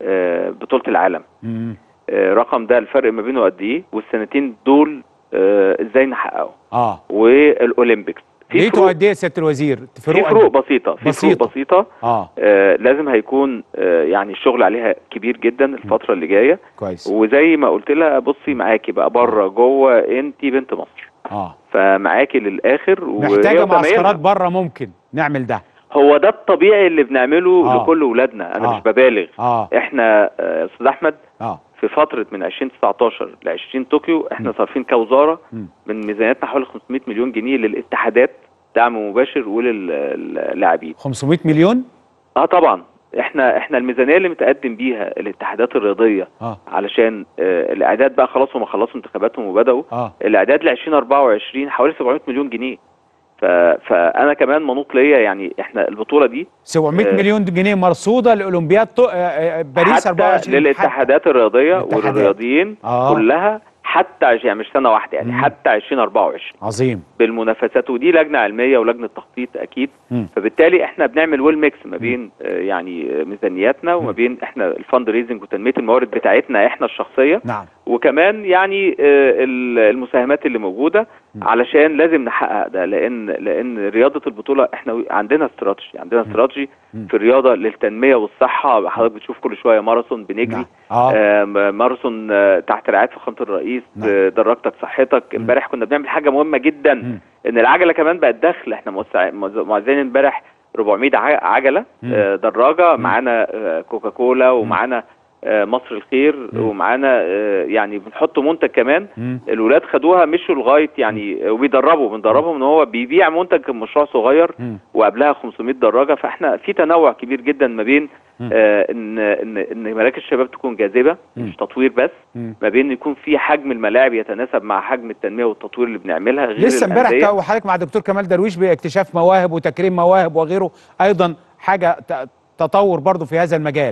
آه بطوله العالم. م. آه رقم ده الفرق ما بينه قد ايه، والسنتين دول آه ازاي نحققه. اه والاولمبيكس ليه قد ايه يا سياده الوزير؟ في فروق بسيطه في بسيطة. فروق بسيطه اه, آه لازم هيكون آه يعني الشغل عليها كبير جدا الفتره اللي جايه. كويس. وزي ما قلت لها بصي معاكي بقى بره جوه انت بنت مصر اه فمعاكي للاخر. محتاجه معسكرات بره ممكن نعمل ده. هو ده الطبيعي اللي بنعمله آه. لكل ولادنا، انا آه. مش ببالغ. اه احنا يا آه استاذ احمد اه في فتره من ألفين وتسعتاشر ل عشرين طوكيو احنا صارفين كوزاره م. من ميزانيتنا حوالي خمسمائة مليون جنيه للاتحادات دعم مباشر وللاعبين. خمسمائة مليون؟ اه طبعا احنا احنا الميزانيه اللي متقدم بيها الاتحادات الرياضيه آه. علشان آه الاعداد بقى خلاص هم خلصوا انتخاباتهم وبداوا آه. الاعداد ل ألفين وأربعة وعشرين حوالي سبعمائة مليون جنيه. ف... فانا كمان منوط ليا يعني احنا البطوله دي سبعمائة آه مليون جنيه مرصوده لاولمبياد طو... آه باريس أربعة وعشرين للاتحادات الرياضيه الاتحادات. والرياضيين آه. كلها حتى يعني مش سنه واحده يعني مم. حتى ألفين وأربعة وعشرين عظيم بالمنافسات. ودي لجنه علميه ولجنه تخطيط اكيد. مم. فبالتالي احنا بنعمل ويل ميكس ما بين آه يعني ميزانياتنا وما بين احنا الفند ريزنج وتنميه الموارد بتاعتنا احنا الشخصيه. نعم. وكمان يعني آه المساهمات اللي موجوده مم. علشان لازم نحقق ده، لان لان رياضه البطوله احنا عندنا استراتيجي عندنا استراتيجي في الرياضه للتنميه والصحه. حضرتك بتشوف كل شويه ماراثون بنجري. نعم. آه. آه ماراثون آه تحت رعايه فخامه الرئيس. نعم. آه دراجتك صحتك. امبارح كنا بنعمل حاجه مهمه جدا مم. ان العجله كمان بقت دخل. احنا موزعين امبارح أربعمائة عجله آه دراجه. معانا آه كوكاكولا ومعانا آه مصر الخير مم. ومعانا آه يعني بنحط منتج كمان. مم. الولاد خدوها مشوا لغايه يعني وبيدربوا بندربهم ان هو بيبيع منتج مشروع صغير. مم. وقبلها خمسمائة دراجه. فاحنا في تنوع كبير جدا ما بين آه ان ان ان مراكز الشباب تكون جاذبه مش تطوير بس. مم. ما بين يكون في حجم الملاعب يتناسب مع حجم التنميه والتطوير اللي بنعملها غير لسه امبارح الأندية. وحضرتك مع الدكتور كمال درويش باكتشاف مواهب وتكريم مواهب وغيره ايضا حاجه تطور برضو في هذا المجال.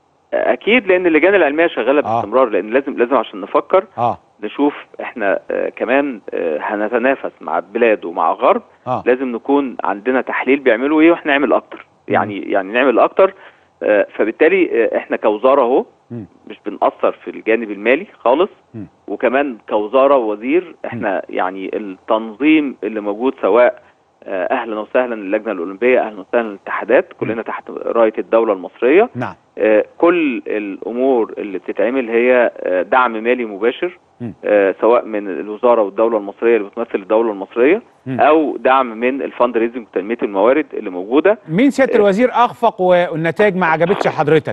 اكيد لان اللجان العلميه شغاله آه. باستمرار. لان لازم لازم عشان نفكر اه نشوف احنا آه كمان آه هنتنافس مع البلاد ومع الغرب. آه. لازم نكون عندنا تحليل بيعملوا ايه واحنا نعمل اكتر. يعني يعني نعمل اكتر. آه فبالتالي آه احنا كوزاره اهو مش بنأثر في الجانب المالي خالص. م. وكمان كوزاره ووزير احنا م. يعني التنظيم اللي موجود سواء آه اهلا وسهلا اللجنه الاولمبيه اهلا وسهلا الاتحادات كلنا تحت رايه الدوله المصريه. نعم. آه كل الامور اللي بتتعمل هي آه دعم مالي مباشر آه سواء من الوزاره والدوله المصريه اللي بتمثل الدوله المصريه م. او دعم من الفند ريزنج وتنميه الموارد اللي موجوده. مين سياده آه الوزير اخفق والنتائج ما عجبتش حضرتك؟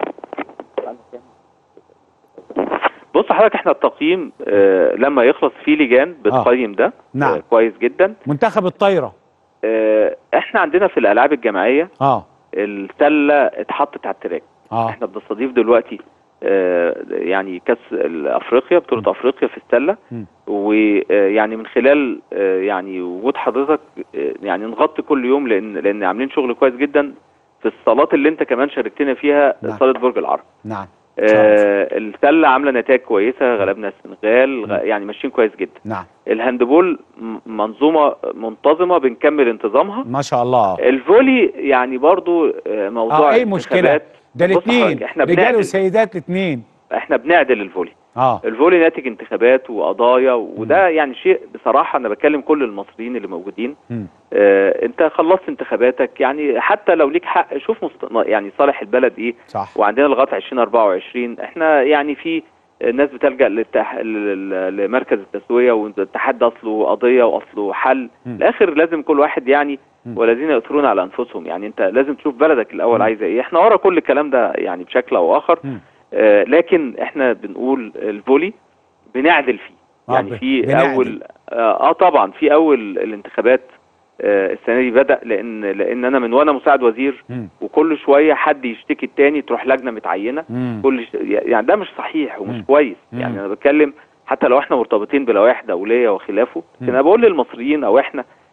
بص حضرتك احنا التقييم آه لما يخلص في لجان بتقيم ده. نعم. آه كويس جدا. منتخب الطايره آه احنا عندنا في الالعاب الجماعيه اه السله اتحطت على التراك. اه احنا بنستضيف دلوقتي آه يعني كاس افريقيا بطوله م. افريقيا في السله. ويعني من خلال آه يعني وجود حضرتك آه يعني نغطي كل يوم لان لان عاملين شغل كويس جدا في الصالات اللي انت كمان شاركتنا فيها. نعم. صاله برج العرب. نعم. آه السله عامله نتائج كويسه. غلبنا السنغال. غ... يعني ماشيين كويس جدا. نعم. الهاندبول منظومه منتظمه بنكمل انتظامها ما شاء الله. الفولي يعني برضو آه موضوع اه ايه مشكله ده الاثنين رجال وسيدات الاثنين. احنا بنعدل الفولي. اه الفولي ناتج انتخابات وقضايا وده م. يعني شيء بصراحه انا بكلم كل المصريين اللي موجودين. آه انت خلصت انتخاباتك يعني حتى لو ليك حق شوف مست... يعني صالح البلد ايه. صح. وعندنا لغايه ألفين وأربعة وعشرين احنا يعني في الناس بتلجأ للتح... لمركز التسويه والاتحاد ده اصله قضيه واصله حل. الاخر لازم كل واحد يعني م. والذين يؤثرون على انفسهم يعني انت لازم تشوف بلدك الاول عايزه ايه. احنا ورا كل الكلام ده يعني بشكل او اخر. م. آه لكن احنا بنقول الفولي بنعدل فيه. يعني في بنعدل. اول اه, آه طبعا في اول الانتخابات آه السنه دي بدأ لان لان انا من وانا مساعد وزير م. وكل شويه حد يشتكي التاني تروح لجنه متعينه. م. كل ش... يعني ده مش صحيح ومش م. كويس. م. يعني انا بتكلم حتى لو احنا مرتبطين بلوائح دوليه وخلافه. انا بقول للمصريين او احنا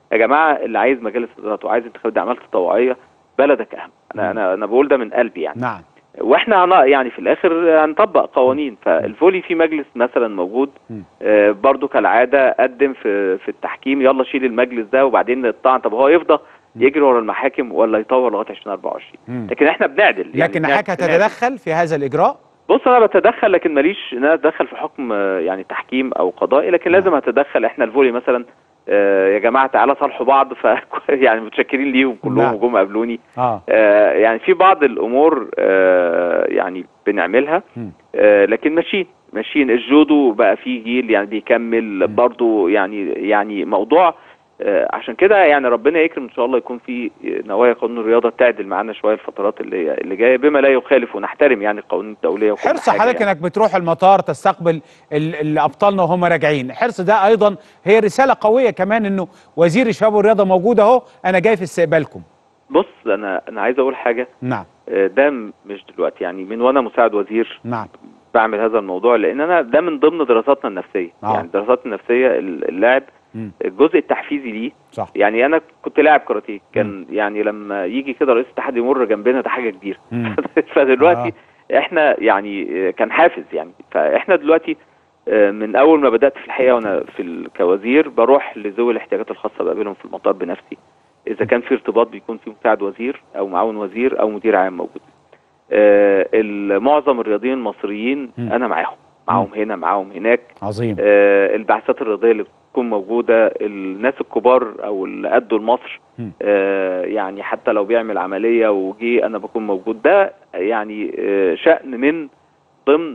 يا جماعه اللي عايز مجالس ادارات وعايز انتخابات اعمال تطوعيه بلدك اهم. انا انا انا بقول ده من قلبي يعني. نعم. واحنا هن يعني في الاخر هنطبق قوانين. فالفولي في مجلس مثلا موجود آه برضو كالعاده قدم في في التحكيم يلا شيل المجلس ده وبعدين الطعن. طب هو يفضى يجري ورا المحاكم ولا يطور لغايه ألفين وأربعة وعشرين؟ لكن احنا بنعدل يعني. لكن حضرتك هتتدخل في هذا الاجراء؟ بص انا بتدخل لكن ماليش ان انا اتدخل في حكم يعني تحكيم او قضائي، لكن لازم اتدخل. احنا الفولي مثلا آه يا جماعه تعالى صالحوا بعض، ف يعني متشكرين ليهم كلهم وجم قابلوني. آه. آه يعني في بعض الامور آه يعني بنعملها آه لكن ماشيين ماشيين. الجودو بقى فيه جيل يعني بيكمل برضو يعني يعني موضوع آه عشان كده يعني ربنا يكرم ان شاء الله يكون في نوايا قانون الرياضه تعدل معانا شويه الفترات اللي اللي جايه بما لا يخالف، ونحترم يعني القوانين الدوليه. حرص حضرتك يعني انك بتروح المطار تستقبل الابطالنا وهم راجعين، الحرص ده ايضا هي رساله قويه كمان انه وزير الشباب والرياضه موجود اهو، انا جاي في استقبالكم. بص انا انا عايز اقول حاجه. نعم. ده مش دلوقتي يعني من وانا مساعد وزير. نعم. بعمل هذا الموضوع لان انا ده من ضمن دراساتنا النفسيه. آه. يعني دراسات النفسيه اللاعب الجزء التحفيزي ليه. صح. يعني انا كنت لاعب كاراتيه كان م. يعني لما يجي كده رئيس الاتحاد يمر جنبنا ده حاجه كبيره. فدلوقتي آه. احنا يعني كان حافز يعني. فاحنا دلوقتي من اول ما بدات في الحقيقه وانا في كوزير بروح لذوي الاحتياجات الخاصه بقابلهم في المطار بنفسي. اذا كان في ارتباط بيكون في مساعد وزير او معاون وزير او مدير عام موجود. آه معظم الرياضيين المصريين م. انا معاهم معاهم هنا معاهم هناك. عظيم. آه البعثات الرياضيه اللي بتكون موجوده، الناس الكبار او اللي قدوا لمصر آه يعني حتى لو بيعمل عمليه وجي انا بكون موجود. ده يعني آه شأن من ضمن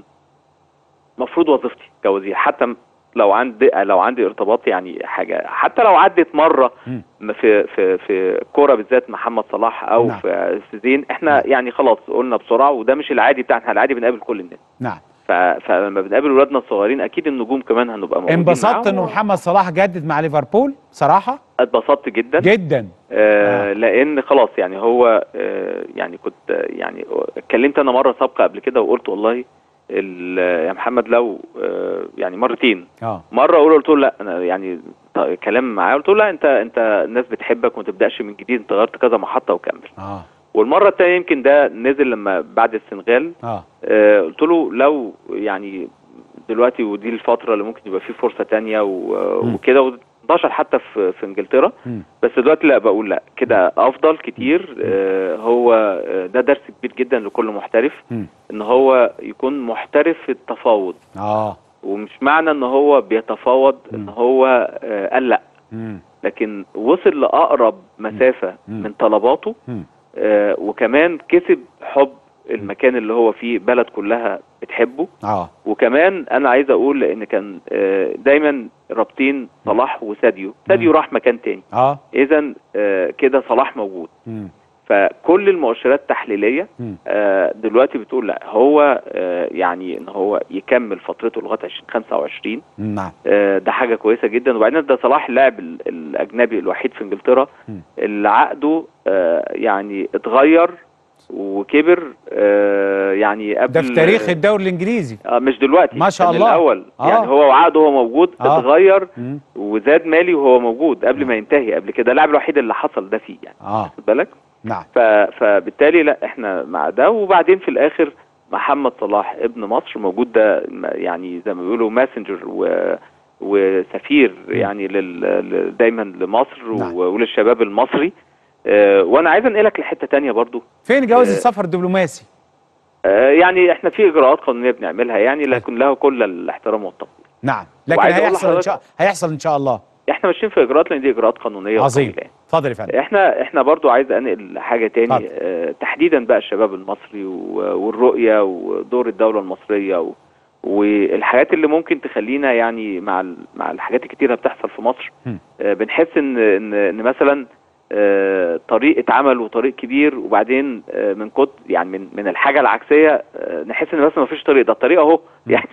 مفروض وظيفتي كوزير. حتى لو عندي لو عندي ارتباط يعني حاجه حتى لو عدت مره م. في في في كوره بالذات محمد صلاح او نعم. في زين احنا نعم. يعني خلاص قلنا بسرعه وده مش العادي بتاعنا. العادي بنقابل كل الناس. نعم. فلما بنقابل ولادنا الصغيرين اكيد النجوم كمان هنبقى موجودين. انبسطت انه محمد صلاح جدد مع ليفربول صراحه؟ اتبسطت جدا جدا آه آه. لان خلاص يعني هو آه يعني كنت يعني اتكلمت انا مره سابقه قبل كده وقلت والله يا محمد لو آه يعني مرتين اه مره اقول قلت له لا انا يعني كلام معاه قلت له لا انت انت الناس بتحبك وما تبداش من جديد، انت غيرت كذا محطه وكمل. اه والمره الثانيه يمكن ده نزل لما بعد السنغال. اه, آه قلت له لو يعني دلوقتي ودي الفتره اللي ممكن يبقى فيه فرصه ثانيه وكده وانتشر حتى في في انجلترا. م. بس دلوقتي لا بقول لا كده افضل كتير. آه هو آه ده درس كبير جدا لكل محترف. م. ان هو يكون محترف في التفاوض. اه ومش معنى ان هو بيتفاوض م. ان هو آه قال لا. م. لكن وصل لاقرب مسافه م. من طلباته. آه وكمان كسب حب المكان اللي هو فيه، بلد كلها بتحبه. اه وكمان انا عايز اقول لان كان آه دايما رابطين صلاح وساديو. ساديو راح مكان تاني. اه اذا آه كده صلاح موجود. م. فكل المؤشرات التحليليه آه دلوقتي بتقول لا هو آه يعني ان هو يكمل فترته لغايه ألفين وخمسة وعشرين. نعم. آه ده حاجه كويسه جدا. وبعدين ده صلاح اللاعب الاجنبي الوحيد في انجلترا م. اللي عقده آه يعني اتغير وكبر آه يعني قبل ده في تاريخ الدوري الانجليزي. آه مش دلوقتي ما شاء الله. الاول آه. يعني هو وعقده هو موجود آه. اتغير م. وزاد مالي وهو موجود قبل م. ما ينتهي. قبل كده اللاعب الوحيد اللي حصل ده فيه يعني. اه خد بالك. نعم. فبالتالي لا احنا مع ده. وبعدين في الاخر محمد صلاح ابن مصر موجود. ده يعني زي ما بيقولوا ماسنجر و وسفير يعني لل... دايما لمصر. نعم. وللشباب المصري. آه وانا عايز انقلك لحته ثانيه برضو. فين جواز آه السفر الدبلوماسي؟ آه يعني احنا في اجراءات قانونيه بنعملها يعني لكن له كل الاحترام والتقدير. نعم. لكن هيحصل ان شاء هيحصل ان شاء الله. احنا ماشيين في اجراءات لان دي اجراءات قانونيه. عظيم. اتفضل يا فندم. احنا احنا برضو عايز انقل حاجه تاني اه تحديدا بقى الشباب المصري والرؤيه ودور الدوله المصريه و والحاجات اللي ممكن تخلينا يعني مع مع الحاجات الكتيره بتحصل في مصر. اه بنحس ان ان, إن مثلا اه طريق اتعمل وطريق كبير وبعدين اه من كت يعني من من الحاجه العكسيه اه نحس ان بس ما فيش طريق. ده الطريق اهو يعني.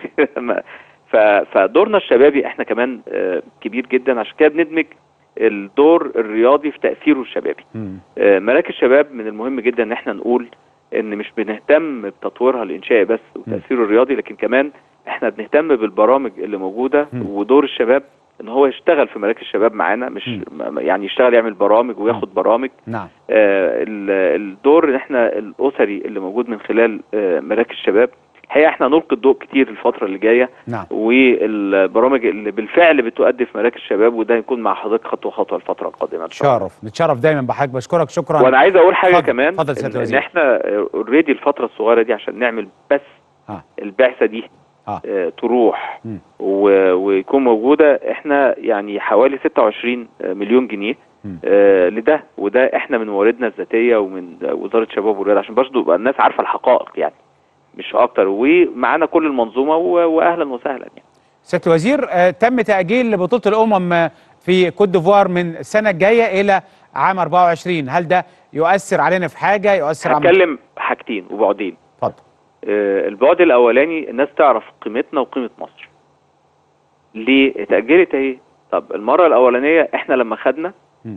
فدورنا الشبابي احنا كمان اه كبير جدا. عشان كده بندمج الدور الرياضي في تأثيره الشبابي. اه مراكز الشباب من المهم جدا ان احنا نقول ان مش بنهتم بتطويرها الانشائي بس وتأثيره الرياضي، لكن كمان احنا بنهتم بالبرامج اللي موجودة م. ودور الشباب ان هو يشتغل في مراكز الشباب معانا، مش م. يعني يشتغل يعمل برامج وياخد برامج. نعم. آه الدور احنا الاسري اللي موجود من خلال آه مراكز الشباب، الحقيقه احنا نلقي الضوء كتير الفتره اللي جايه. نعم. والبرامج اللي بالفعل بتؤدي في مراكز الشباب، وده هيكون مع حضرتك خطوه خطوه الفتره القادمه ان شاء الله. شرف، نتشرف دايما بحضرتك، بشكرك شكرا. وانا عايز اقول حاجه فضل. كمان فضل إن, ان احنا اوريدي الفتره الصغيره دي عشان نعمل بس آه. البعثه دي آه. آه تروح ويكون موجوده، احنا يعني حوالي ستة وعشرين مليون جنيه آه لده، وده احنا من مواردنا الذاتيه ومن وزاره الشباب والرياضه، عشان برضه يبقى الناس عارفه الحقائق يعني مش اكتر، ومعانا كل المنظومه واهلا وسهلا يعني. سياده الوزير، آه تم تاجيل بطوله الامم في كوت ديفوار من السنه الجايه الى عام أربعة وعشرين، هل ده يؤثر علينا في حاجه؟ يؤثر على هتكلم حاجتين وبعدين. اتفضل. آه البعد الاولاني، الناس تعرف قيمتنا وقيمه مصر. ليه اتاجلت اهي؟ طب المره الاولانيه احنا لما خدنا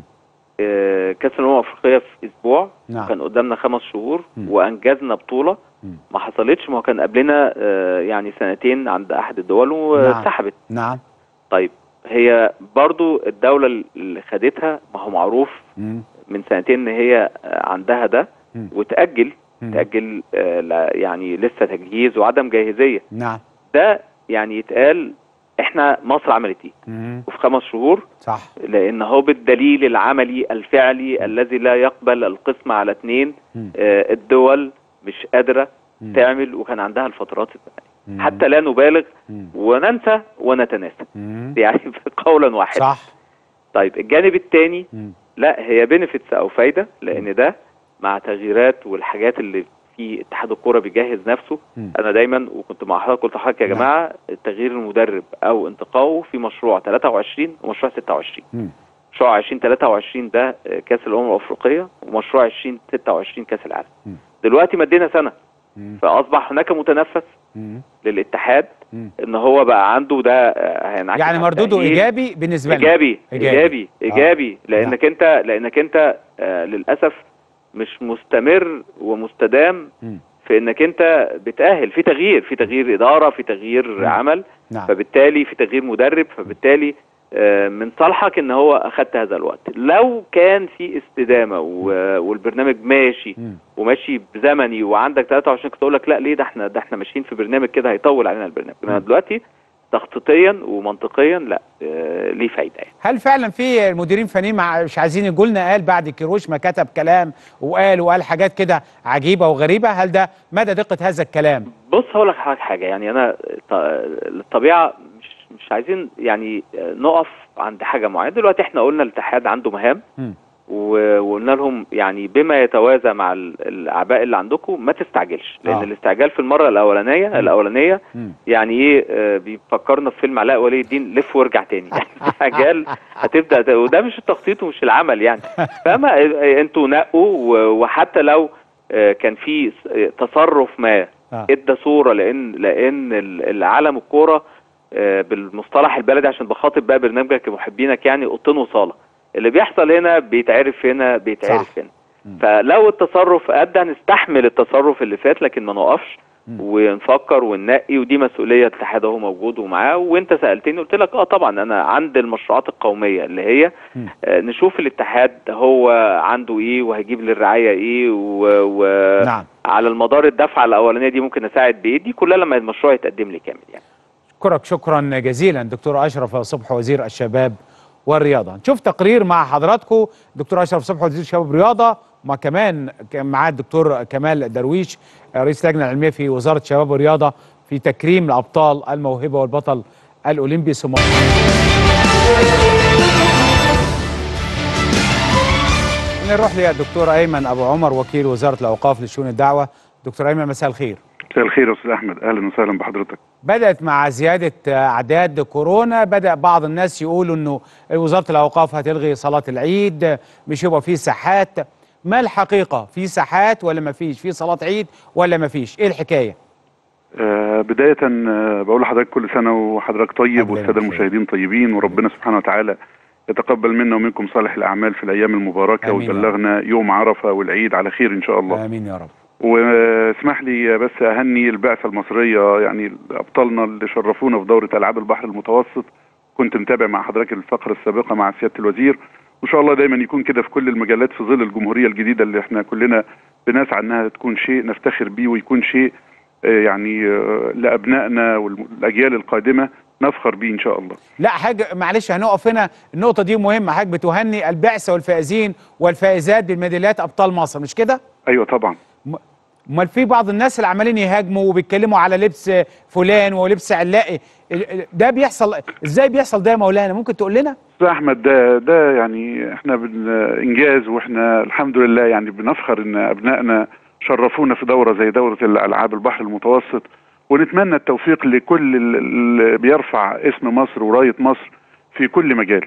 آه كاس الامم الافريقيه في اسبوع، نعم. كان قدامنا خمس شهور م. وانجزنا بطوله ما حصلتش، ما هو كان قبلنا آه يعني سنتين عند احد الدول واتسحبت. نعم. نعم. طيب هي برضو الدولة اللي خدتها، ما هو معروف م. من سنتين ان هي عندها ده م. وتأجل م. تأجل آه يعني لسه تجهيز وعدم جاهزية. نعم. ده يعني يتقال احنا مصر عملت ايه وفي خمس شهور. صح. لان هو بالدليل العملي الفعلي م. الذي لا يقبل القسم على اثنين، آه الدول مش قادرة م. تعمل، وكان عندها الفترات الثانية. حتى لا نبالغ م. وننسى ونتناسى يعني قولا واحدا. صح. طيب الجانب الثاني، لا هي بينيفيتس او فايده، لان ده مع تغييرات والحاجات اللي في اتحاد الكوره بيجهز نفسه. م. انا دايما وكنت مع حضرتك قلت لحضرتك يا جماعه تغيير المدرب او انتقائه في مشروع ثلاثة وعشرين ومشروع ستة وعشرين. م. مشروع عشرين ثلاثة وعشرين ده كاس الامم الافريقيه، ومشروع عشرين ستة وعشرين كاس العالم. م. دلوقتي مدينا سنه، م. فاصبح هناك متنفس م. للاتحاد م. ان هو بقى عنده ده هينعكس يعني مردوده ايجابي بالنسبه لنا. ايجابي ايجابي ايجابي, إيجابي آه. لانك انت لانك انت آه للاسف مش مستمر ومستدام م. في انك انت بتأهل في تغيير في تغيير اداره، في تغيير م. عمل. نعم. فبالتالي في تغيير مدرب، فبالتالي آه من صالحك ان هو اخدت هذا الوقت. لو كان في استدامه والبرنامج ماشي م. وماشي بزمني وعندك ثلاثة وعشرين، كنت اقول لك لا ليه، ده احنا ده احنا ماشيين في برنامج كده هيطول علينا البرنامج. انا دلوقتي تخطيطيا ومنطقيا لا آه ليه فايده يعني. هل فعلا في المديرين فنيين مش عايزين يقولوا لنا؟ قال بعد كيروش ما كتب كلام وقال وقال حاجات كده عجيبه وغريبه، هل ده مدى دقه هذا الكلام؟ بص هقول لك حاجه، يعني انا الطبيعه مش مش عايزين يعني نقف عند حاجه معينه. دلوقتي احنا قلنا الاتحاد عنده مهام م. وقلنا لهم يعني بما يتوازى مع الاعباء اللي عندكم ما تستعجلش، لان آه. الاستعجال في المره الاولانيه م. الاولانيه م. يعني ايه آه بيفكرنا في فيلم علاء ولي الدين لف وارجع تاني يعني الاستعجال هتبدا، وده مش التخطيط ومش العمل يعني. فما انتوا نقوا، وحتى لو آه كان في تصرف ما آه. ادى صوره، لان لان العالم الكوره آه بالمصطلح البلدي عشان بخاطب بقى برنامجك محبينك يعني اوضتين وصاله، اللي بيحصل هنا بيتعرف هنا بيتعرف صح. هنا م. فلو التصرف ادى نستحمل التصرف اللي فات، لكن ما نقفش م. ونفكر وننقي، ودي مسؤوليه الاتحاد اهو موجود ومعاه. وانت سالتني قلت لك اه طبعا انا عند المشروعات القوميه اللي هي آه نشوف الاتحاد هو عنده ايه وهيجيب للرعايه ايه، و نعم. على المدار الدفعه الاولانيه دي ممكن اساعد بايه، دي كلها لما المشروع يتقدم لي كامل يعني. اشكرك شكرا جزيلا دكتور اشرف صبحي وزير الشباب والرياضه. نشوف تقرير مع حضراتكم دكتور اشرف صبحي وزير الشباب والرياضه، وما كمان معاه الدكتور كمال درويش رئيس اللجنه العلميه في وزاره الشباب والرياضه في تكريم الابطال الموهبه والبطل الاولمبي. ثم نروح للدكتور ايمن ابو عمر وكيل وزاره الاوقاف لشؤون الدعوه. دكتور ايمن مساء الخير. مساء الخير يا استاذ احمد، اهلا وسهلا بحضرتك. بدات مع زياده اعداد كورونا، بدا بعض الناس يقولوا انه وزاره الاوقاف هتلغي صلاه العيد، مش هيبقى في ساحات. ما الحقيقه، في ساحات ولا ما فيش؟ في صلاه عيد ولا ما فيش؟ ايه الحكايه؟ آه بدايه آه بقول لحضرتك كل سنه وحضرتك طيب والساده المشاهدين طيبين، وربنا سبحانه وتعالى يتقبل منا ومنكم صالح الاعمال في الايام المباركه، ويبلغنا يوم عرفه والعيد على خير ان شاء الله. امين يا رب. واسمح لي بس اهني البعثه المصريه، يعني ابطالنا اللي شرفونا في دوره العاب البحر المتوسط، كنت متابع مع حضرتك الفقره السابقه مع سياده الوزير، وان شاء الله دايما يكون كده في كل المجالات في ظل الجمهوريه الجديده اللي احنا كلنا بنسعى انها تكون شيء نفتخر بيه ويكون شيء يعني لابنائنا والاجيال القادمه نفخر بيه ان شاء الله. لا حاجه معلش هنقف هنا، النقطه دي مهمه. حاجه بتهني البعثه والفائزين والفائزات بالميداليات ابطال مصر، مش كده؟ ايوه طبعا. امال في بعض الناس اللي عمالين يهاجموا وبيتكلموا على لبس فلان ولبس علاقي، ده بيحصل ازاي؟ بيحصل ده يا مولانا؟ ممكن تقول لنا؟ يا احمد ده ده يعني احنا انجاز، واحنا الحمد لله يعني بنفخر ان ابنائنا شرفونا في دوره زي دوره الالعاب البحر المتوسط، ونتمنى التوفيق لكل اللي بيرفع اسم مصر ورايه مصر في كل مجال.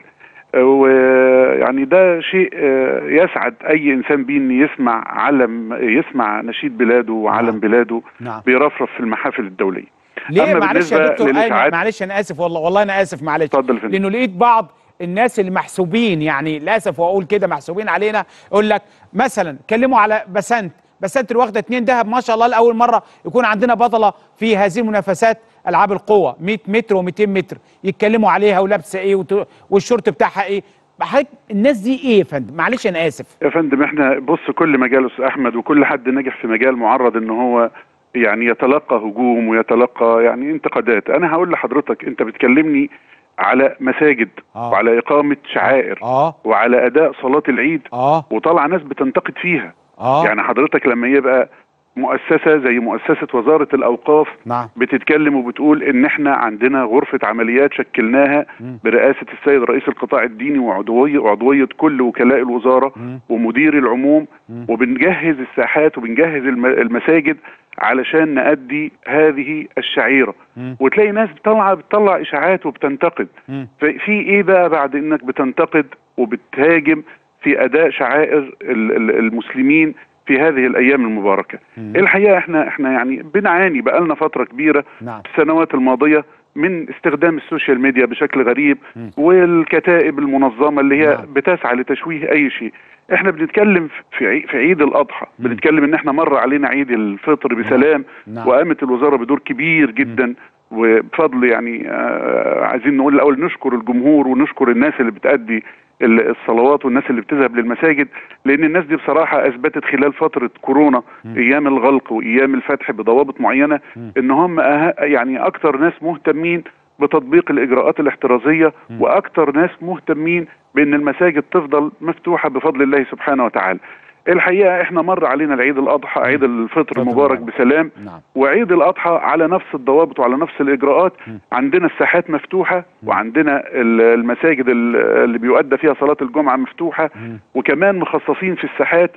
ويعني ده شيء يسعد اي انسان بيه ان يسمع علم، يسمع نشيد بلاده وعلم نعم. بلاده نعم. بيرفرف في المحافل الدوليه. ليه معلش يا دكتور ايمن، معلش انا اسف والله والله انا اسف معلش، اتفضل. لانه لقيت بعض الناس اللي محسوبين، يعني للاسف واقول كده محسوبين علينا، يقول لك مثلا اتكلموا على بسنت، بسنت اللي واخده اتنين ذهب ما شاء الله، لاول مره يكون عندنا بطله في هذه المنافسات العاب القوه مية متر و200 متر، يتكلموا عليها ولابسه ايه والشورت بتاعها ايه. الناس دي ايه يا فندم؟ معلش انا اسف يا فندم. احنا بص كل مجال استاذ احمد، وكل حد نجح في مجال معرض ان هو يعني يتلقى هجوم ويتلقى يعني انتقادات. انا هقول لحضرتك، انت بتكلمني على مساجد آه. وعلى اقامه شعائر آه. وعلى اداء صلاه العيد آه. وطلع ناس بتنتقد فيها آه. يعني حضرتك لما يبقى مؤسسه زي مؤسسه وزاره الاوقاف نعم. بتتكلم وبتقول ان احنا عندنا غرفه عمليات شكلناها م. برئاسه السيد رئيس القطاع الديني وعضويه وعضويه كل وكلاء الوزاره م. ومدير العموم م. وبنجهز الساحات وبنجهز المساجد علشان نأدي هذه الشعيره م. وتلاقي ناس بتطلع بتطلع اشاعات وبتنتقد. في ايه بقى بعد انك بتنتقد وبتهاجم في اداء شعائر المسلمين في هذه الايام المباركه؟ مم. الحقيقه احنا احنا يعني بنعاني بقالنا فتره كبيره نعم. في السنوات الماضيه من استخدام السوشيال ميديا بشكل غريب مم. والكتائب المنظمه اللي هي نعم. بتسعى لتشويه اي شيء. احنا بنتكلم في في عيد الاضحى، مم. بنتكلم ان احنا مر علينا عيد الفطر بسلام نعم. وقامت الوزاره بدور كبير جدا مم. وبفضل يعني آه عايزين نقول الاول نشكر الجمهور ونشكر الناس اللي بتأدي الصلوات والناس اللي بتذهب للمساجد، لان الناس دي بصراحه اثبتت خلال فتره كورونا م. ايام الغلق وايام الفتح بضوابط معينه م. ان هم أه يعني اكتر ناس مهتمين بتطبيق الاجراءات الاحترازيه م. واكتر ناس مهتمين بان المساجد تفضل مفتوحه بفضل الله سبحانه وتعالى. الحقيقه احنا مر علينا العيد الاضحى عيد الفطر المبارك بسلام نعم. وعيد الاضحى على نفس الضوابط وعلى نفس الاجراءات. م. عندنا الساحات مفتوحه م. وعندنا المساجد اللي بيؤدى فيها صلاه الجمعه مفتوحه م. وكمان مخصصين في الساحات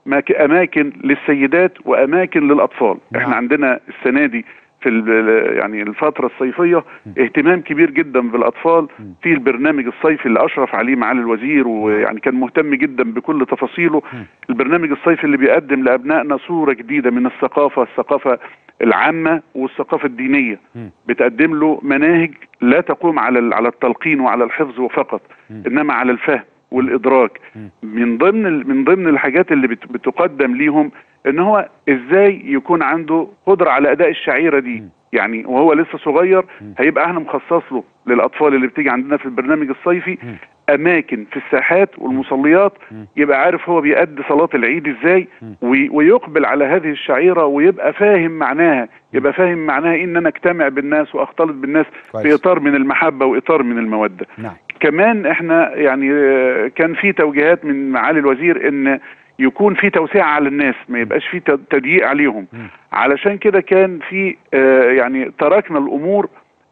اماكن للسيدات واماكن للاطفال. نعم. احنا عندنا السنه دي في يعني الفترة الصيفية اهتمام كبير جدا بالاطفال في البرنامج الصيفي اللي اشرف عليه معالي الوزير، ويعني كان مهتم جدا بكل تفاصيله. البرنامج الصيفي اللي بيقدم لابنائنا صورة جديدة من الثقافة، الثقافة العامة والثقافة الدينية، بتقدم له مناهج لا تقوم على على التلقين وعلى الحفظ فقط، انما على الفهم والادراك. من ضمن من ضمن الحاجات اللي بتقدم ليهم ان هو ازاي يكون عنده قدرة على اداء الشعيرة دي، يعني وهو لسه صغير هيبقى احنا مخصص له للاطفال اللي بتيجي عندنا في البرنامج الصيفي اماكن في الساحات والمصليات، يبقى عارف هو بيأدي صلاة العيد ازاي ويقبل على هذه الشعيرة ويبقى فاهم معناها، يبقى فاهم معناها إيه ان انا اجتمع بالناس واختلط بالناس في اطار من المحبة واطار من المودة. نعم. كمان احنا يعني كان في توجيهات من معالي الوزير ان يكون في توسعة على الناس، ما يبقاش في تضييق عليهم. م. علشان كده كان في آه يعني تركنا الامور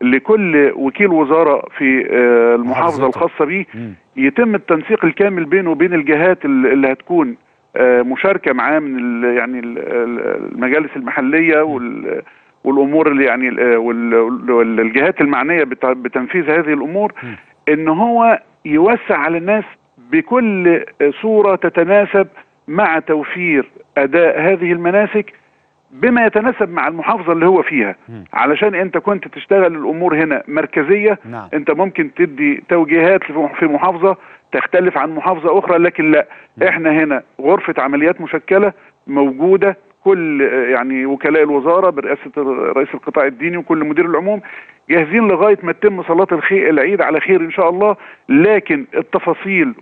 لكل وكيل وزارة في آه المحافظة الخاصة به يتم التنسيق الكامل بينه وبين الجهات اللي هتكون آه مشاركة معاه من يعني المجالس المحلية وال والامور اللي يعني والجهات المعنية بتنفيذ هذه الامور، م. ان هو يوسع على الناس بكل صورة تتناسب مع توفير اداء هذه المناسك بما يتناسب مع المحافظة اللي هو فيها. م. علشان انت كنت تشتغل الامور هنا مركزية. نعم. انت ممكن تدي توجيهات في محافظة تختلف عن محافظة اخرى، لكن لا، م. احنا هنا غرفة عمليات مشكلة موجودة كل يعني وكلاء الوزاره برئاسه رئيس القطاع الديني وكل مدير العموم جاهزين لغايه ما تتم صلاه الخير العيد على خير ان شاء الله. لكن التفاصيل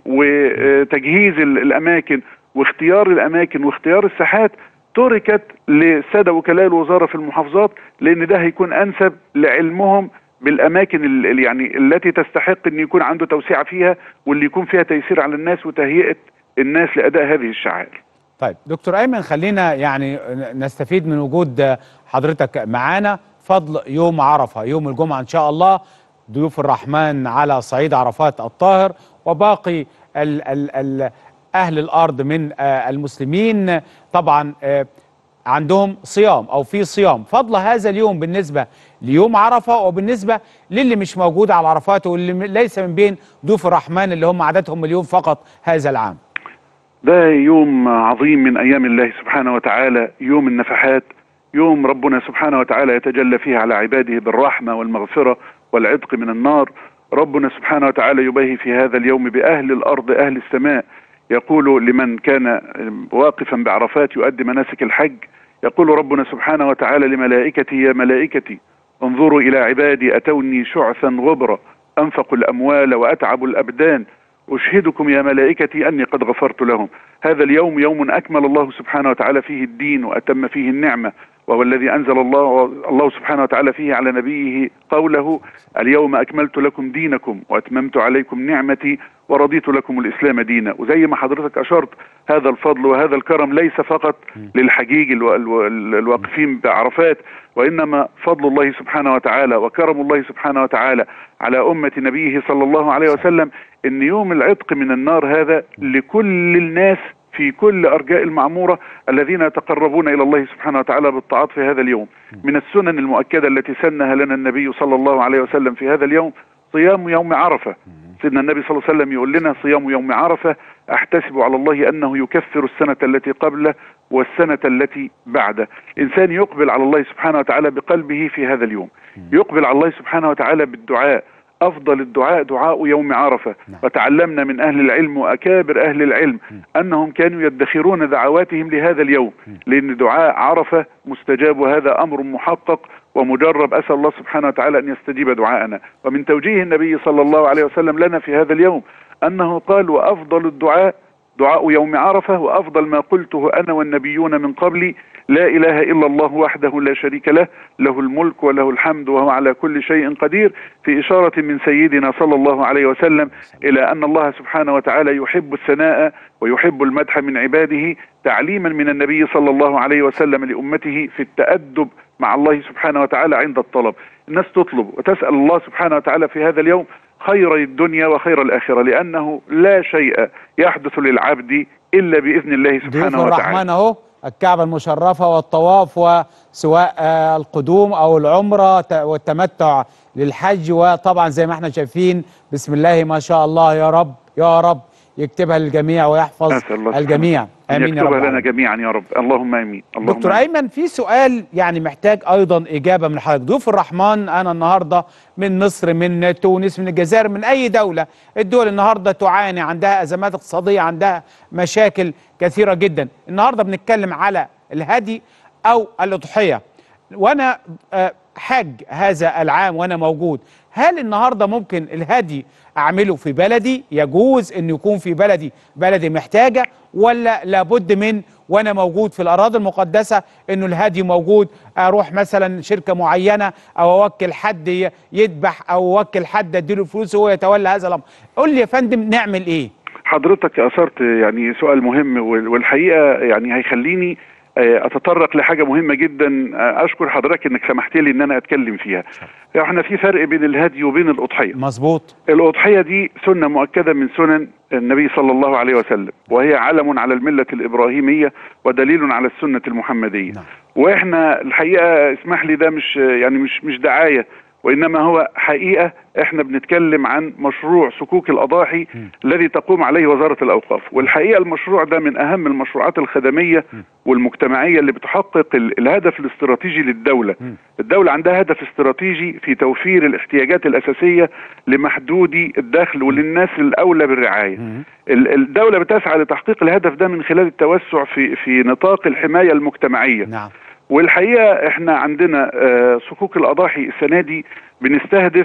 وتجهيز الاماكن واختيار الاماكن واختيار الساحات تركت للساده وكلاء الوزاره في المحافظات، لان ده هيكون انسب لعلمهم بالاماكن اللي يعني التي تستحق ان يكون عنده توسعه فيها، واللي يكون فيها تيسير على الناس وتهيئه الناس لاداء هذه الشعائر. طيب دكتور ايمن، خلينا يعني نستفيد من وجود حضرتك معانا. فضل يوم عرفه، يوم الجمعه ان شاء الله، ضيوف الرحمن على صعيد عرفات الطاهر وباقي ال ال ال اهل الارض من المسلمين طبعا عندهم صيام او في صيام. فضل هذا اليوم بالنسبه ليوم عرفه وبالنسبه للي مش موجود على عرفات واللي ليس من بين ضيوف الرحمن اللي هم عددهم مليون فقط هذا العام. ده يوم عظيم من ايام الله سبحانه وتعالى، يوم النفحات، يوم ربنا سبحانه وتعالى يتجلى فيه على عباده بالرحمه والمغفره والعتق من النار. ربنا سبحانه وتعالى يباهي في هذا اليوم باهل الارض اهل السماء، يقول لمن كان واقفا بعرفات يؤدي مناسك الحج، يقول ربنا سبحانه وتعالى لملائكته يا ملائكتي انظروا إلى عبادي أتوني شعثا غبرا أنفقوا الأموال وأتعبوا الأبدان أشهدكم يا ملائكتي أني قد غفرت لهم. هذا اليوم يوم أكمل الله سبحانه وتعالى فيه الدين وأتم فيه النعمة، وهو الذي أنزل الله الله سبحانه وتعالى فيه على نبيه قوله اليوم أكملت لكم دينكم وأتممت عليكم نعمتي ورضيت لكم الإسلام دينا. وزي ما حضرتك أشرت، هذا الفضل وهذا الكرم ليس فقط للحجيج الواقفين بعرفات، وإنما فضل الله سبحانه وتعالى وكرم الله سبحانه وتعالى على أمة نبيه صلى الله عليه وسلم إن يوم العتق من النار هذا لكل الناس في كل أرجاء المعمورة الذين يتقربون إلى الله سبحانه وتعالى بالطاعات في هذا اليوم. من السنن المؤكدة التي سنها لنا النبي صلى الله عليه وسلم في هذا اليوم صيام يوم عرفة. سيدنا النبي صلى الله عليه وسلم يقول لنا صيام يوم عرفة أحتسب على الله أنه يكفر السنة التي قبله والسنة التي بعده. الإنسان يقبل على الله سبحانه وتعالى بقلبه في هذا اليوم، يقبل على الله سبحانه وتعالى بالدعاء. أفضل الدعاء دعاء يوم عرفة. وتعلمنا من أهل العلم وأكابر أهل العلم أنهم كانوا يدخرون دعواتهم لهذا اليوم، لأن دعاء عرفة مستجاب، وهذا أمر محقق ومجرب. أسأل الله سبحانه وتعالى أن يستجيب دعاءنا. ومن توجيه النبي صلى الله عليه وسلم لنا في هذا اليوم أنه قال وأفضل الدعاء دعاء يوم عرفة وأفضل ما قلته أنا والنبيون من قبلي لا إله إلا الله وحده لا شريك له له الملك وله الحمد وهو على كل شيء قدير، في إشارة من سيدنا صلى الله عليه وسلم إلى أن الله سبحانه وتعالى يحب الثناء ويحب المدح من عباده، تعليما من النبي صلى الله عليه وسلم لأمته في التأدب مع الله سبحانه وتعالى عند الطلب. الناس تطلب وتسأل الله سبحانه وتعالى في هذا اليوم خير الدنيا وخير الآخرة، لأنه لا شيء يحدث للعبد إلا بإذن الله سبحانه وتعالى. ضيوف الرحمن أهو، الكعبة المشرفة والطواف، وسواء القدوم أو العمرة والتمتع للحج، وطبعا زي ما احنا شايفين بسم الله ما شاء الله. يا رب يا رب يكتبها للجميع ويحفظ الجميع، امين يا رب. يكتبها لنا جميعا يا رب، اللهم امين. اللهم دكتور آمين. ايمن، في سؤال يعني محتاج ايضا اجابه من حضرتك. ضيوف الرحمن انا النهارده من مصر، من تونس، من الجزائر، من اي دوله. الدول النهارده تعاني، عندها ازمات اقتصاديه، عندها مشاكل كثيره جدا. النهارده بنتكلم على الهدي او الاضحيه، وانا حاج هذا العام وانا موجود. هل النهارده ممكن الهدي اعمله في بلدي؟ يجوز ان يكون في بلدي بلدي محتاجه، ولا لابد من وانا موجود في الاراضي المقدسه انه الهدي موجود؟ اروح مثلا شركه معينه او اوكل حد يذبح او اوكل حد اديله فلوس وهو يتولى هذا الامر. قول لي يا فندم نعمل ايه؟ حضرتك اثرت يعني سؤال مهم، والحقيقه يعني هيخليني اتطرق لحاجه مهمه جدا. اشكر حضرتك انك سمحت لي ان انا اتكلم فيها. احنا في فرق بين الهدي وبين الاضحيه. مظبوط. الاضحيه دي سنه مؤكده من سنن النبي صلى الله عليه وسلم، وهي علم على المله الابراهيميه ودليل على السنه المحمديه. نعم. واحنا الحقيقه اسمح لي ده مش يعني مش مش دعايه، وإنما هو حقيقة احنا بنتكلم عن مشروع صكوك الأضاحي م. الذي تقوم عليه وزارة الأوقاف. والحقيقة المشروع ده من أهم المشروعات الخدمية م. والمجتمعية اللي بتحقق الهدف الاستراتيجي للدولة. م. الدولة عندها هدف استراتيجي في توفير الاحتياجات الأساسية لمحدودي الدخل وللناس الأولى بالرعاية. م. الدولة بتسعى لتحقيق الهدف ده من خلال التوسع في في نطاق الحماية المجتمعية. نعم. والحقيقة احنا عندنا آه صكوك الأضاحي السنة دي بنستهدف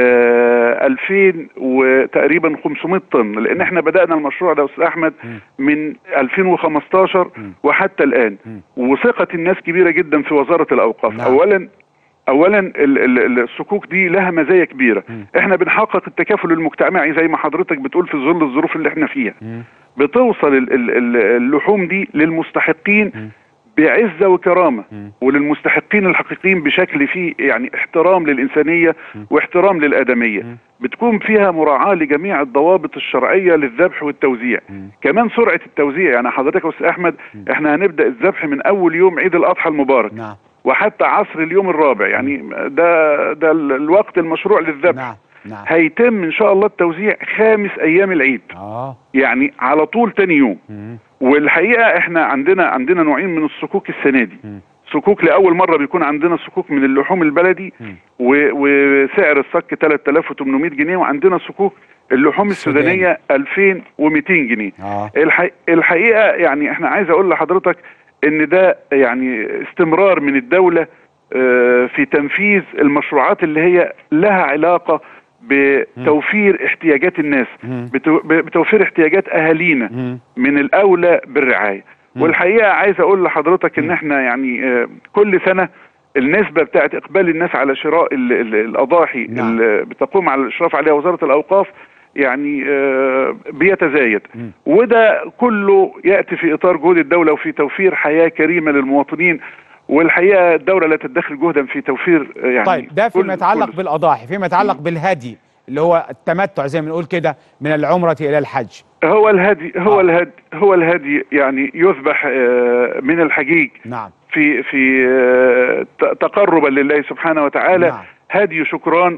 آه ألفين وتقريبا خمسمائة طن، لأن احنا بدأنا المشروع ده أستاذ أحمد من ألفين وخمستاشر وحتى الآن، وثقة الناس كبيرة جدا في وزارة الأوقاف. نعم. أولا اولا الصكوك دي لها مزايا كبيره. م. احنا بنحقق التكافل المجتمعي زي ما حضرتك بتقول في ظل الظروف اللي احنا فيها. م. بتوصل اللحوم دي للمستحقين م. بعزه وكرامه، م. وللمستحقين الحقيقيين بشكل فيه يعني احترام للانسانيه م. واحترام للادميه. م. بتكون فيها مراعاه لجميع الضوابط الشرعيه للذبح والتوزيع. م. كمان سرعه التوزيع، يعني حضرتك يا استاذ احمد م. احنا هنبدا الذبح من اول يوم عيد الاضحى المبارك. نعم. وحتى عصر اليوم الرابع، يعني ده ده الوقت المشروع للذبح. نعم. نعم. هيتم ان شاء الله التوزيع خامس ايام العيد. اه يعني على طول تاني يوم. مم. والحقيقه احنا عندنا عندنا نوعين من الصكوك السنه دي. مم. صكوك لاول مره بيكون عندنا صكوك من اللحوم البلدي وسعر الصك ثلاثة آلاف وثمانمائة جنيه، وعندنا صكوك اللحوم السودانيه ألفين ومئتين جنيه. آه. الحقيقه يعني احنا عايز اقول لحضرتك ان ده يعني استمرار من الدولة في تنفيذ المشروعات اللي هي لها علاقة بتوفير احتياجات الناس، بتوفير احتياجات اهالينا من الاولى بالرعاية. والحقيقة عايز اقول لحضرتك ان احنا يعني كل سنة النسبة بتاعت اقبال الناس على شراء ال ال الاضاحي اللي بتقوم على الاشراف عليها وزارة الاوقاف يعني آه بيتزايد. م. وده كله يأتي في إطار جهود الدولة وفي توفير حياة كريمة للمواطنين. والحقيقة الدولة لا تدخل جهدا في توفير آه يعني. طيب ده فيما يتعلق بالأضاحي، فيما يتعلق بالهدي اللي هو التمتع زي ما بنقول كده من العمرة إلى الحج. هو الهدي هو آه. الهدي هو الهدي يعني يذبح آه من الحجيج. نعم. في في آه تقربا لله سبحانه وتعالى. نعم. هدي شكران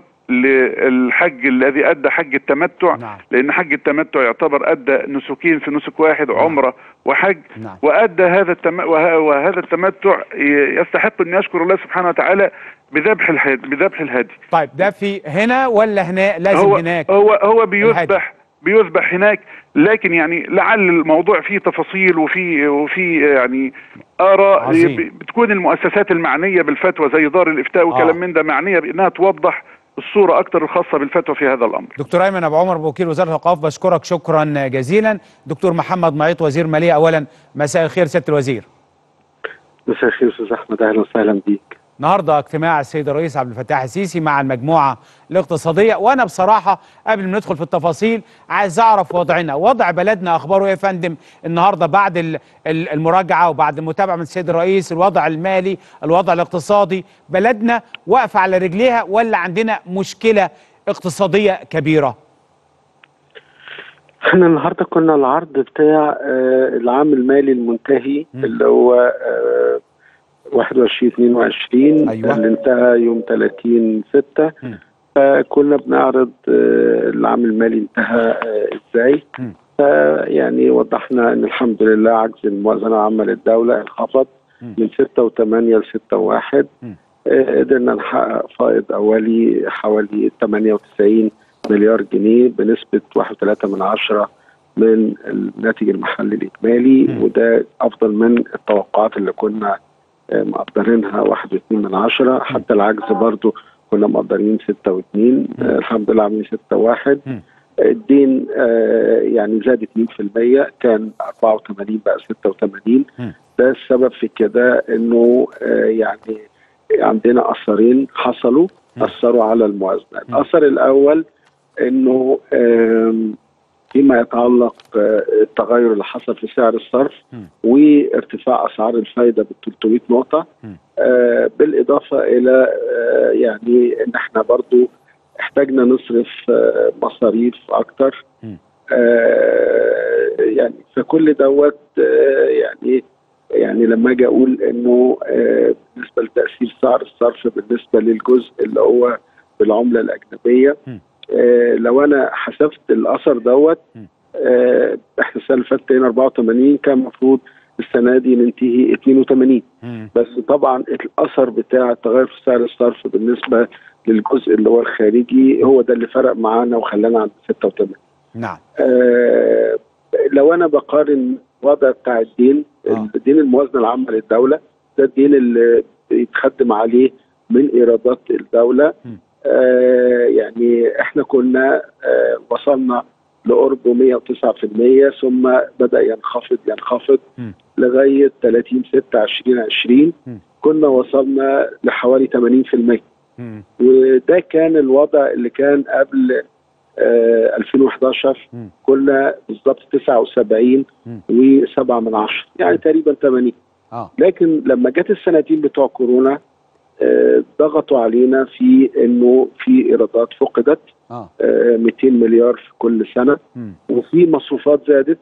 للحج الذي ادى حج التمتع. نعم. لان حج التمتع يعتبر ادى نسكين في نسك واحد. نعم. عمره وحج. نعم. وادى هذا التم... وهذا التمتع يستحق ان يشكر الله سبحانه وتعالى بذبح الهدي بذبح الهدي. طيب ده في هنا ولا هنا لازم هو هناك؟ هو هو بيذبح بيذبح هناك، لكن يعني لعل الموضوع فيه تفاصيل وفي وفي يعني آراء بتكون المؤسسات المعنية بالفتوى زي دار الإفتاء وكلام آه. من ده معنية بأنها توضح الصورة أكتر الخاصة بالفتوى في هذا الأمر. دكتور أيمن أبو عمر وكيل وزارة الأوقاف، بشكرك شكرا جزيلا. دكتور محمد معيط وزير مالية، أولا مساء الخير سيادة الوزير. مساء الخير أستاذ أحمد، أهلا وسهلا بيك. النهارده اجتماع السيد الرئيس عبد الفتاح السيسي مع المجموعة الاقتصادية، وأنا بصراحة قبل ما ندخل في التفاصيل عايز أعرف وضعنا، وضع بلدنا أخباره إيه يا فندم النهارده بعد المراجعة وبعد المتابعة من السيد الرئيس، الوضع المالي، الوضع الاقتصادي، بلدنا واقفة على رجليها ولا عندنا مشكلة اقتصادية كبيرة؟ احنا النهارده كنا العرض بتاع العام المالي المنتهي م. اللي هو واحد وعشرين اثنين وعشرين. أيوة. اللي انتهى يوم ثلاثين ستة. فكنا بنعرض العام المالي انتهى ازاي. فيعني وضحنا ان الحمد لله عجز الموازنه العامه للدوله انخفض من ستة وثمانية ل ستة وواحد. قدرنا نحقق فائض اولي حوالي ثمانية وتسعين مليار جنيه بنسبه واحد فاصلة ثلاثة من عشرة من الناتج المحلي الاجمالي. م. وده افضل من التوقعات اللي كنا مقدرينها واحد واثنين من عشرة. حتى العجز برضو كنا مقدرين ستة واثنين. آه الحمد لله عاملين ستة واحد. الدين آه يعني زاد اثنين في المية، كان أربعة وثمانين بقى ستة وثمانين. ده السبب في كده انه آه يعني عندنا اثرين حصلوا اثروا على الموازنه. الاثر الاول انه آه فيما يتعلق التغير اللي حصل في سعر الصرف وارتفاع اسعار الفايده ب ثلاثمائة نقطه. آه بالاضافه الى آه يعني ان احنا برضو احتاجنا نصرف آه مصاريف اكتر. آه يعني فكل دوت آه يعني يعني لما اجي اقول انه آه بالنسبه لتاثير سعر الصرف بالنسبه للجزء اللي هو بالعمله الاجنبيه. آه لو انا حسبت الاثر دوت، آه احنا السنه اللي فاتت أربعة وثمانين، كان المفروض السنه دي ننتهي اثنين وثمانين. بس طبعا الاثر بتاع التغير في سعر الصرف بالنسبه للجزء اللي هو الخارجي هو ده اللي فرق معانا وخلانا عند ستة وثمانين. نعم. آه لو انا بقارن الوضع بتاع الدين، آه. الدين الموازنه العامه للدوله، ده الدين اللي بيتخدم عليه من ايرادات الدوله. آه يعني احنا كنا آه وصلنا لقرب مئة وتسعة بالمئة، ثم بدا ينخفض ينخفض م. لغايه ثلاثين ستة ألفين وعشرين م. كنا وصلنا لحوالي ثمانين بالمئة. م. وده كان الوضع اللي كان قبل آه ألفين وأحد عشر. م. كنا بالظبط تسعة وسبعين وسبعة من عشرة، يعني تقريبا ثمانين. آه. لكن لما جت السنتين بتوع كورونا آه ضغطوا علينا في انه في ايرادات فقدت، آه. آه مئتين مليار في كل سنه، م. وفي مصروفات زادت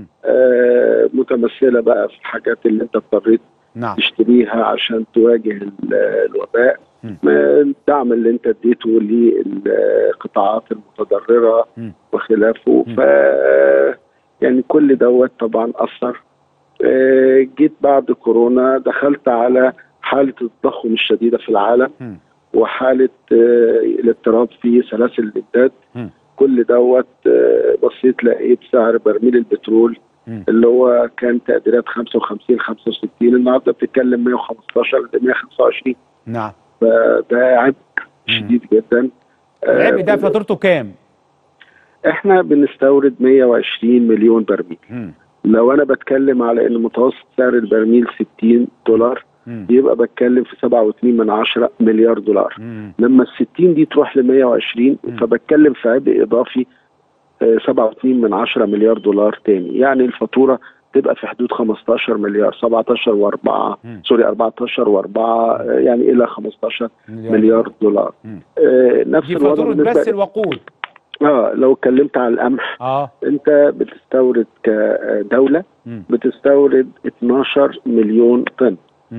آه متمثله بقى في الحاجات اللي انت اضطريت نعم. تشتريها عشان تواجه الوباء، الدعم اللي انت اديته للقطاعات المتضرره م. وخلافه. ف يعني كل دوت طبعا اثر. آه جيت بعد كورونا دخلت على حاله التضخم الشديده في العالم م. وحاله آه الاضطراب في سلاسل الامداد. كل دوت آه بصيت لقيت سعر برميل البترول م. اللي هو كان تقديرات خمسة وخمسين خمسة وستين، النهارده بتتكلم مئة وخمستاشر ل مئة وخمسة وعشرين. نعم. فده عبء شديد جدا. العبء ده فاتورته كام؟ احنا بنستورد مئة وعشرين مليون برميل. م. لو انا بتكلم على ان متوسط سعر البرميل ستين دولار، م. يبقى بتكلم في سبعة واتنين من عشرة مليار دولار. م. لما ال ستين دي تروح ل مئة وعشرين، م. فبتكلم في عبء اضافي سبعة واتنين من عشرة مليار دولار تاني. يعني الفاتوره تبقى في حدود خمستاشر مليار، سبعتاشر وأربعة سوري أربعتاشر وأربعة، يعني الى خمستاشر مليار, مليار دولار. آه نفس دي فاتوره بس الوقود. اه لو اتكلمت على القمح، اه انت بتستورد كدوله م. بتستورد اتناشر مليون طن.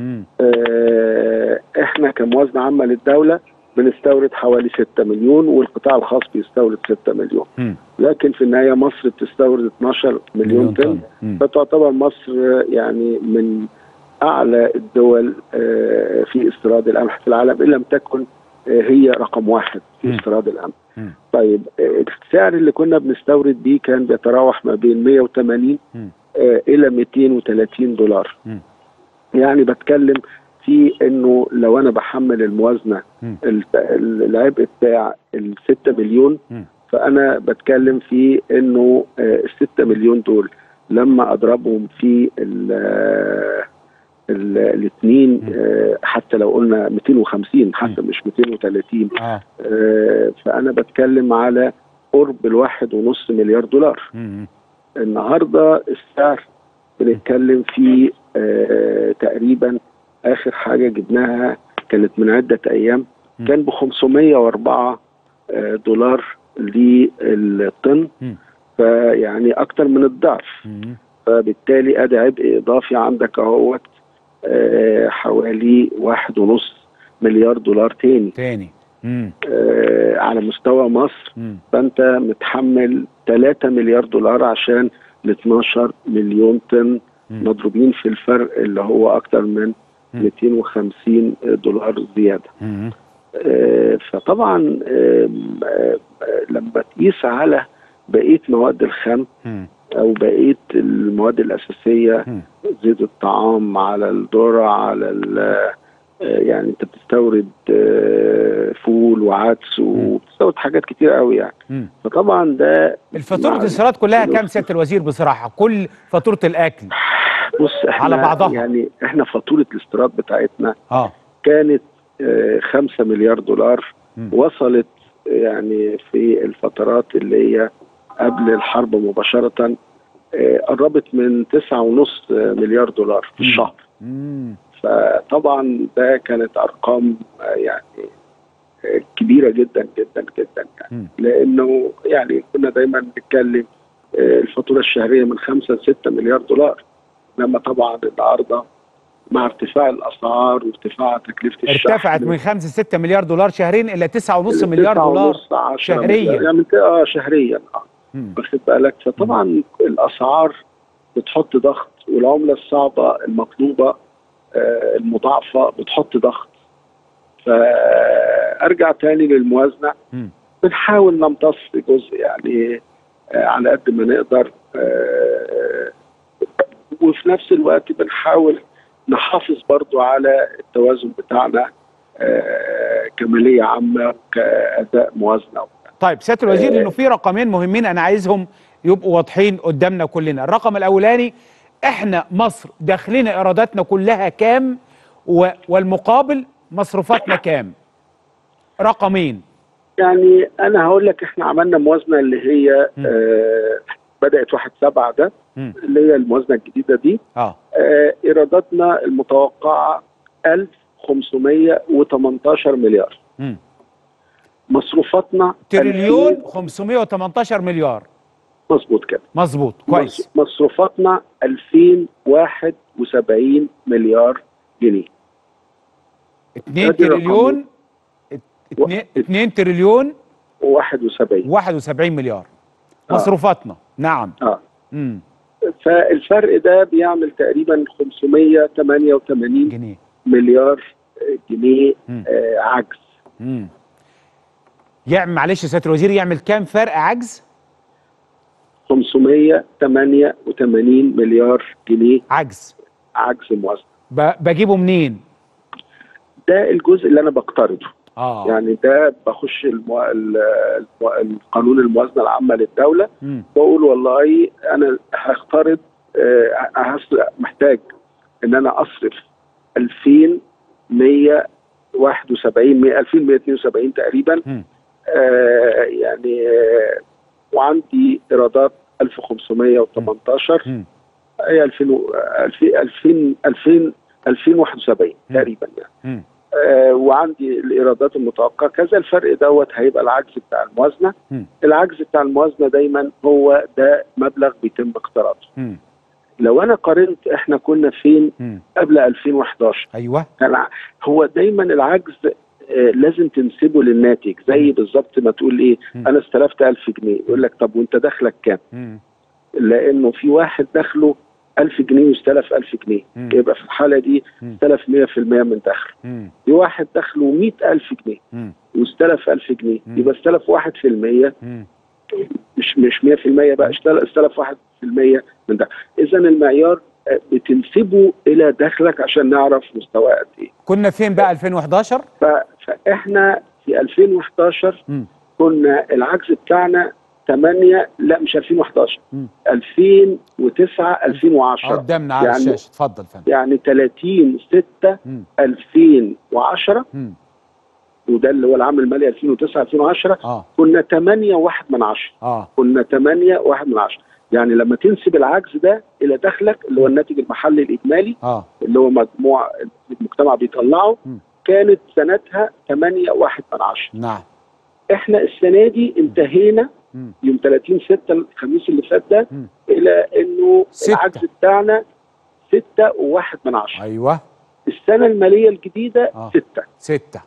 آه احنا كموازنه عامه للدوله بنستورد حوالي ستة مليون، والقطاع الخاص بيستورد ستة مليون. م. لكن في النهايه مصر بتستورد اتناشر مليون طن، فتعتبر مصر يعني من اعلى الدول آه في استيراد القمح في العالم، ان لم تكن آه هي رقم واحد في استيراد القمح. طيب السعر اللي كنا بنستورد بيه كان بيتراوح ما بين مئة وثمانين آه الى مئتين وثلاثين دولار. م. يعني بتكلم في انه لو انا بحمل الموازنه العبء بتاع ال ستة مليون، م. فانا بتكلم في انه آه الستة مليون دول لما اضربهم في الاثنين آه حتى لو قلنا مئتين وخمسين حتى م. مش مئتين وثلاثين، آه. آه فانا بتكلم على قرب الواحد ونص مليار دولار. م. النهارده السعر بنتكلم في آه تقريبا اخر حاجه جبناها كانت من عده ايام، م. كان ب خمسمئة وأربعة آه دولار للطن، فيعني اكتر من الضعف. م. فبالتالي ادي عبء اضافي عندك اهوت آه حوالي واحد ونص مليار دولار تاني تاني آه على مستوى مصر. مم. فانت متحمل ثلاثة مليار دولار عشان ال اتناشر مليون طن مم. مضروبين في الفرق اللي هو اكتر من مم. مئتين وخمسين دولار زياده. آه فطبعا آه آه لما تقيس على بقيه مواد الخام مم. او بقيه المواد الاساسيه، م. زيت الطعام على الذره على يعني انت بتستورد فول وعدس وبتستورد حاجات كتير قوي يعني. م. فطبعا ده الفاتوره الاستيراد كلها كام سياده الوزير بصراحه؟ كل فاتوره الاكل بص احنا على بعضها يعني احنا فاتوره الاستيراد بتاعتنا اه كانت خمسة مليار دولار، م. وصلت يعني في الفترات اللي هي قبل الحرب مباشرة قربت من تسعة ونص مليار دولار في الشهر. مم. فطبعا ده كانت أرقام يعني كبيرة جدا جدا جدا يعني. مم. لأنه يعني كنا دايما بنتكلم الفاتورة الشهرية من خمسة لستة مليار دولار، لما طبعا النهارده مع ارتفاع الاسعار وارتفاع تكلفه الشحن ارتفعت من خمسة ستة مليار دولار شهرين الى تسعة ونص مليار دولار شهريا. يعني اه شهريا اه واخد بالك. فطبعا الاسعار بتحط ضغط، والعمله الصعبه المطلوبه آه المضاعفه بتحط ضغط. فارجع تاني للموازنه، بنحاول نمتص جزء يعني آه على قد ما نقدر، آه وفي نفس الوقت بنحاول نحافظ برضو على التوازن بتاعنا آه كماليه عامه كاداء موازنه. طيب سياده الوزير، انه في رقمين مهمين انا عايزهم يبقوا واضحين قدامنا كلنا. الرقم الاولاني، احنا مصر داخلنا ايراداتنا كلها كام والمقابل مصروفاتنا كام؟ رقمين. يعني انا هقول لك احنا عملنا موازنه اللي هي آه بدات واحد سبعة ده م. اللي هي الموازنه الجديده دي. اه, آه ايراداتنا المتوقعه ألف وخمسمية وتمنتاشر مليار. م. مصروفاتنا تريليون خمسمية وتمنتاشر مليار. مظبوط كده. مظبوط كويس. مصروفاتنا ألفين وواحد وسبعين مليار جنيه. اتنين تريليون اتنين, اتنين تريليون وواحد وسبعين واحد وسبعين مليار مصروفاتنا. آه. نعم. اه امم فالفرق ده بيعمل تقريبا خمسمية وتمانية وتمانين جنيه مليار جنيه آه عجز. امم يعمل معلش يا سياده الوزير، يعمل كام فرق عجز؟ خمسمية وتمانية وتمانين مليار جنيه عجز. عجز موازنه. بجيبه منين؟ ده الجزء اللي انا بقترضه. اه يعني ده بخش المو... المو... القانون الموازنه العامه للدوله، بقول والله انا هقترض آه محتاج ان انا اصرف ألفين ومية وواحد وسبعين ألفين ومية واتنين وسبعين تقريبا. آه يعني آه وعندي ايرادات ألف وخمسمية وتمنتاشر، هي ألفين ألفين ألفين ألفين وواحد وسبعين تقريبا يعني. آه وعندي الايرادات المتوقعه كذا. الفرق دوت هيبقى العجز بتاع الموازنه. م. العجز بتاع الموازنه دايما هو ده مبلغ بيتم اقتراضه. لو انا قارنت احنا كنا فين م. قبل ألفين وحداشر. ايوه. هو دايما العجز آه لازم تنسبه للناتج، زي بالظبط ما تقول ايه م. انا استلفت ألف جنيه، يقول لك طب وانت دخلك كام؟ م. لانه في واحد دخله ألف جنيه واستلف ألف جنيه، مم. يبقى في الحالة دي استلف مية في المية من دخله. في واحد دخله مية ألف جنيه مم. واستلف ألف جنيه، مم. يبقى استلف واحد في المية، مش مش مية في المية بقى، استلف واحد في المية من دخله. إذا المعيار بتنسبه إلى دخلك عشان نعرف مستواه قد إيه. كنا فين بقى ألفين وحداشر؟ فإحنا في ألفين وحداشر مم. كنا العجز بتاعنا تمانية، لا مش ألفين وحداشر، م. ألفين وتسعة ألفين وعشرة قدامنا على يعني الشاشه. اتفضل فندم. يعني تلاتين ستة ألفين وعشرة، م. وده اللي هو العام المالي ألفين وتسعة ألفين وعشرة. آه. كنا تمانية وواحد من عشرة. آه. كنا تمانية وواحد من عشرة. يعني لما تنسب العجز ده الى دخلك اللي هو الناتج المحلي الاجمالي آه. اللي هو مجموع المجتمع بيطلعه، م. كانت سنتها تمانية وواحد من عشرة. نعم. احنا السنه دي انتهينا م. يوم تلاتين ستة الخميس اللي فات ده م. الى انه ستة. العجز بتاعنا ستة وواحد من عشرة. ايوه. السنه الماليه الجديده آه. ستة. ستة.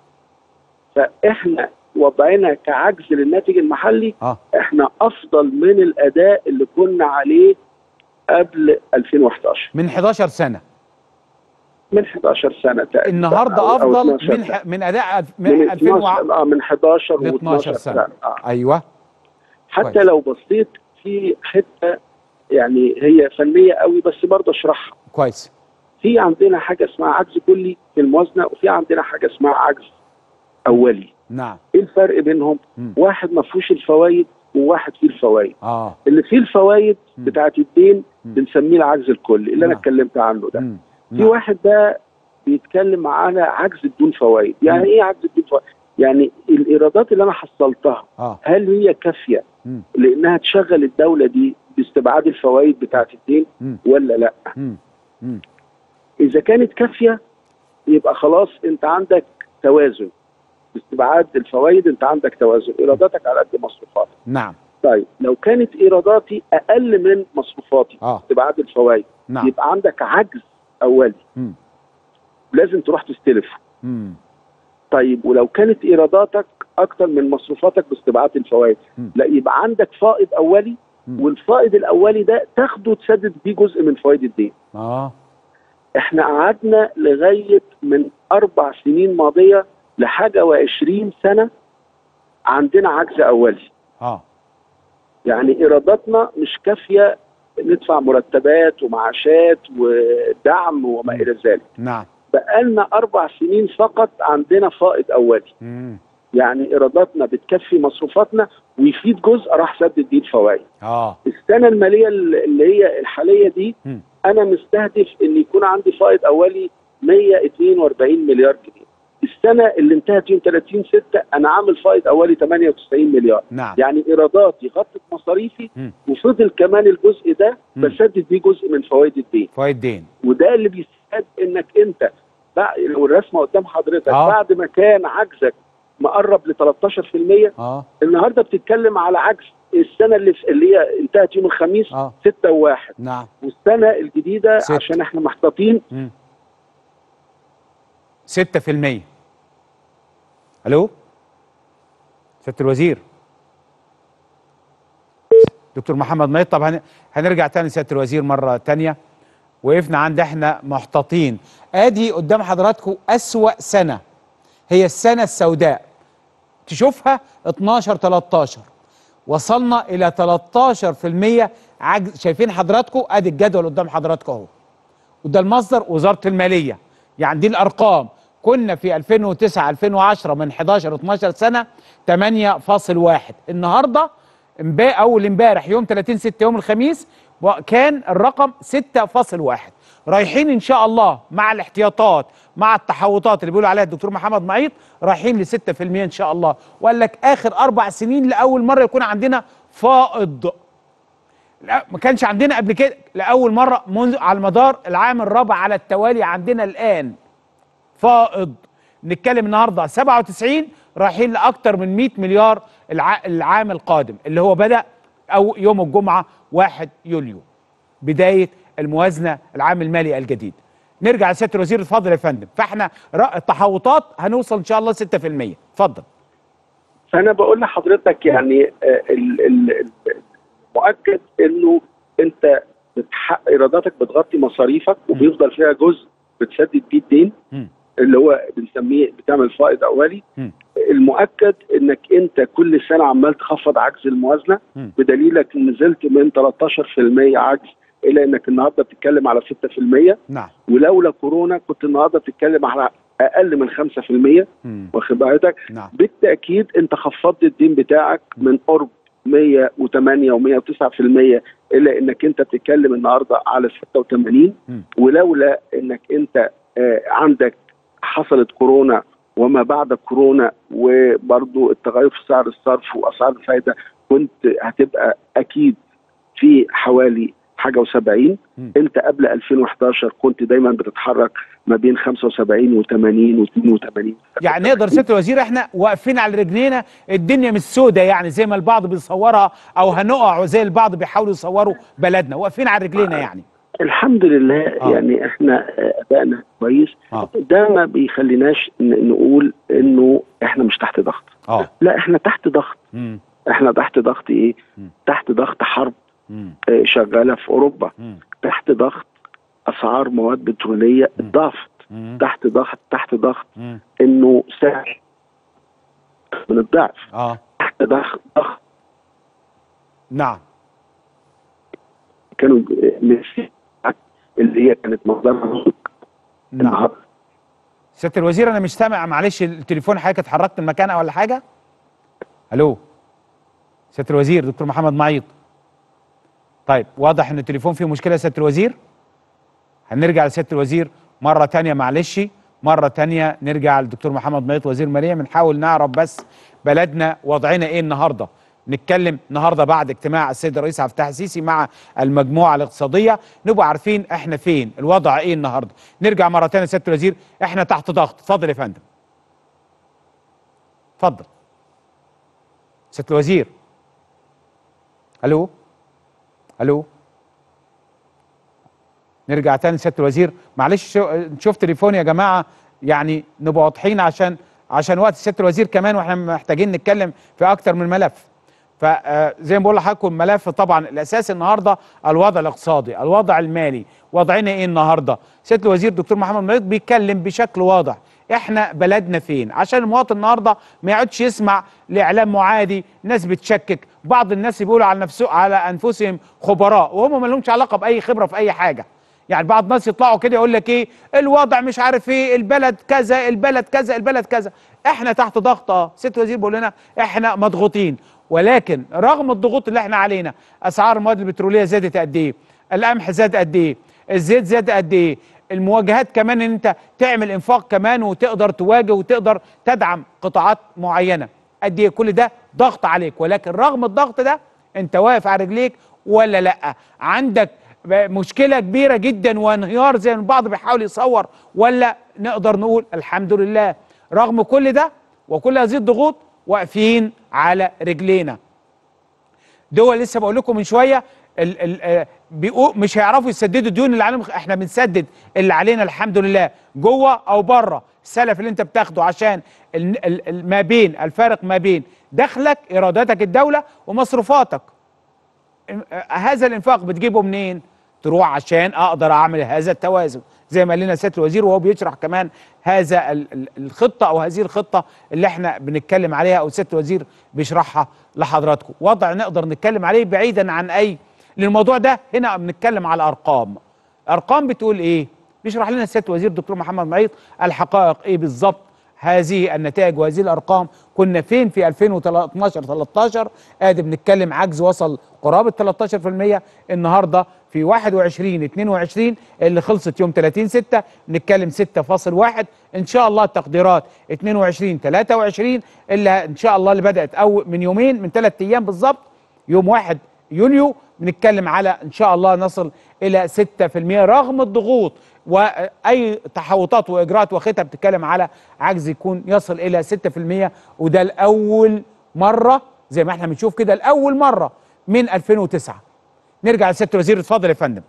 فاحنا وضعنا كعجز للناتج المحلي آه. احنا افضل من الاداء اللي كنا عليه قبل ألفين وحداشر. من حداشر سنه. من حداشر سنه تقريبا. النهارده أو افضل أو من ح... من اداء من, من ألفين وعشرة. اه من حداشر ل اتناشر سنه, سنة. آه. ايوه. حتى كويس. لو بصيت في حته يعني هي فنيه قوي بس برضه اشرحها. كويس. في عندنا حاجه اسمها عجز كلي في الموازنه، وفي عندنا حاجه اسمها عجز اولي. نعم. ايه الفرق بينهم؟ م. واحد ما فيهوش الفوائد وواحد فيه الفوائد. اه اللي فيه الفوائد بتاعه الدين بنسميه العجز الكلي اللي نعم. انا اتكلمت عنه ده. م. في نعم. واحد ده بيتكلم على عجز بدون فوائد. يعني م. ايه عجز بدون فوائد؟ يعني الايرادات اللي انا حصلتها آه. هل هي كافيه م. لانها تشغل الدوله دي باستبعاد الفوائد بتاعه الدين م. ولا لا؟ م. م. اذا كانت كافيه يبقى خلاص انت عندك توازن. باستبعاد الفوائد انت عندك توازن، ايراداتك على قد مصروفاتك. نعم. طيب لو كانت ايراداتي اقل من مصروفاتي آه. باستبعاد الفوائد، نعم. يبقى عندك عجز اولي. م. لازم تروح تستلف. مم. طيب ولو كانت ايراداتك اكتر من مصروفاتك باستبعاد الفوائد، لا يبقى عندك فائض اولي، مم. والفائض الاولي ده تاخده تسدد بيه جزء من فوائد الدين. اه احنا قعدنا لغايه من اربع سنين ماضيه لحاجه وعشرين سنه عندنا عجز اولي. اه يعني ايراداتنا مش كافيه ندفع مرتبات ومعاشات ودعم وما الى ذلك. نعم. بقالنا اربع سنين فقط عندنا فائض اولي. مم. يعني ايراداتنا بتكفي مصروفاتنا ويفيد جزء راح سدد بيه الفوائد. اه السنه الماليه اللي هي الحاليه دي مم. انا مستهدف ان يكون عندي فائض اولي مية واتنين واربعين مليار جنيه. السنه اللي انتهت يوم تلاتين ستة انا عامل فائض اولي تمانية وتسعين مليار. نعم. يعني ايراداتي غطت مصاريفي مم. وفضل كمان الجزء ده مم. بسدد بيه جزء من فوائد الدين. فوائد دين. وده اللي بيساعد انك انت بعد لو الرسمه قدام حضرتك آه. بعد ما كان عجزك مقرب ل تلتاشر في المية اه النهارده بتتكلم على عجز السنه اللي اللي هي انتهت يوم الخميس آه. ستة وواحد. نعم. والسنه الجديده ست. عشان احنا محتاطين مم. ستة في المية. الو سيادة الوزير دكتور محمد ميت. طب هن... هنرجع تاني سيادة الوزير مرة تانية. وقفنا عند احنا محتاطين. ادي قدام حضراتكم اسوأ سنة هي السنة السوداء تشوفها اتناشر تلتاشر وصلنا الى تلتاشر في المية عجز. شايفين حضراتكم ادي الجدول قدام حضراتكم اهو وده المصدر وزارة المالية. يعني دي الارقام. كنا في ألفين وتسعة ألفين وعشرة من حداشر اتناشر سنة تمانية فاصل واحد. النهارده امبارح اول امبارح يوم تلاتين ستة يوم الخميس كان الرقم ستة فاصل واحد. رايحين ان شاء الله مع الاحتياطات مع التحوطات اللي بيقولوا عليها الدكتور محمد معيط رايحين ل ستة في المية ان شاء الله. وقال لك اخر اربع سنين لاول مره يكون عندنا فائض. لا ما كانش عندنا قبل كده لاول مره منذ على المدار العام الرابع على التوالي عندنا الان فائض. نتكلم النهارده سبعة وتسعين رايحين لاكثر من مية مليار الع... العام القادم اللي هو بدا او يوم الجمعه واحد يوليو بدايه الموازنه العام المالي الجديد. نرجع لسياده الوزير. اتفضل يا فندم. فاحنا التحوطات هنوصل ان شاء الله ستة في المية. اتفضل. فانا بقول لحضرتك يعني المؤكد انه انت بتحقق ايراداتك بتغطي مصاريفك وبيفضل فيها جزء بتسدد بيه الدين اللي هو بنسميه بتعمل فائض اولي. م. المؤكد انك انت كل سنه عمال تخفض عجز الموازنه م. بدليلك ان نزلت من تلتاشر في المية عجز الى انك النهارده بتتكلم على ستة في المية. نعم. ولولا كورونا كنت النهارده بتتكلم على اقل من خمسة في المية. واخد بالك؟ نعم. بالتاكيد انت خفضت الدين بتاعك من قرب مية وتمانية ومية وتسعة في المية الا انك انت بتتكلم النهارده على ستة وتمانين. م. ولولا انك انت آه عندك حصلت كورونا وما بعد كورونا وبرضو التغير في سعر الصرف واسعار الفايده كنت هتبقى اكيد في حوالي حاجه وسبعين. انت قبل ألفين وحداشر كنت دايما بتتحرك ما بين خمسة وسبعين وتمانين واتنين وتمانين. يعني نقدر سياده الوزير احنا واقفين على رجلينا الدنيا مش سودة يعني زي ما البعض بيصورها او هنقع وزي البعض بيحاولوا يصوروا بلدنا. واقفين على رجلينا يعني. الحمد لله. آه. يعني احنا ادائنا كويس. آه. ده ما بيخليناش نقول انه احنا مش تحت ضغط. آه. لا احنا تحت ضغط. مم. احنا تحت ضغط ايه؟ مم. تحت ضغط حرب مم. شغاله في اوروبا. مم. تحت ضغط اسعار مواد بتروليه اتضاعفت. تحت ضغط تحت ضغط مم. انه سعر من الضعف. اه تحت ضغط ضغط. نعم. كانوا اللي هي كانت مصدرها. نعم. سيادة الوزير انا مش سامع معلش التليفون حضرتك اتحركت من مكانها ولا حاجه؟ الو سيادة الوزير دكتور محمد معيط. طيب واضح ان التليفون فيه مشكله يا سيادة الوزير. هنرجع لسيادة الوزير مره ثانيه معلش مره ثانيه نرجع للدكتور محمد معيط وزير الماليه بنحاول نعرف بس بلدنا وضعنا ايه النهارده. نتكلم النهارده بعد اجتماع السيد الرئيس عبد الفتاح السيسي مع المجموعه الاقتصاديه نبقى عارفين احنا فين الوضع ايه النهارده. نرجع مره ثانيه سياده الوزير احنا تحت ضغط. اتفضل يا فندم. اتفضل سياده الوزير. الو الو نرجع تاني سياده الوزير. معلش نشوف تليفون يا جماعه، يعني نبقى واضحين عشان عشان وقت سياده الوزير كمان، واحنا محتاجين نتكلم في اكتر من ملف. فزي ما بقول لحضراتكم الملف طبعا الاساسي النهارده الوضع الاقتصادي، الوضع المالي، وضعنا ايه النهارده؟ سياده الوزير دكتور محمد مريض بيتكلم بشكل واضح احنا بلدنا فين، عشان المواطن النهارده ما يقعدش يسمع لاعلام معادي، ناس بتشكك، بعض الناس بيقولوا على نفسه على انفسهم خبراء وهم ما لهمش علاقه باي خبره في اي حاجه. يعني بعض الناس يطلعوا كده يقول لك ايه الوضع مش عارف ايه، البلد كذا البلد كذا البلد كذا. احنا تحت ضغط، اه سياده الوزير بيقول لنا احنا مضغوطين، ولكن رغم الضغوط اللي احنا علينا اسعار المواد البتروليه زادت قد ايه؟ القمح زاد قد ايه؟ الزيت زاد قد ايه؟ المواجهات كمان ان انت تعمل انفاق كمان وتقدر تواجه وتقدر تدعم قطاعات معينه قد ايه؟ كل ده ضغط عليك، ولكن رغم الضغط ده انت واقف على رجليك ولا لا؟ عندك مشكله كبيره جدا وانهيار زي ما البعض بيحاول يصور، ولا نقدر نقول الحمد لله رغم كل ده وكل هذه الضغوط واقفين على رجلينا؟ دول لسه بقول لكم من شويه ال ال مش هيعرفوا يسددوا الديون اللي عليهم، احنا بنسدد اللي علينا الحمد لله جوه او بره. السلف اللي انت بتاخده عشان ال ال ما بين الفارق ما بين دخلك ايراداتك الدوله ومصروفاتك، هذا الانفاق بتجيبه منين؟ تروح عشان اقدر اعمل هذا التوازن زي ما قال لنا سياده الوزير وهو بيشرح كمان هذا الخطه او هذه الخطه اللي احنا بنتكلم عليها او سياده الوزير بيشرحها لحضراتكم. وضع نقدر نتكلم عليه بعيدا عن اي، للموضوع ده هنا بنتكلم على ارقام. ارقام بتقول ايه؟ بيشرح لنا سياده الوزير دكتور محمد مريض الحقائق ايه بالظبط هذه النتائج وهذه الارقام. كنا فين في ألفين واثناشر ثلاثتاشر؟ ادي بنتكلم عجز وصل قرابه ثلاثتاشر في المية. النهارده في واحد وعشرين اتنين وعشرين اللي خلصت يوم ثلاثين ستة بنتكلم ستة فاصل واحد. ان شاء الله التقديرات اتنين وعشرين ثلاثة وعشرين اللي ان شاء الله اللي بدات او من يومين من ثلاث ايام بالظبط يوم واحد يونيو بنتكلم على ان شاء الله نصل الى ستة في المية رغم الضغوط واي تحوطات واجراءات واخدها بتتكلم على عجز يكون يصل الى ستة في المية، وده لاول مره زي ما احنا بنشوف كده لاول مره من ألفين وتسعة. نرجع لسياده الوزير، اتفضل يا فندم.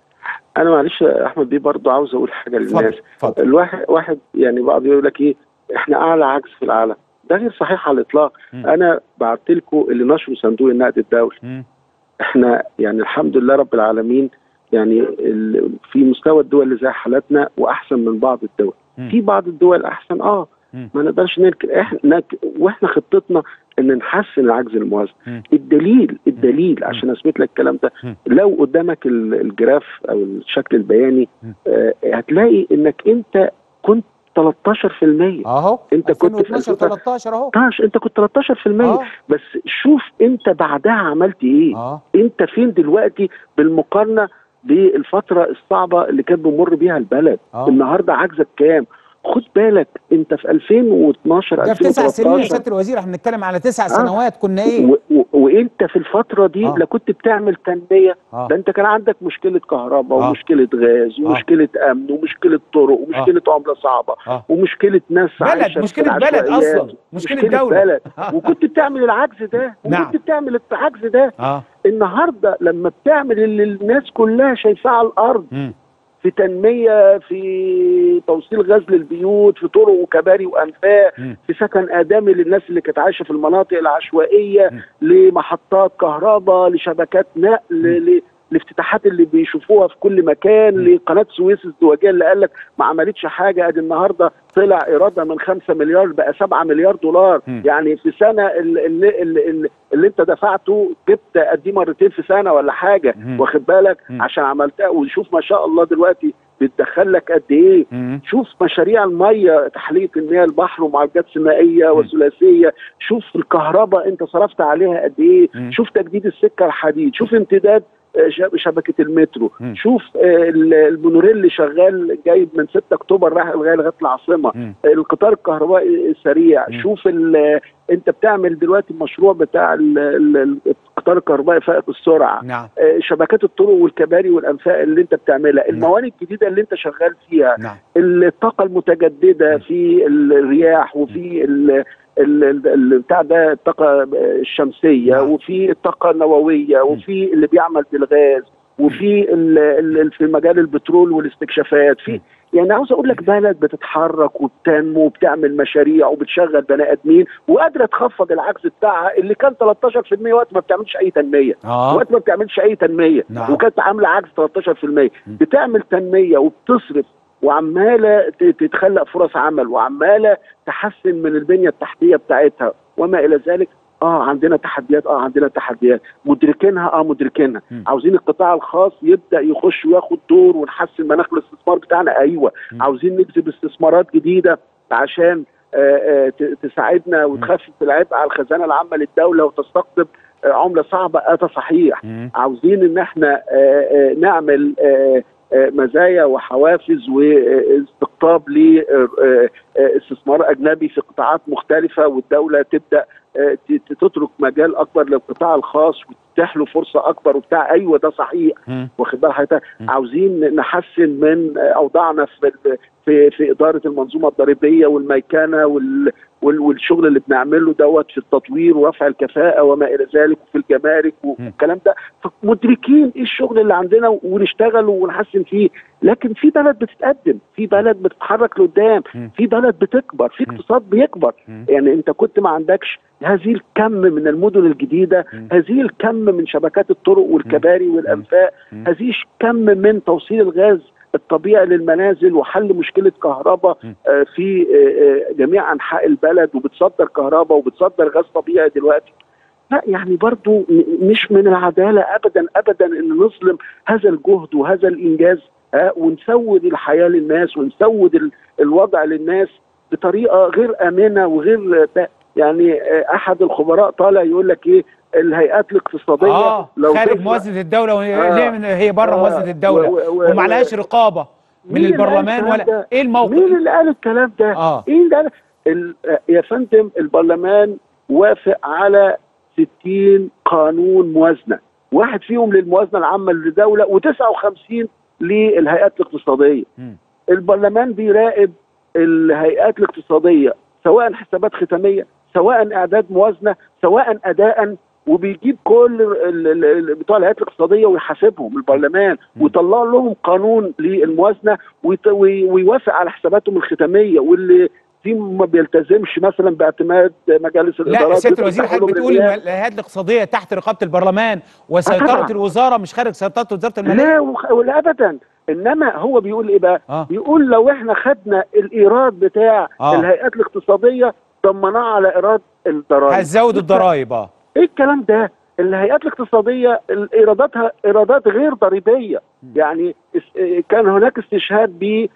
انا معلش يا احمد بيه برضه عاوز اقول حاجه للناس. فضل. الواحد واحد يعني بعض يقول لك ايه احنا اعلى عجز في العالم، ده غير صحيح على الاطلاق. م. انا بعت لكم اللي نشره صندوق النقد الدولي. م. احنا يعني الحمد لله رب العالمين يعني في مستوى الدول اللي زي حالتنا واحسن من بعض الدول. م. في بعض الدول احسن اه م. ما نقدرش ننكر احنا، واحنا خطتنا ان نحسن العجز الموازي. الدليل الدليل م. عشان اثبت لك الكلام ده م. لو قدامك الجراف او الشكل البياني آه هتلاقي انك انت كنت تلتاشر في المية اهو. انت كنت في تلتاشر اهو. انت كنت تلتاشر في المية. أوه. بس شوف انت بعدها عملت ايه. أوه. انت فين دلوقتي بالمقارنه بالفتره الصعبه اللي كان بيمر بيها البلد. أوه. النهارده عجزك كام؟ خد بالك انت في ألفين واثناشر ده في تسع سنين يا سياده الوزير، احنا بنتكلم على تسع آه. سنوات كنا ايه؟ و و وانت في الفتره دي آه. لا كنت بتعمل تنميه. آه. ده انت كان عندك مشكله كهرباء آه. ومشكله غاز ومشكله آه. امن ومشكله طرق ومشكله آه. عمله صعبه آه. ومشكله ناس عايشه مشكله بلد اصلا مشكله, مشكلة دوله بلد. وكنت بتعمل العجز ده وكنت نعم. بتعمل العجز ده آه. النهارده لما بتعمل اللي الناس كلها شايفاه على الارض م. في تنمية، في توصيل غاز للبيوت، في طرق وكباري وأنفاق، في سكن آدمي للناس اللي كانت عايشة في المناطق العشوائية، م. لمحطات كهرباء، لشبكات نقل، الافتتاحات اللي بيشوفوها في كل مكان، م. لقناة سويس الزواجية اللي قال لك ما عملتش حاجة. ادي النهارده طلع إيرادها من خمسة مليار بقى سبعة مليار دولار. م. يعني في سنة اللي, اللي, اللي, اللي انت دفعته جبت قد مرتين في سنة ولا حاجة. م. واخد بالك م. عشان عملتها. وشوف ما شاء الله دلوقتي بتدخل لك قد ايه. م. شوف مشاريع الميه، تحليه المياه البحر ومعالجات سينائيه وثلاثيه. شوف الكهرباء انت صرفت عليها قد ايه. م. شوف تجديد السكه الحديد. شوف امتداد شبكه المترو. م. شوف المونوريل اللي شغال جايب من ستة اكتوبر رايح لغايه لغايه العاصمه. م. القطار الكهربائي السريع. م. شوف انت بتعمل دلوقتي المشروع بتاع القطار الكهربائي فائق السرعه. نعم. شبكات الطرق والكباري والانفاق اللي انت بتعملها. الموانئ الجديده اللي انت شغال فيها. نعم. الطاقه المتجدده. م. في الرياح وفي ال بتاع ده الطاقه الشمسيه. نعم. وفي الطاقه النوويه. وفي اللي بيعمل بالغاز وفي ال ال في مجال البترول والاستكشافات، في يعني عاوز اقول لك بلد بتتحرك وبتنمو وبتعمل مشاريع وبتشغل بني ادمين وقادره تخفض العجز بتاعها اللي كان تلتاشر في المية وقت ما بتعملش اي تنميه. آه. وقت ما بتعملش اي تنميه. نعم. وكانت عامله عجز تلتاشر في المية. بتعمل تنميه وبتصرف وعماله تتخلق فرص عمل وعماله تحسن من البنيه التحتيه بتاعتها وما الى ذلك. اه عندنا تحديات، اه عندنا تحديات مدركينها، اه مدركينها. عاوزين القطاع الخاص يبدا يخش وياخد دور ونحسن مناخ الاستثمار بتاعنا، ايوه. م. عاوزين نجذب استثمارات جديده عشان آه آه تساعدنا وتخفف العبء على الخزانه العامه للدوله وتستقطب آه عمله صعبه، اه صحيح. م. عاوزين ان احنا آه آه نعمل آه مزايا وحوافز واستقطاب لاستثمار اجنبي في قطاعات مختلفه، والدوله تبدا تترك مجال اكبر للقطاع الخاص وتتيح له فرصه اكبر وبتاع، ايوه ده صحيح. واخد بال حضرتك؟ عاوزين نحسن من اوضاعنا في في في اداره المنظومه الضريبيه والميكنه وال والشغل اللي بنعمله دوت في التطوير ورفع الكفاءه وما الى ذلك وفي الجمارك والكلام ده. فمدركين ايه الشغل اللي عندنا ونشتغل ونحسن فيه، لكن في بلد بتتقدم، في بلد بتتحرك لقدام، في بلد بتكبر، في اقتصاد بيكبر. يعني انت كنت ما عندكش هذه الكم من المدن الجديده، هذه الكم من شبكات الطرق والكباري والانفاق، هذه الكم من توصيل الغاز الطبيعي للمنازل وحل مشكله كهرباء في جميع انحاء البلد، وبتصدر كهرباء وبتصدر غاز طبيعي دلوقتي. لا يعني برضو مش من العداله ابدا ابدا ان نظلم هذا الجهد وهذا الانجاز، ونسود الحياه للناس ونسود الوضع للناس بطريقه غير امنه وغير. يعني احد الخبراء طالع يقول لك ايه، الهيئات الاقتصاديه اه لو خارج موازنه الدوله وهي آه هي بره آه موازنه الدوله وما عليهاش رقابه من البرلمان ولا ايه الموقف؟ مين اللي قال الكلام ده؟ اه ايه اللي قال؟ يا فندم البرلمان وافق على ستين قانون موازنه، واحد فيهم للموازنه العامه للدوله وتسعة وخمسين للهيئات الاقتصاديه. م. البرلمان بيراقب الهيئات الاقتصاديه سواء حسابات ختاميه سواء اعداد موازنه سواء اداء، وبيجيب كل بتوع الهيئات الاقتصاديه ويحاسبهم البرلمان ويطلع لهم قانون للموازنه ويوافق على حساباتهم الختاميه، واللي دي ما بيلتزمش مثلا باعتماد مجالس الادارات. لا سياده الوزير حضرتك بتقول الهيئات الاقتصاديه تحت رقابه البرلمان وسيطره الوزاره مش خارج سيطره وزاره الماليه. لا ولا ابدا، انما هو بيقول ايه بقى؟ آه. بيقول لو احنا خدنا الايراد بتاع آه. الهيئات الاقتصاديه ضمناه على ايراد الضرائب هتزود الضرائب. اه ايه الكلام ده؟ الهيئات الاقتصاديه ايراداتها ايرادات غير ضريبيه. يعني كان هناك استشهاد ب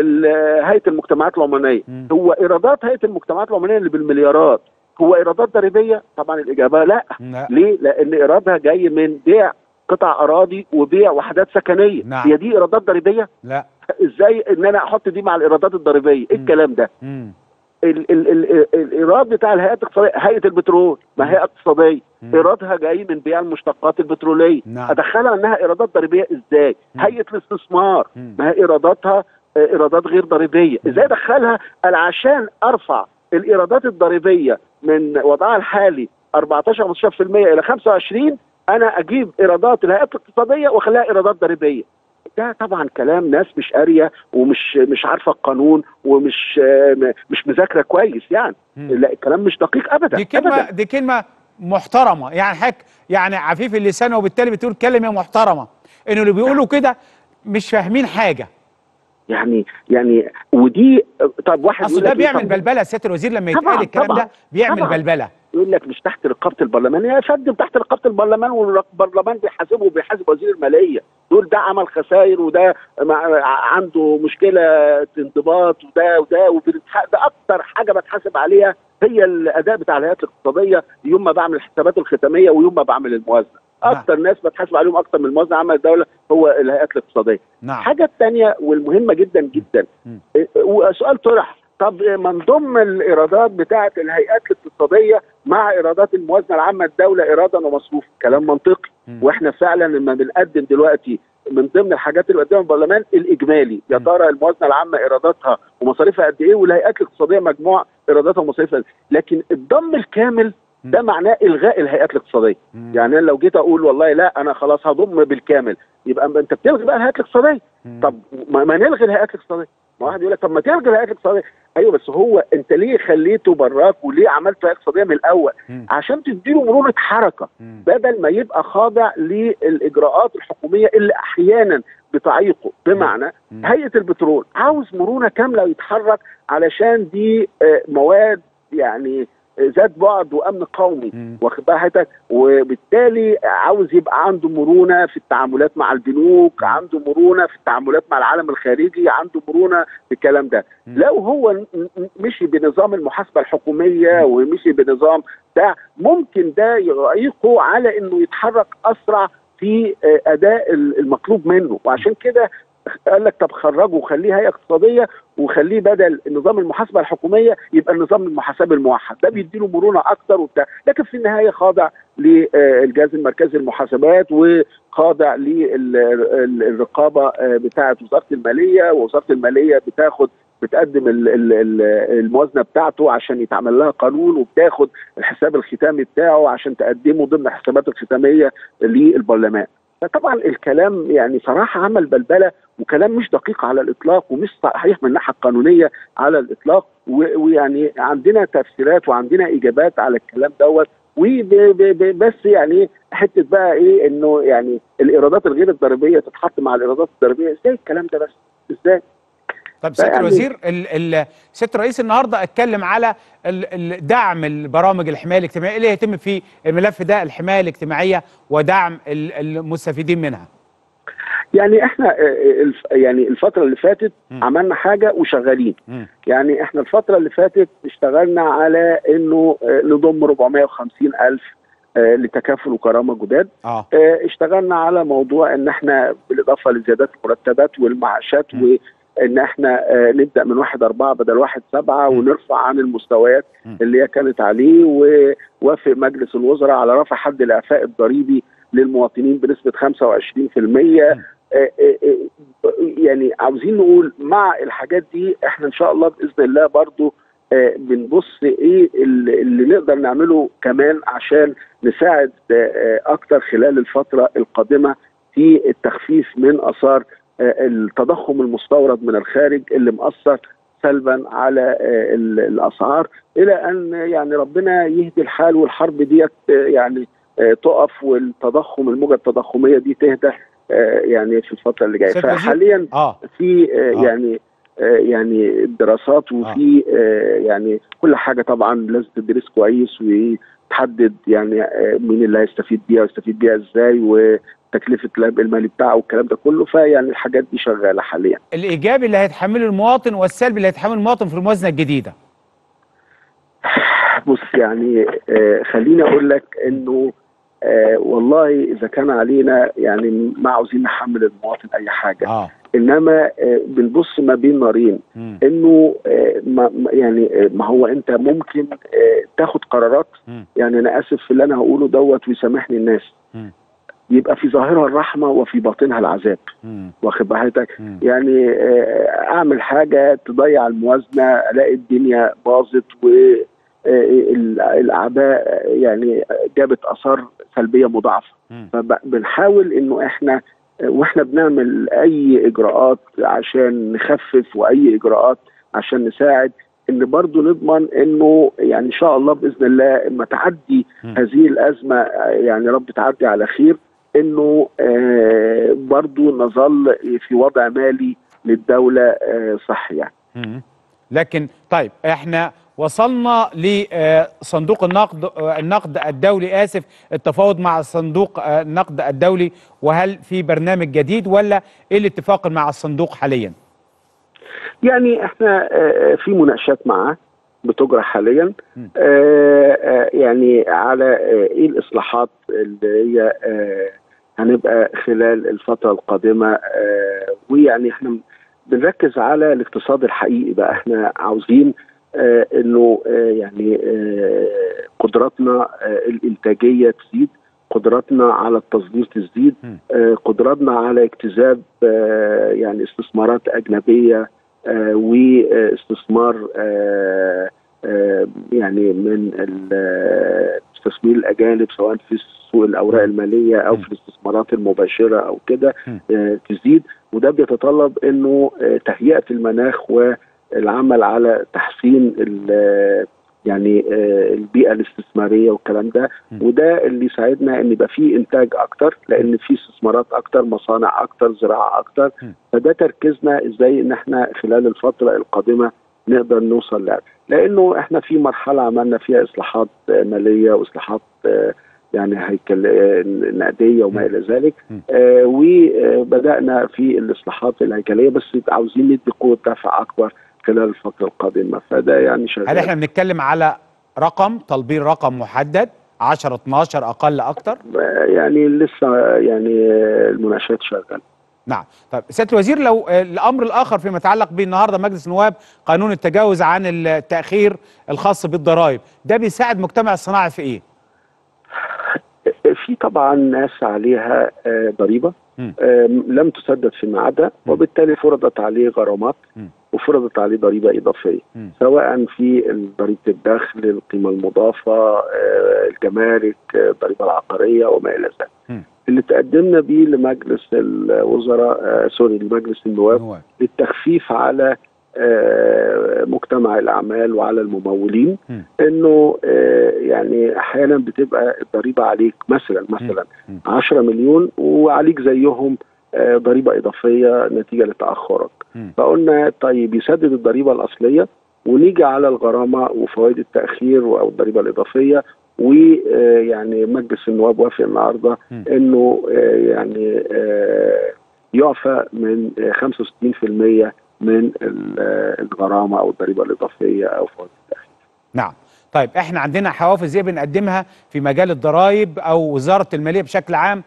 هيئه المجتمعات العمانيه. م. هو ايرادات هيئه المجتمعات العمانيه اللي بالمليارات هو ايرادات ضريبيه؟ طبعا الاجابه لا. لا. ليه؟ لان ايرادها جاي من بيع قطع اراضي وبيع وحدات سكنيه. نعم. هي دي ايرادات ضريبيه؟ لا. ازاي ان انا احط دي مع الايرادات الضريبيه؟ ايه الكلام ده؟ م. ال ال ال الايراد بتاع الهيئات الاقتصاديه، هيئه البترول ما هي اقتصاديه، ايرادها جاي من بيع المشتقات البتروليه. نعم. ادخلها انها ايرادات ضريبيه ازاي؟ مم. هيئه الاستثمار مم. ما هي ايراداتها ايرادات غير ضريبيه، ازاي ادخلها؟ عشان ارفع الايرادات الضريبيه من وضعها الحالي أربعتاشر خمستاشر في المية الى خمسة وعشرين، انا اجيب ايرادات الهيئات الاقتصاديه واخليها ايرادات ضريبيه. ده طبعا كلام ناس مش قاريه ومش مش عارفه القانون ومش مش مذاكره كويس يعني. مم. لا الكلام مش دقيق ابدا. دي كلمه أبداً. دي كلمه محترمه يعني حك يعني عفيف اللسان، وبالتالي بتقول كلمه محترمه انه اللي بيقولوا كده مش فاهمين حاجه. يعني يعني ودي طب واحد اصل ده بيعمل بلبله سياده الوزير لما يتقال الكلام ده بيعمل طبعًا. بلبله. يقول لك مش تحت رقابه البرلمان. يا فندم تحت رقابه البرلمان، والبرلمان بيحاسبه وبيحاسب وزير الماليه. دول ده عمل خسائر وده عنده مشكله انضباط وده وده وبنتح... ده اكتر حاجه بتحاسب عليها هي الاداء بتاع الهيئات الاقتصاديه يوم ما بعمل الحسابات الختاميه ويوم ما بعمل الموازنه. اكتر ناس بتحاسب عليهم اكتر من الموازنه العامه للدوله هو الهيئات الاقتصاديه. نعم. الحاجه الثانيه والمهمه جدا جدا، وسؤال طرح، طب ما نضم الايرادات بتاعه الهيئات الاقتصاديه مع ايرادات الموازنه العامه للدوله ايرادا ومصروف. كلام منطقي. م. واحنا فعلا لما بنقدم دلوقتي من ضمن الحاجات اللي قدمها البرلمان الاجمالي، يا ترى الموازنه العامه ايراداتها ومصاريفها قد ايه، والهيئات الاقتصاديه مجموع ايراداتها ومصاريفها. لكن الضم الكامل ده معناه الغاء الهيئات الاقتصاديه. مم. يعني انا لو جيت اقول والله لا انا خلاص هضم بالكامل يبقى انت بتلغي بقى الهيئات الاقتصاديه. طب ما, ما نلغي الهيئات الاقتصاديه. ما واحد يقول لك طب ما تلغي الهيئات الاقتصاديه. ايوه بس هو انت ليه خليته براك وليه عملت هيئه اقتصاديه من الاول؟ مم. عشان تديله مرونه حركه مم. بدل ما يبقى خاضع للاجراءات الحكوميه اللي احيانا بتعيقه. بمعنى مم. هيئه البترول عاوز مرونه كامله يتحرك علشان دي مواد يعني ذات بعد وامن قومي، واخد بقى حضرتك، وبالتالي عاوز يبقى عنده مرونه في التعاملات مع البنوك، عنده مرونه في التعاملات مع العالم الخارجي، عنده مرونه في الكلام ده. م. لو هو مشي بنظام المحاسبه الحكوميه ومشي بنظام ده ممكن ده يعيقه على انه يتحرك اسرع في اداء المطلوب منه، وعشان كده قال لك طب خرجه وخليه هيئه اقتصاديه وخليه بدل نظام المحاسبه الحكوميه يبقى النظام المحاسبه الموحد، ده بيديله مرونه اكتر وبتاع، لكن في النهايه خاضع للجهاز المركزي للمحاسبات وخاضع للرقابه بتاعه وزاره الماليه، ووزاره الماليه بتاخد بتقدم الموازنه بتاعته عشان يتعمل لها قانون، وبتاخد الحساب الختامي بتاعه عشان تقدمه ضمن الحسابات الختاميه للبرلمان. فطبعا الكلام يعني صراحه عمل بلبله وكلام مش دقيق على الاطلاق ومش صحيح من الناحيه القانونيه على الاطلاق، ويعني عندنا تفسيرات وعندنا اجابات على الكلام دوت، وبس يعني حته بقى ايه انه يعني الايرادات الغير الضريبيه تتحط مع الايرادات الضريبيه، ازاي الكلام ده بس؟ ازاي؟ طب سياده يعني الوزير، سياده الرئيس النهارده اتكلم على دعم البرامج الحمايه الاجتماعيه، ايه اللي هيتم في الملف ده، الحمايه الاجتماعيه ودعم المستفيدين منها. يعني احنا يعني الفتره اللي فاتت م. عملنا حاجه وشغالين. م. يعني احنا الفتره اللي فاتت اشتغلنا على انه نضم أربعمائة وخمسين ألف لتكافل وكرامه جداد. آه. اشتغلنا على موضوع ان احنا بالاضافه لزيادات المرتبات والمعاشات م. وان احنا نبدا من واحد أربعة بدل واحد سبعة م. ونرفع عن المستويات م. اللي هي كانت عليه، ووافق مجلس الوزراء على رفع حد الاعفاء الضريبي للمواطنين بنسبه خمسة وعشرين بالمئة. م. يعني عاوزين نقول مع الحاجات دي احنا ان شاء الله باذن الله برضو بنبص ايه اللي نقدر نعمله كمان عشان نساعد اكتر خلال الفتره القادمه في التخفيف من اثار التضخم المستورد من الخارج اللي مأثر سلبا على الاسعار، الى ان يعني ربنا يهدي الحال والحرب ديت يعني تقف والتضخم الموجه التضخميه دي تهدى يعني في الفتره اللي جايه. فحاليا آه. في آه. يعني آه يعني دراسات وفي آه يعني كل حاجه طبعا لازم تدرس كويس وتحدد يعني آه مين اللي هيستفيد بيها ويستفيد بيها ازاي وتكلفه العبء المالي بتاعه والكلام ده كله، فيعني الحاجات دي شغاله حاليا. الايجابي اللي هيتحمله المواطن والسلبي اللي هيتحمله المواطن في الموازنه الجديده. بص يعني آه خليني اقول لك انه آه والله اذا كان علينا يعني ما عاوزين نحمل المواطن اي حاجه. آه. انما آه بنبص ما بين نارين، انه آه ما يعني ما هو انت ممكن آه تاخد قرارات. م. يعني انا اسف في اللي انا هقوله دوت ويسامحني الناس. م. يبقى في ظاهرها الرحمه وفي باطنها العذاب. واخد بالك؟ يعني آه اعمل حاجه تضيع الموازنه، الاقي الدنيا باظت و الاعباء يعني جابت اثار سلبيه مضاعفه. فبنحاول انه احنا واحنا بنعمل اي اجراءات عشان نخفف واي اجراءات عشان نساعد ان برضو نضمن انه يعني ان شاء الله باذن الله لما تعدي هذه الازمه يعني رب تعدي على خير، انه آه برضو نظل في وضع مالي للدوله آه صحي يعني. لكن طيب احنا وصلنا لصندوق النقد النقد الدولي اسف التفاوض مع صندوق النقد الدولي، وهل في برنامج جديد ولا ايه الاتفاق مع الصندوق حاليا؟ يعني احنا في مناقشات معاه بتجرى حاليا يعني على ايه الاصلاحات اللي هي هنبقى خلال الفتره القادمه، ويعني احنا بنركز على الاقتصاد الحقيقي بقى. احنا عاوزين آه انه آه يعني آه قدراتنا آه الانتاجيه تزيد، قدراتنا على التصدير تزيد، آه قدراتنا على اجتذاب آه يعني استثمارات اجنبيه آه واستثمار آه آه يعني من المستثمرين الاجانب سواء في سوق الاوراق الماليه او في الاستثمارات المباشره او كده آه تزيد، وده بيتطلب انه آه تهيئه المناخ والعمل على تحسين يعني آه البيئه الاستثماريه والكلام ده، وده اللي يساعدنا ان يبقى فيه انتاج اكتر، لان في استثمارات اكتر، مصانع اكتر، زراعه اكتر. فده تركيزنا ازاي ان احنا خلال الفتره القادمه نقدر نوصل لها، لانه احنا في مرحله عملنا فيها اصلاحات ماليه واصلاحات يعني هيكل نقديه وما الى ذلك، آه وبدانا في الاصلاحات الهيكليه، بس عاوزين ندي قوه دفع اكبر خلال الفتره القادمه، فده يعني شغال. هل احنا بنتكلم على رقم طالبين رقم محدد عشرة اتناشر اقل اكتر؟ يعني لسه يعني المناقشات شغاله. نعم. طيب سياده الوزير، لو الامر الاخر فيما يتعلق به النهارده مجلس النواب قانون التجاوز عن التاخير الخاص بالضرائب، ده بيساعد مجتمع الصناعي في ايه؟ في طبعا ناس عليها ضريبه لم تسدد في ميعادها، وبالتالي فرضت عليه غرامات وفرضت عليه ضريبه اضافيه، م. سواء في ضريبه الدخل، القيمه المضافه، الجمارك، الضريبه العقاريه وما الى ذلك. اللي تقدمنا بيه لمجلس الوزراء سوري لمجلس النواب للتخفيف على مجتمع الاعمال وعلى الممولين، م. انه يعني احيانا بتبقى الضريبه عليك مثلا مثلا عشرة مليون وعليك زيهم ضريبه اضافيه نتيجه لتاخرك، فقلنا طيب يسدد الضريبه الاصليه ونيجي على الغرامه وفوائد التاخير او الضريبه الاضافيه، ويعني مجلس النواب وافق النهارده انه يعني يعفى من خمسة وستين بالمئة من الغرامه او الضريبه الاضافيه او فوائد التاخير. نعم. طيب احنا عندنا حوافز ايه بنقدمها في مجال الضرائب او وزاره الماليه بشكل عام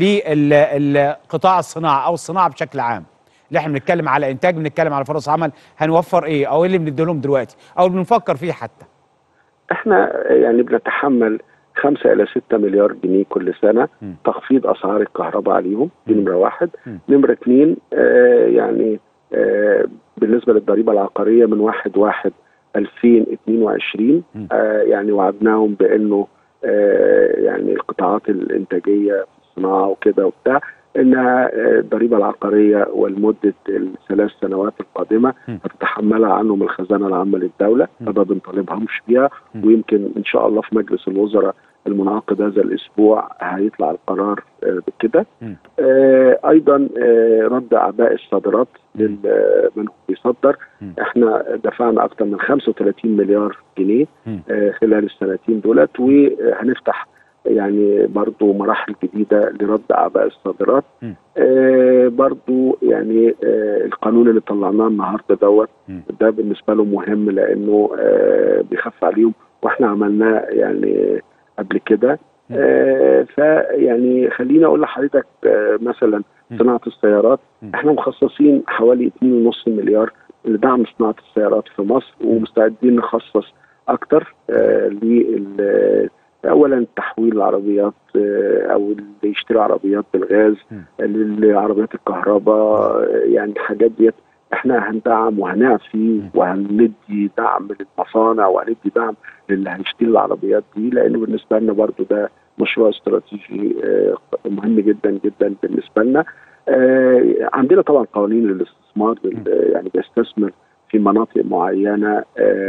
للقطاع الصناعه او الصناعه بشكل عام؟ اللي احنا بنتكلم على انتاج، بنتكلم على فرص عمل، هنوفر ايه او ايه اللي بنديه لهم دلوقتي او اللي بنفكر فيه حتى؟ احنا يعني بنتحمل خمسة إلى ستة مليار جنيه كل سنه م. تخفيض اسعار الكهرباء عليهم، دي نمره واحد. م. نمره اثنين آه يعني آه بالنسبه للضريبه العقاريه من واحد واحد ألفين واثنين وعشرين آه يعني وعدناهم بانه آه يعني القطاعات الانتاجيه في الصناعه وكده وبتاع انها الضريبه العقاريه ولمده الثلاث سنوات القادمه هتتحملها عنهم الخزانه العامه للدوله، ما بنطالبهمش بيها، ويمكن ان شاء الله في مجلس الوزراء المنعقد هذا الاسبوع هيطلع القرار بكده. آه ايضا آه رد اعباء الصادرات لمن بيصدر، احنا دفعنا اكثر من خمسة وثلاثين مليار جنيه آه خلال السنتين دولت، وهنفتح يعني برضو مراحل جديدة لرد أعباء الصادرات. آه برضو يعني آه القانون اللي طلعناه النهاردة دوت ده بالنسبة له مهم، لأنه آه بيخف عليهم وإحنا عملناه يعني قبل كده. آه فيعني خليني أقول لحضرتك آه مثلا صناعة السيارات، إحنا مخصصين حوالي اتنين ونص مليار لدعم صناعة السيارات في مصر، ومستعدين نخصص أكتر آه لل اولا تحويل العربيات او اللي يشتري عربيات بالغاز للعربيات الكهرباء، يعني الحاجات ديت احنا هندعم وهنعفي وهندي دعم للمصانع وهندي دعم للي هيشتري العربيات دي، لانه بالنسبه لنا برضو ده مشروع استراتيجي مهم جدا جدا بالنسبه لنا. عندنا طبعا قوانين للاستثمار، يعني بيستثمر في مناطق معينه،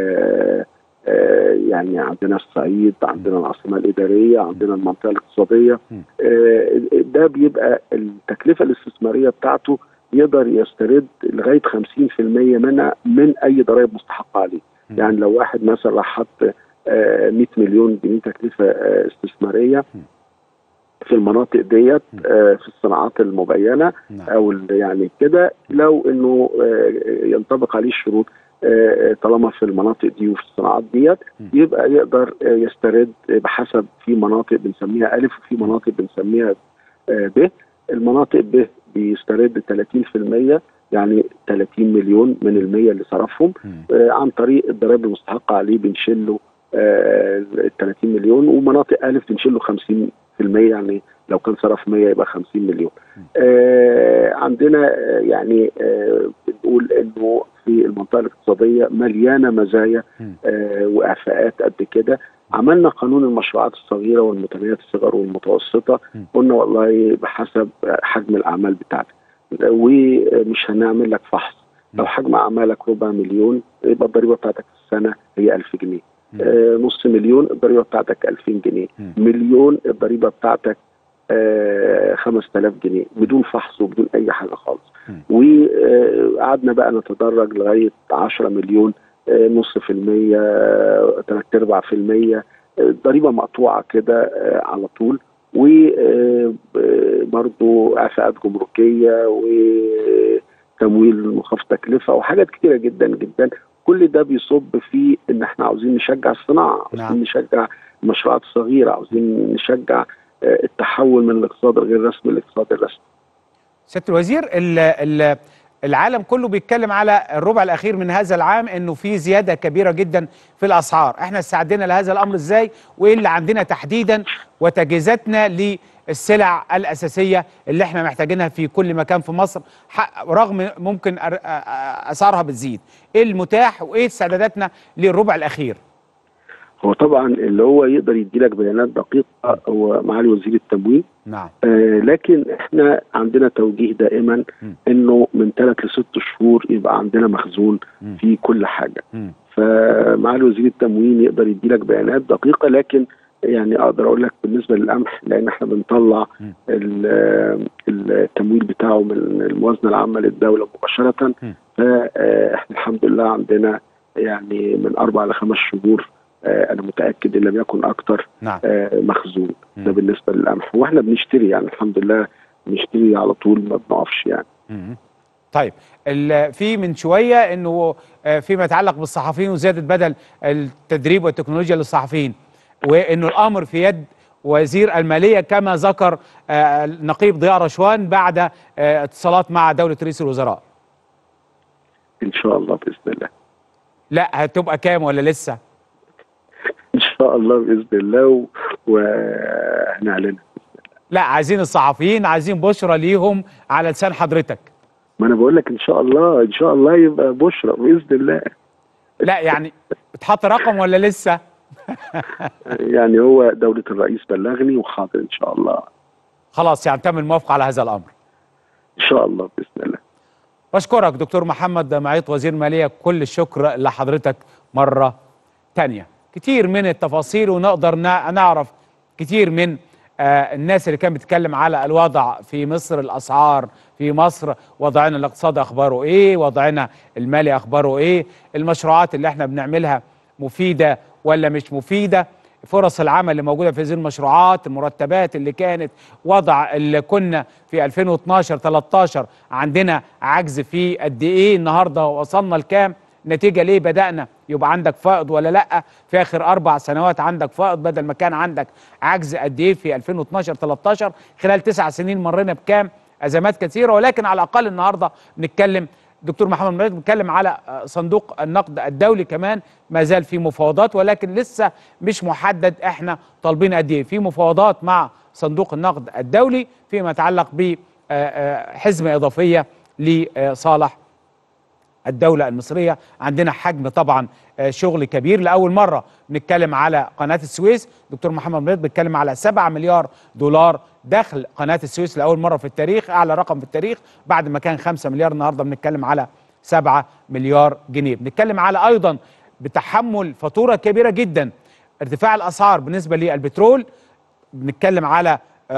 آه يعني عندنا الصعيد، عندنا العاصمه الاداريه، عندنا المنطقه الاقتصاديه، آه ده بيبقى التكلفه الاستثماريه بتاعته يقدر يسترد لغايه خمسين بالمئة منها من اي ضرائب مستحقه عليه. يعني لو واحد مثلا راح حط آه مئة مليون جنيه تكلفه آه استثماريه في المناطق ديت آه في الصناعات المبينه او يعني كده، لو انه آه ينطبق عليه الشروط طالما في المناطق دي وفي الصناعات ديت، يبقى يقدر يسترد بحسب، في مناطق بنسميها ألف وفي مناطق بنسميها ب. المناطق ب بيسترد ثلاثين بالمئة، يعني ثلاثين مليون من المية اللي صرفهم عن طريق الضرائب المستحقة عليه بنشيل له ال ثلاثين مليون، ومناطق ألف بنشيل له خمسين بالمئة، يعني لو كان صرف مية يبقى خمسين مليون. آه عندنا آه يعني آه بنقول انه في المنطقه الاقتصاديه مليانه مزايا آه واعفاءات قد كده، عملنا قانون المشروعات الصغيره والمتناهيه الصغر والمتوسطه، قلنا والله بحسب حجم الاعمال بتاعتك، ومش هنعمل لك فحص. لو حجم اعمالك ربع مليون يبقى الضريبه بتاعتك في السنه هي ألف جنيه. آه نص مليون الضريبه بتاعتك ألفين جنيه. مليون الضريبه بتاعتك آه خمسة آلاف جنيه بدون فحص وبدون اي حاجه خالص. وقعدنا بقى نتدرج لغايه عشرة مليون، آه نص في المية، ثلاث ارباع في المية، الضريبه مقطوعه كده آه على طول. وبرضه اعفاءات جمركيه وتمويل مخفض تكلفه وحاجات كتيره جدا جدا. كل ده بيصب في ان احنا عاوزين نشجع الصناعه، عاوزين نعم. نشجع المشروعات الصغيره، عاوزين نشجع التحول من الاقتصاد الغير رسمي للاقتصاد الرسمي. سياده الوزير، العالم كله بيتكلم على الربع الاخير من هذا العام انه في زياده كبيره جدا في الاسعار، احنا استعدينا لهذا الامر ازاي؟ وايه اللي عندنا تحديدا وتجهيزاتنا للسلع الاساسيه اللي احنا محتاجينها في كل مكان في مصر رغم ممكن اسعارها بتزيد؟ ايه المتاح وايه استعداداتنا للربع الاخير؟ هو طبعا اللي هو يقدر يدي لك بيانات دقيقه هو معالي وزير التموين. نعم. آه لكن احنا عندنا توجيه دائما م. انه من ثلاث لست شهور يبقى عندنا مخزون م. في كل حاجه. م. فمعالي وزير التموين يقدر يدي لك بيانات دقيقه، لكن يعني اقدر اقول لك بالنسبه للقمح لان احنا بنطلع التمويل بتاعه من الموازنه العامه للدوله مباشره، فاحنا الحمد لله عندنا يعني من اربع لخمس شهور آه انا متاكد ان لم يكن اكتر. نعم. آه مخزون. مم. ده بالنسبه للقمح، واحنا بنشتري يعني الحمد لله بنشتري على طول ما بنقفش يعني. مم. طيب في من شويه انه فيما يتعلق بالصحفيين وزياده بدل التدريب والتكنولوجيا للصحفيين، وانه الامر في يد وزير الماليه كما ذكر آه النقيب ضياء رشوان بعد آه اتصالات مع دوله رئيس الوزراء. ان شاء الله باذن الله. لا هتبقى كام ولا لسه؟ ان شاء الله باذن الله وهنعلنها. لا عايزين الصحفيين، عايزين بشرى ليهم على لسان حضرتك. ما انا بقول لك ان شاء الله ان شاء الله يبقى بشرى باذن الله. لا يعني اتحط رقم ولا لسه؟ يعني هو دولة الرئيس بلغني وحاضر ان شاء الله. خلاص يعني تم الموافقة على هذا الامر. ان شاء الله باذن الله. بشكرك دكتور محمد معيط وزير المالية، كل الشكر لحضرتك مرة تانية. كتير من التفاصيل ونقدر نعرف كتير من آه الناس اللي كانت بتتكلم على الوضع في مصر، الاسعار في مصر، وضعنا الاقتصادي اخباره ايه، وضعنا المالي اخباره ايه، المشروعات اللي احنا بنعملها مفيدة ولا مش مفيدة، فرص العمل اللي موجودة في هذه المشروعات، المرتبات اللي كانت، وضع اللي كنا في ألفين واثناشر تلتاشر عندنا عجز فيه قد ايه، النهارده وصلنا لكام، نتيجة ليه بدأنا يبقى عندك فائض ولا لأ، في آخر أربع سنوات عندك فائض بدل ما كان عندك عجز قد إيه في ألفين واثناشر تلتاشر، خلال تسع سنين مرينا بكام أزمات كثيرة، ولكن على الأقل النهاردة بنتكلم دكتور محمد معيط بنتكلم على صندوق النقد الدولي كمان ما زال في مفاوضات، ولكن لسه مش محدد احنا طالبين قد ايه، في مفاوضات مع صندوق النقد الدولي فيما يتعلق بحزمة إضافية لصالح الدولة المصرية. عندنا حجم طبعا شغل كبير، لأول مرة بنتكلم على قناة السويس، دكتور محمد معيط بيتكلم على سبعة مليار دولار دخل قناة السويس لأول مرة في التاريخ، أعلى رقم في التاريخ، بعد ما كان خمسة مليار النهاردة بنتكلم على سبعة مليار جنيه. بنتكلم على أيضا بتحمل فاتورة كبيرة جدا، ارتفاع الأسعار بالنسبة للبترول، بنتكلم على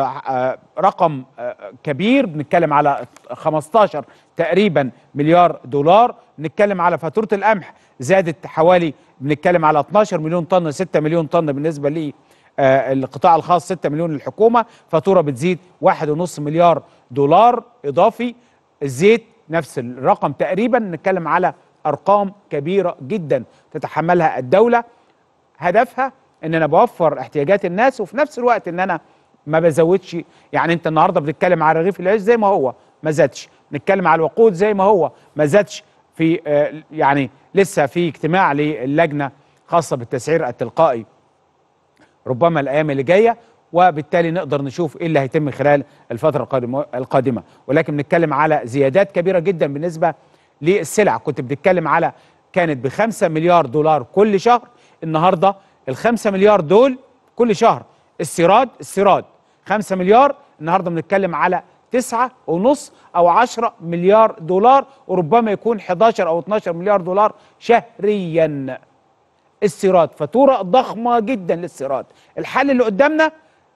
رقم كبير، بنتكلم على خمستاشر تقريبا مليار دولار، بنتكلم على فاتورة القمح زادت حوالي، بنتكلم على اتناشر مليون طن، ستة مليون طن بالنسبة لي القطاع الخاص، ستة مليون للحكومة، فاتورة بتزيد واحد ونص مليار دولار إضافي. الزيت نفس الرقم تقريبا، نتكلم على أرقام كبيرة جدا تتحملها الدولة. هدفها ان انا بوفر احتياجات الناس وفي نفس الوقت ان انا ما بزودش. يعني انت النهارده بتتكلم على رغيف العيش زي ما هو ما زادش، نتكلم على الوقود زي ما هو ما زادش، في آه يعني لسه في اجتماع للجنه خاصه بالتسعير التلقائي ربما الايام اللي جايه، وبالتالي نقدر نشوف ايه اللي هيتم خلال الفتره القادمه. ولكن بنتكلم على زيادات كبيره جدا بالنسبه للسلع، كنت بتتكلم على كانت بخمسة مليار دولار كل شهر، النهارده الخمسة مليار دول كل شهر استيراد استيراد خمسة مليار، النهارده بنتكلم على تسعة ونص او عشرة مليار دولار، وربما يكون حداشر او اتناشر مليار دولار شهريا استيراد. فاتوره ضخمه جدا للاستيراد. الحل اللي قدامنا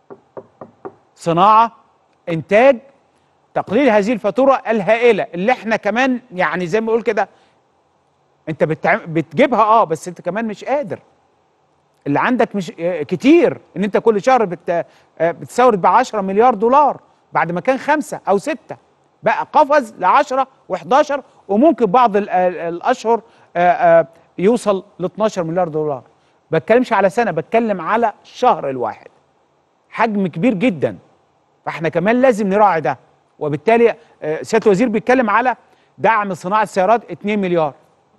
صناعه، انتاج، تقليل هذه الفاتوره الهائله اللي احنا كمان يعني زي ما بقول كده انت بتعم... بتجيبها اه بس انت كمان مش قادر. اللي عندك مش كتير ان انت كل شهر بت... بتستورد ب عشرة مليار دولار بعد ما كان خمسة او ستة، بقى قفز ل عشرة وحداشر، وممكن بعض ال... الاشهر يوصل ل اتناشر مليار دولار. بتكلمش على سنه، بتكلم على الشهر الواحد. حجم كبير جدا، فاحنا كمان لازم نراعي ده. وبالتالي سياده الوزير بيتكلم على دعم صناعه السيارات اتنين مليار.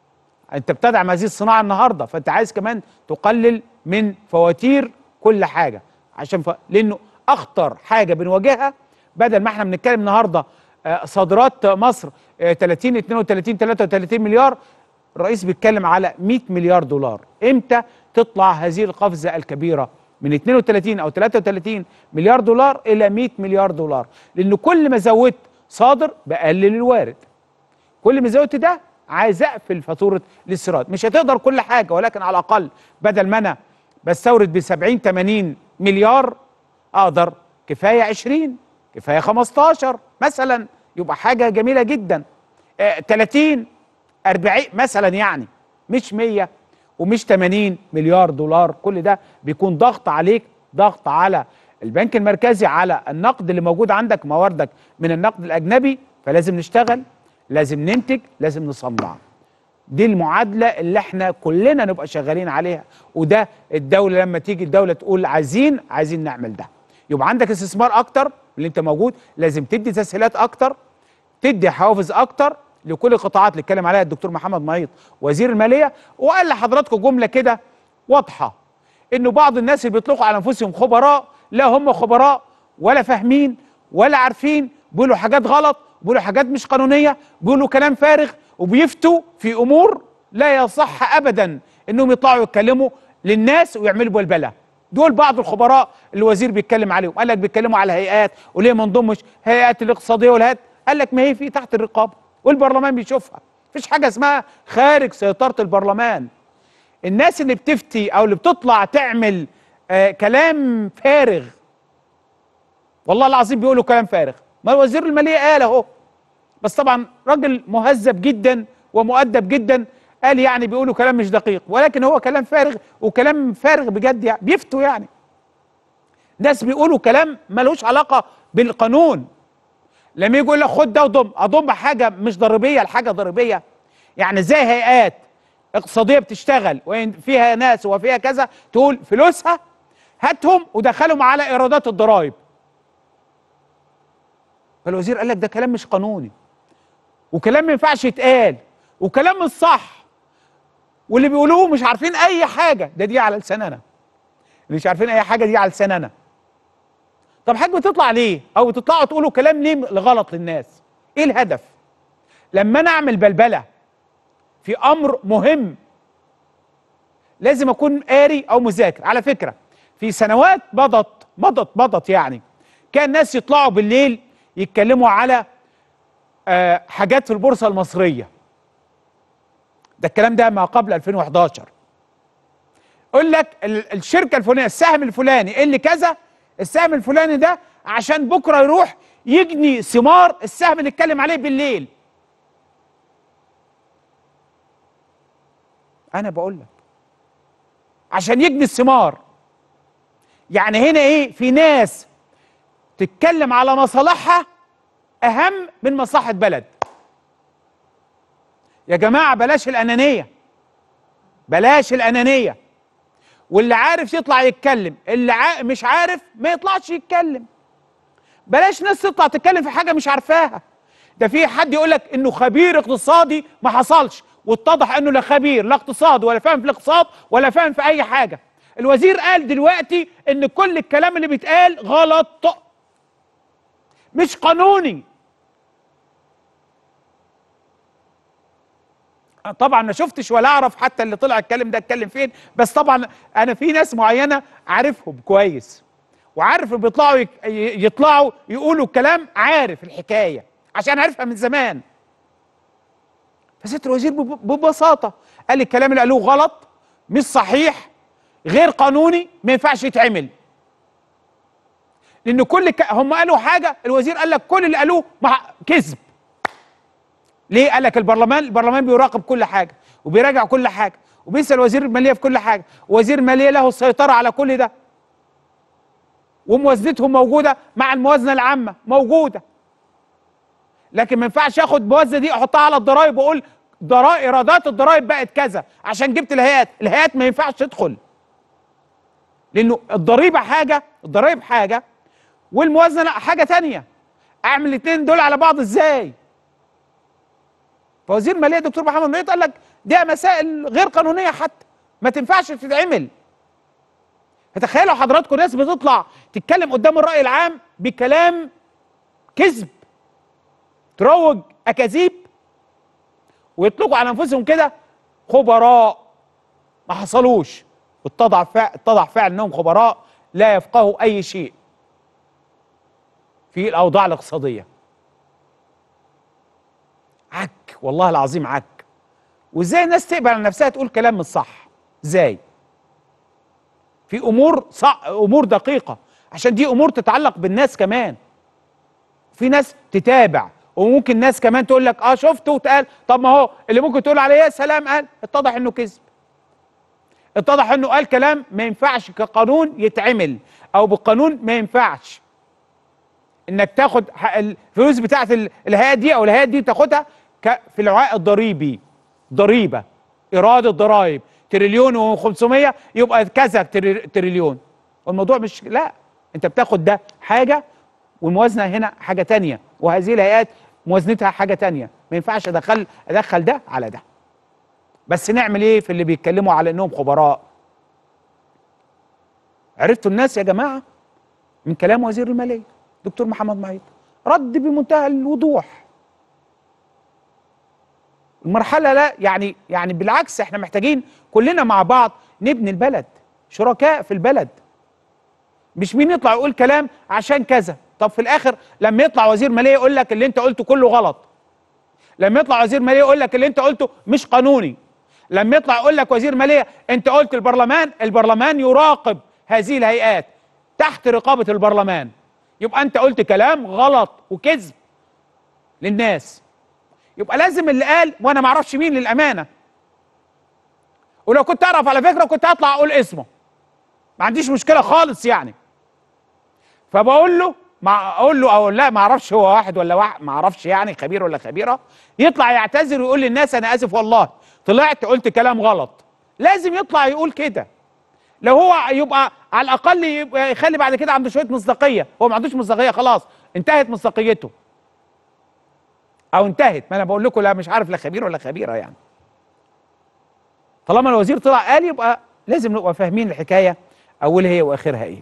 انت بتدعم هذه الصناعه النهارده، فانت عايز كمان تقلل من فواتير كل حاجه، عشان ف... لانه اخطر حاجه بنواجهها بدل ما احنا بنتكلم النهارده صادرات مصر تلاتين اتنين وتلاتين تلاتة وتلاتين مليار، الرئيس بيتكلم على مية مليار دولار. امتى تطلع هذه القفزه الكبيره من اتنين وتلاتين او تلاتة وتلاتين مليار دولار الى مية مليار دولار؟ لانه كل ما زودت صادر بقلل الوارد، كل ما زودت ده عايز اقفل فاتوره الاستيراد. مش هتقدر كل حاجه، ولكن على الاقل بدل ما انا بستورد ب سبعين تمانين مليار اقدر كفايه عشرين، كفايه خمستاشر مثلا، يبقى حاجه جميله جدا. آه تلاتين اربعين مثلا، يعني مش مية ومش تمانين مليار دولار. كل ده بيكون ضغط عليك، ضغط على البنك المركزي، على النقد اللي موجود عندك، مواردك من النقد الاجنبي. فلازم نشتغل، لازم ننتج، لازم نصنع. دي المعادله اللي احنا كلنا نبقى شغالين عليها. وده الدوله لما تيجي الدوله تقول عايزين عايزين نعمل ده، يبقى عندك استثمار اكتر اللي انت موجود، لازم تدي تسهيلات اكتر، تدي حوافز اكتر لكل القطاعات اللي اتكلم عليها الدكتور محمد مهيط وزير الماليه. وقال لحضراتكم جمله كده واضحه، انه بعض الناس اللي بيطلقوا على انفسهم خبراء، لا هم خبراء ولا فاهمين ولا عارفين، بيقولوا حاجات غلط، بيقولوا حاجات مش قانونيه، بيقولوا كلام فارغ، وبيفتوا في امور لا يصح ابدا انهم يطلعوا يتكلموا للناس ويعملوا بلبله. دول بعض الخبراء اللي الوزير بيتكلم عليهم. قال لك بيتكلموا على هيئات، وليه ما نضمش هيئات الاقتصاديه والهيئات؟ قال لك ما هي في تحت الرقابه والبرلمان بيشوفها، مفيش حاجه اسمها خارج سيطره البرلمان. الناس اللي بتفتي او اللي بتطلع تعمل آه كلام فارغ، والله العظيم بيقولوا كلام فارغ. ما وزير الماليه قال اهو، بس طبعا راجل مهذب جدا ومؤدب جدا، قال يعني بيقولوا كلام مش دقيق، ولكن هو كلام فارغ، وكلام فارغ بجد، يعني بيفتوا. يعني ناس بيقولوا كلام ملوش علاقه بالقانون. لما يجي يقول لك خد ده وضم، اضم حاجه مش ضريبيه لحاجه ضريبيه، يعني زي هيئات اقتصاديه بتشتغل وين فيها ناس وفيها كذا، تقول فلوسها هاتهم ودخلهم على ايرادات الضرائب. فالوزير قال لك ده كلام مش قانوني، وكلام ما ينفعش يتقال، وكلام مش صح، واللي بيقولوه مش عارفين اي حاجه. ده دي على لساننا، اللي مش عارفين اي حاجه دي على لساننا. طب حضرتك بتطلع ليه؟ او بتطلعوا تقولوا كلام ليه غلط للناس؟ ايه الهدف؟ لما انا اعمل بلبله في امر مهم لازم اكون قاري او مذاكر. على فكره في سنوات مضت مضت مضت يعني كان ناس يطلعوا بالليل يتكلموا على آه حاجات في البورصه المصريه. ده الكلام ده ما قبل ألفين وحداشر. يقول لك الشركه الفلانيه السهم الفلاني اللي كذا، السهم الفلاني ده عشان بكره يروح يجني ثمار السهم اللي اتكلم عليه بالليل. انا بقول لك عشان يجني الثمار. يعني هنا ايه؟ في ناس تتكلم على مصالحها اهم من مصلحه بلد. يا جماعه بلاش الانانيه، بلاش الانانيه. واللي عارف يطلع يتكلم، اللي عا... مش عارف ما يطلعش يتكلم. بلاش ناس تطلع تتكلم في حاجه مش عارفاها. ده في حد يقول لك انه خبير اقتصادي ما حصلش، واتضح انه لا خبير لا اقتصاد ولا فاهم في الاقتصاد ولا فاهم في اي حاجه. الوزير قال دلوقتي ان كل الكلام اللي بيتقال غلط، مش قانوني. طبعا ما شفتش ولا اعرف حتى اللي طلع اتكلم ده اتكلم فين، بس طبعا انا في ناس معينه عارفهم كويس، وعارف بيطلعوا يك... يطلعوا يقولوا الكلام، عارف الحكايه عشان عارفها من زمان. فست الوزير ببساطه قال الكلام اللي قالوه غلط، مش صحيح، غير قانوني، ما ينفعش يتعمل. لان كل ك... هم قالوا حاجه، الوزير قال لك كل اللي قالوه مع... كذب. ليه؟ قال لك البرلمان البرلمان بيراقب كل حاجه وبيراجع كل حاجه وبيسال وزير الماليه في كل حاجه، وزير الماليه له السيطره على كل ده، وموازنتهم موجوده مع الموازنه العامه موجوده. لكن ما ينفعش ياخد الموازنه دي احطها على الضرايب واقول ضرائب ايرادات الضرايب بقت كذا عشان جبت الهيئات، الهيئات ما ينفعش تدخل. لانه الضريبه حاجه، الضرايب حاجه، والموازنه حاجه ثانيه. اعمل الاثنين دول على بعض ازاي؟ فوزير الماليه دكتور محمد معيط قال لك دي مسائل غير قانونيه حتى ما تنفعش تتعمل. فتخيلوا حضراتكم ناس بتطلع تتكلم قدام الراي العام بكلام كذب، تروج اكاذيب، ويطلقوا على انفسهم كده خبراء ما حصلوش. اتضح فعلا اتضح فعلا انهم خبراء لا يفقهوا اي شيء في الاوضاع الاقتصاديه. عك والله العظيم عك. وازاي الناس تقبل على نفسها تقول كلام مش صح؟ ازاي؟ في امور صح، امور دقيقه، عشان دي امور تتعلق بالناس كمان. في ناس تتابع، وممكن ناس كمان تقول لك اه شفته وتقال، طب ما هو اللي ممكن تقول عليه يا سلام قال، اتضح انه كذب. اتضح انه قال كلام ما ينفعش كقانون يتعمل، او بالقانون ما ينفعش انك تاخد الفلوس بتاعت الهيئات دي او الهيئات دي تاخدها في الوعاء الضريبي، ضريبه ايراد الضرايب تريليون وخمسمية يبقى كذا تريليون. والموضوع مش، لا، انت بتاخد ده حاجه والموازنه هنا حاجه ثانيه، وهذه الهيئات موازنتها حاجه ثانيه، ما ينفعش ادخل ادخل ده على ده. بس نعمل ايه في اللي بيتكلموا على انهم خبراء؟ عرفتوا الناس يا جماعه من كلام وزير الماليه دكتور محمد معيط، رد بمنتهى الوضوح. المرحله لا يعني يعني بالعكس احنا محتاجين كلنا مع بعض نبني البلد، شركاء في البلد، مش مين يطلع يقول كلام عشان كذا. طب في الاخر لما يطلع وزير ماليه يقول لك اللي انت قلته كله غلط، لما يطلع وزير ماليه يقول لك اللي انت قلته مش قانوني، لما يطلع يقول لك وزير ماليه انت قلت البرلمان، البرلمان يراقب هذه الهيئات تحت رقابه البرلمان، يبقى انت قلت كلام غلط وكذب للناس. يبقى لازم اللي قال، وانا ما اعرفش مين للامانه، ولو كنت اعرف على فكره كنت هطلع اقول اسمه، ما عنديش مشكله خالص يعني. فبقول له، مع اقول له او لا ما اعرفش هو واحد ولا واحد ما اعرفش يعني خبير ولا خبيره، يطلع يعتذر ويقول للناس انا اسف والله طلعت قلت كلام غلط. لازم يطلع يقول كده. لو هو يبقى على الاقل يبقى يخلي بعد كده عنده شويه مصداقيه، هو ما عندوش مصداقيه خلاص انتهت مصداقيته او انتهت. ما انا بقول لكم لا مش عارف لا خبير ولا خبيره يعني. طالما الوزير طلع قال يبقى لازم نبقى فاهمين الحكايه اولها ايه واخرها ايه.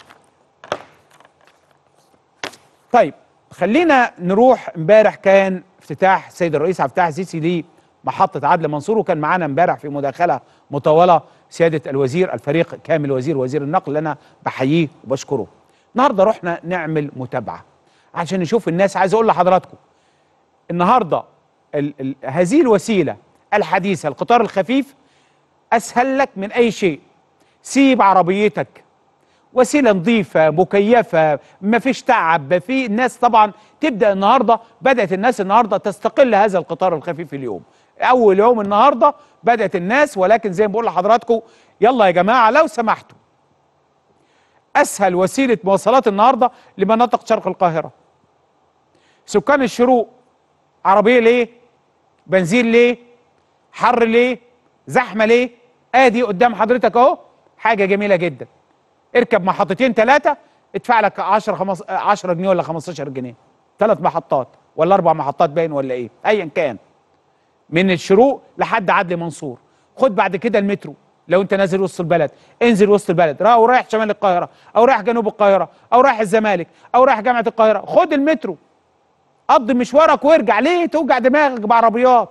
طيب خلينا نروح. امبارح كان افتتاح السيد الرئيس عبد الفتاح السيسي لمحطه عدلي منصور، وكان معانا امبارح في مداخله مطوله سياده الوزير الفريق كامل وزير وزير النقل اللي انا بحييه وبشكره. النهارده رحنا نعمل متابعه عشان نشوف الناس. عايز اقول لحضراتكم النهارده ال ال هذه الوسيله الحديثه القطار الخفيف اسهل لك من اي شيء. سيب عربيتك، وسيله نظيفه مكيفه ما فيش تعب. في الناس طبعا تبدا النهارده، بدات الناس النهارده تستقل هذا القطار الخفيف اليوم، اول يوم النهارده بدات الناس. ولكن زي ما بقول لحضراتكم يلا يا جماعه لو سمحتوا، اسهل وسيله مواصلات النهارده لمناطق شرق القاهره. سكان الشروق عربيه ليه؟ بنزين ليه؟ حر ليه؟ زحمه ليه؟ ادي قدام حضرتك اهو حاجه جميله جدا. اركب محطتين ثلاثه ادفع لك عشرة جنيه ولا خمستاشر جنيه، ثلاث محطات ولا اربع محطات باين ولا ايه ايا كان، من الشروق لحد عدلي منصور. خد بعد كده المترو لو انت نازل وسط البلد، انزل وسط البلد او رايح شمال القاهره او رايح جنوب القاهره او رايح الزمالك او رايح جامعه القاهره، خد المترو قضي مشوارك وارجع. ليه توجع دماغك بعربيات؟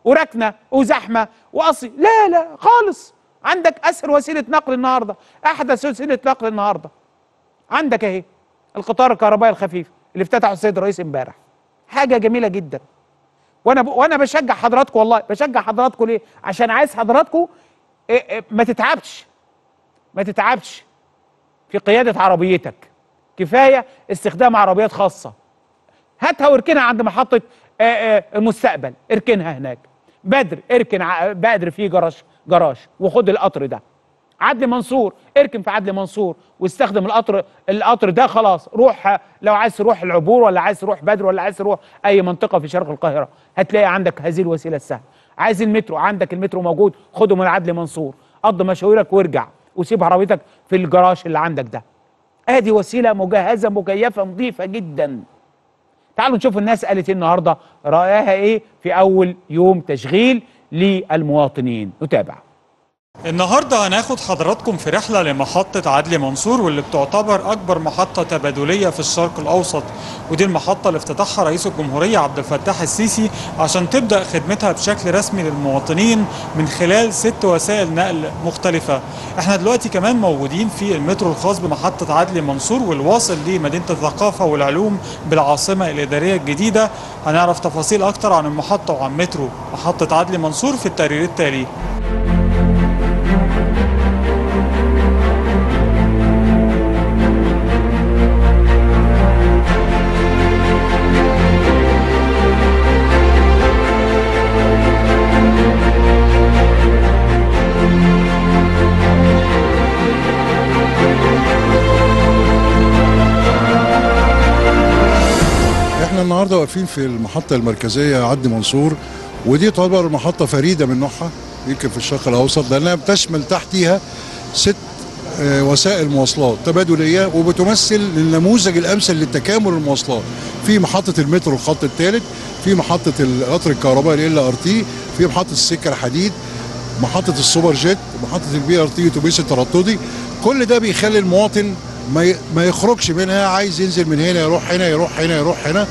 وركنه وزحمه وقصي. لا لا خالص، عندك اسهل وسيله نقل النهارده، احدث وسيله نقل النهارده عندك اهي القطار الكهربائي الخفيف اللي افتتحه السيد الرئيس امبارح. حاجه جميله جدا. وانا ب... وانا بشجع حضراتكم، والله بشجع حضراتكم. ليه؟ عشان عايز حضراتكم إيه إيه ما تتعبش ما تتعبش في قياده عربيتك. كفايه استخدام عربيات خاصه. هاتها واركنها عند محطه آآ آآ المستقبل، اركنها هناك. بدر اركن ع... بدر فيه جراج جراج وخد القطر ده. عدلي منصور اركن في عدلي منصور واستخدم القطر القطر ده. خلاص روح، لو عايز تروح العبور ولا عايز تروح بدر ولا عايز تروح اي منطقه في شرق القاهره هتلاقي عندك هذه الوسيله السهله. عايز المترو، عندك المترو موجود، خده من عدلي منصور، قضي مشاويرك وارجع وسيب عربيتك في الجراج اللي عندك ده. ادي وسيله مجهزه مكيفه نظيفه جدا. تعالوا نشوف الناس قالت ايه النهارده، رايها ايه في اول يوم تشغيل للمواطنين. نتابع. النهارده هناخد حضراتكم في رحله لمحطه عدلي منصور، واللي بتعتبر اكبر محطه تبادليه في الشرق الاوسط، ودي المحطه اللي افتتحها رئيس الجمهوريه عبد الفتاح السيسي عشان تبدا خدمتها بشكل رسمي للمواطنين من خلال ست وسائل نقل مختلفه. احنا دلوقتي كمان موجودين في المترو الخاص بمحطه عدلي منصور والواصل لمدينه الثقافه والعلوم بالعاصمه الاداريه الجديده. هنعرف تفاصيل اكتر عن المحطه وعن مترو محطه عدلي منصور في التقرير التالي. النهارده واقفين في المحطه المركزيه عدلي منصور، ودي تعتبر محطه فريده من نوعها يمكن في الشرق الاوسط، لانها بتشمل تحتيها ست وسائل مواصلات تبادليه وبتمثل النموذج الامثل للتكامل المواصلات. في محطه المترو الخط الثالث، في محطه القطر الكهربائي ال ار تي، في محطه السكه الحديد، محطه السوبر جيت، محطه البي ار تي اتوبيس الترددي. كل ده بيخلي المواطن ما ما يخرجش منها، عايز ينزل من هنا يروح هنا يروح هنا يروح هنا.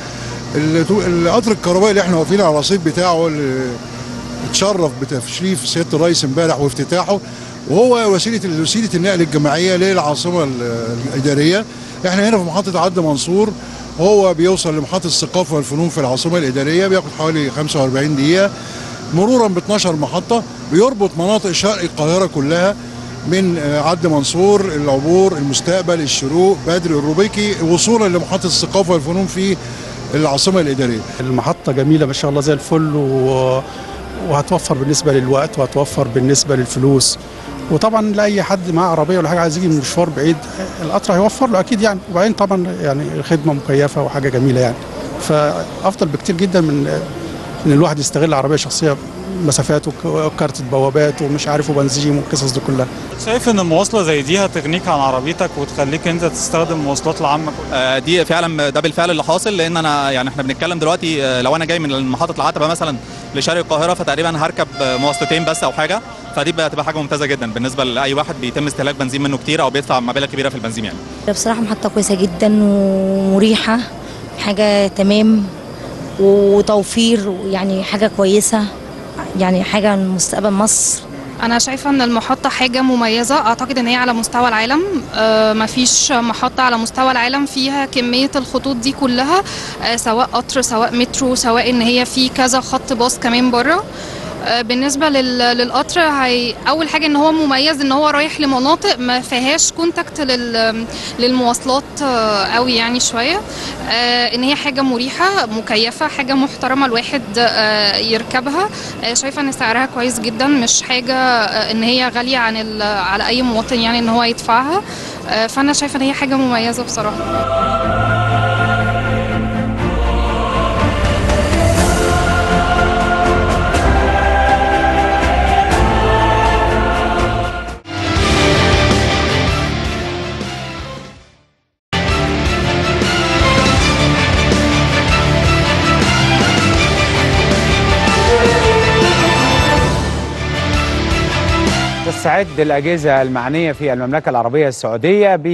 القطر الكهربائي اللي احنا واقفين على الرصيف بتاعه اللي اتشرف بتشريف سياده الرئيس امبارح وافتتاحه، وهو وسيله وسيله النقل الجماعيه للعاصمه الاداريه. احنا هنا في محطه عدلي منصور، هو بيوصل لمحطه الثقافه والفنون في العاصمه الاداريه، بياخد حوالي خمسة وأربعين دقيقه مرورا ب اتناشر محطه، بيربط مناطق شرق القاهره كلها من عدلي منصور، العبور، المستقبل، الشروق، بدر، الروبيكي، وصولا لمحطه الثقافه والفنون في العاصمه الاداريه. المحطه جميله ما شاء الله زي الفل، و... وهتوفر بالنسبه للوقت وهتوفر بالنسبه للفلوس، وطبعا لاي حد معاه عربيه ولا حاجه عايز يجي من مشوار بعيد القطر هيوفر له اكيد يعني. وبعدين طبعا يعني الخدمه مكيفه وحاجه جميله يعني، فافضل بكتير جدا من ان الواحد يستغل عربيه شخصيه مسافات وكارت بوابات ومش عارف وبنزين والقصص دي كلها. شايف ان المواصله زي دي هتغنيك عن عربيتك وتخليك انت تستخدم المواصلات العامه كلها؟ دي فعلا ده بالفعل اللي حاصل، لان انا يعني احنا بنتكلم دلوقتي لو انا جاي من محطه العتبه مثلا لشرق القاهره فتقريبا هركب مواصلتين بس او حاجه، فدي هتبقى حاجه ممتازه جدا بالنسبه لاي واحد بيتم استهلاك بنزين منه كتير او بيدفع مبالغ كبيره في البنزين يعني. بصراحه محطه كويسه جدا ومريحه، حاجه تمام وتوفير، يعني حاجه كويسه، يعني حاجه لمستقبل مصر. أنا شايفة إن المحطة حاجة مميزة، أعتقد إن هي على مستوى العالم، أه مفيش محطة على مستوى العالم فيها كمية الخطوط دي كلها، أه سواء قطر سواء مترو سواء إن هي في كذا خط باص كمان بره. أه بالنسبة للقطر، هي أول حاجة إن هو مميز إن هو رايح لمناطق ما فيهاش كونتاكت للمواصلات قوي يعني شوية. أه إن هي حاجة مريحة مكيفة، حاجة محترمة الواحد أه يركبها. أه شايفة إن سعرها كويس جدا، مش حاجة أه إن هي غالية عن على أي مواطن يعني إن هو يدفعها. أه فأنا شايفة إن هي حاجة مميزة بصراحة. تستعد الأجهزة المعنية في المملكة العربية السعودية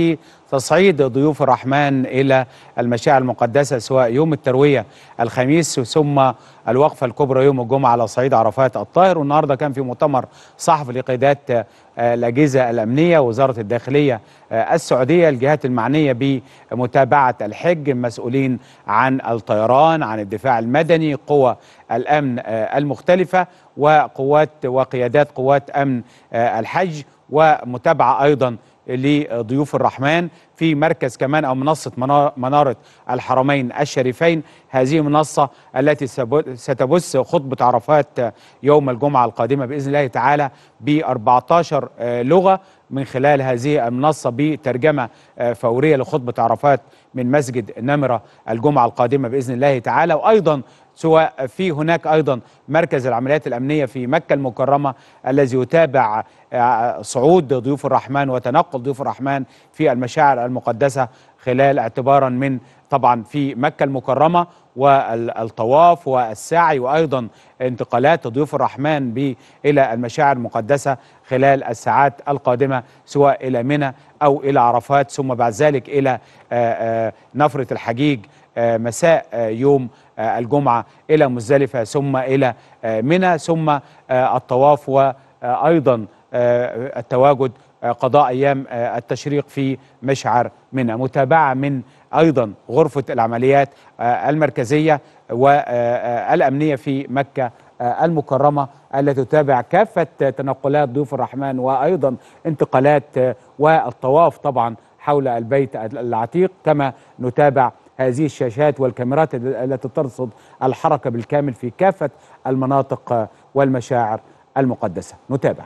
تصعيد ضيوف الرحمن إلى المشاعر المقدسة سواء يوم التروية الخميس ثم الوقفة الكبرى يوم الجمعة على صعيد عرفات الطاهر. والنهارده كان في مؤتمر صحفي لقيادات الأجهزة الأمنية وزارة الداخلية السعودية، الجهات المعنية بمتابعة الحج، المسؤولين عن الطيران، عن الدفاع المدني، قوى الأمن المختلفة وقوات وقيادات قوات أمن الحج، ومتابعة أيضا لضيوف الرحمن في مركز كمان أو منصة منارة الحرمين الشريفين. هذه منصة التي ستبث خطبة عرفات يوم الجمعة القادمة بإذن الله تعالى ب أربعة عشر لغة من خلال هذه المنصة بترجمة فورية لخطبة عرفات من مسجد نمرة الجمعة القادمة بإذن الله تعالى. وأيضا سواء في هناك أيضا مركز العمليات الأمنية في مكة المكرمة الذي يتابع صعود ضيوف الرحمن وتنقل ضيوف الرحمن في المشاعر المقدسة خلال اعتبارا من طبعا في مكة المكرمة والطواف والسعي، وأيضا انتقالات ضيوف الرحمن إلى المشاعر المقدسة خلال الساعات القادمة سواء إلى منى أو إلى عرفات، ثم بعد ذلك إلى نفرة الحجيج مساء يوم الجمعة إلى مزدلفة ثم إلى منى، ثم الطواف وأيضا التواجد قضاء أيام التشريق في مشعر منى. متابعة من أيضا غرفة العمليات المركزية والأمنية في مكة المكرمة التي تتابع كافة تنقلات ضيوف الرحمن وأيضا انتقالات والطواف طبعا حول البيت العتيق، كما نتابع هذه الشاشات والكاميرات التي ترصد الحركة بالكامل في كافة المناطق والمشاعر المقدسة. نتابع.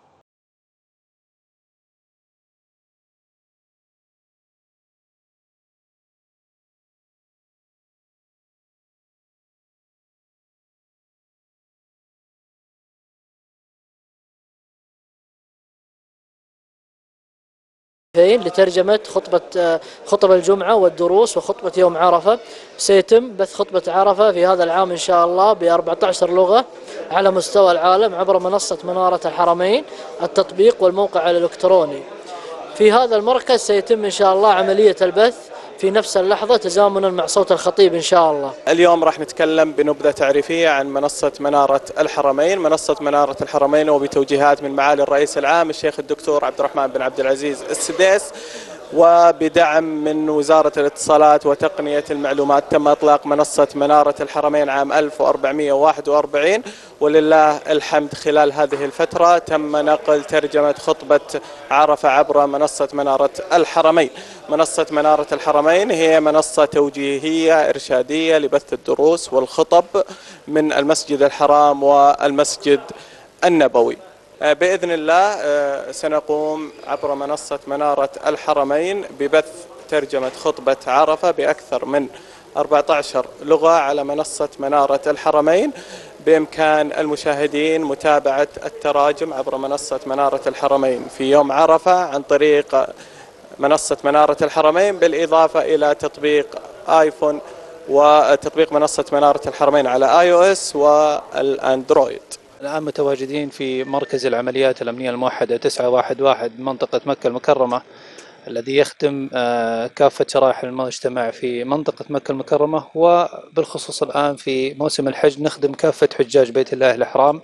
لترجمة خطبة خطب الجمعة والدروس وخطبة يوم عرفة. سيتم بث خطبة عرفة في هذا العام إن شاء الله ب أربعة عشر لغة على مستوى العالم عبر منصة منارة الحرمين، التطبيق والموقع الإلكتروني. في هذا المركز سيتم إن شاء الله عملية البث في نفس اللحظة تزامنا مع صوت الخطيب إن شاء الله. اليوم راح نتكلم بنبذة تعريفية عن منصة منارة الحرمين. منصة منارة الحرمين وبتوجيهات من معالي الرئيس العام الشيخ الدكتور عبد الرحمن بن عبد العزيز السديس وبدعم من وزارة الاتصالات وتقنية المعلومات تم إطلاق منصة منارة الحرمين عام ألف وأربعمئة وواحد وأربعين، ولله الحمد خلال هذه الفترة تم نقل ترجمة خطبة عرفة عبر منصة منارة الحرمين. منصة منارة الحرمين هي منصة توجيهية إرشادية لبث الدروس والخطب من المسجد الحرام والمسجد النبوي. بإذن الله سنقوم عبر منصة منارة الحرمين ببث ترجمة خطبة عرفة بأكثر من أربعة عشر لغة على منصة منارة الحرمين. بإمكان المشاهدين متابعة التراجم عبر منصة منارة الحرمين في يوم عرفة عن طريق منصة منارة الحرمين، بالإضافة إلى تطبيق آيفون وتطبيق منصة منارة الحرمين على آي أو إس والأندرويد. الآن متواجدين في مركز العمليات الأمنية الموحدة تسعة واحد واحد منطقة مكة المكرمة الذي يخدم كافة شرائح المجتمع في منطقة مكة المكرمة، وبالخصوص الآن في موسم الحج نخدم كافة حجاج بيت الله الحرام.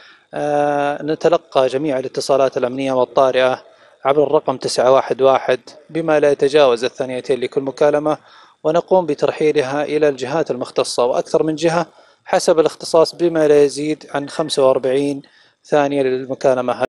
نتلقى جميع الاتصالات الأمنية والطارئة عبر الرقم تسعة واحد واحد بما لا يتجاوز الثانيتين لكل مكالمة، ونقوم بترحيلها إلى الجهات المختصة وأكثر من جهة حسب الاختصاص بما لا يزيد عن خمسة وأربعين ثانية للمكالمة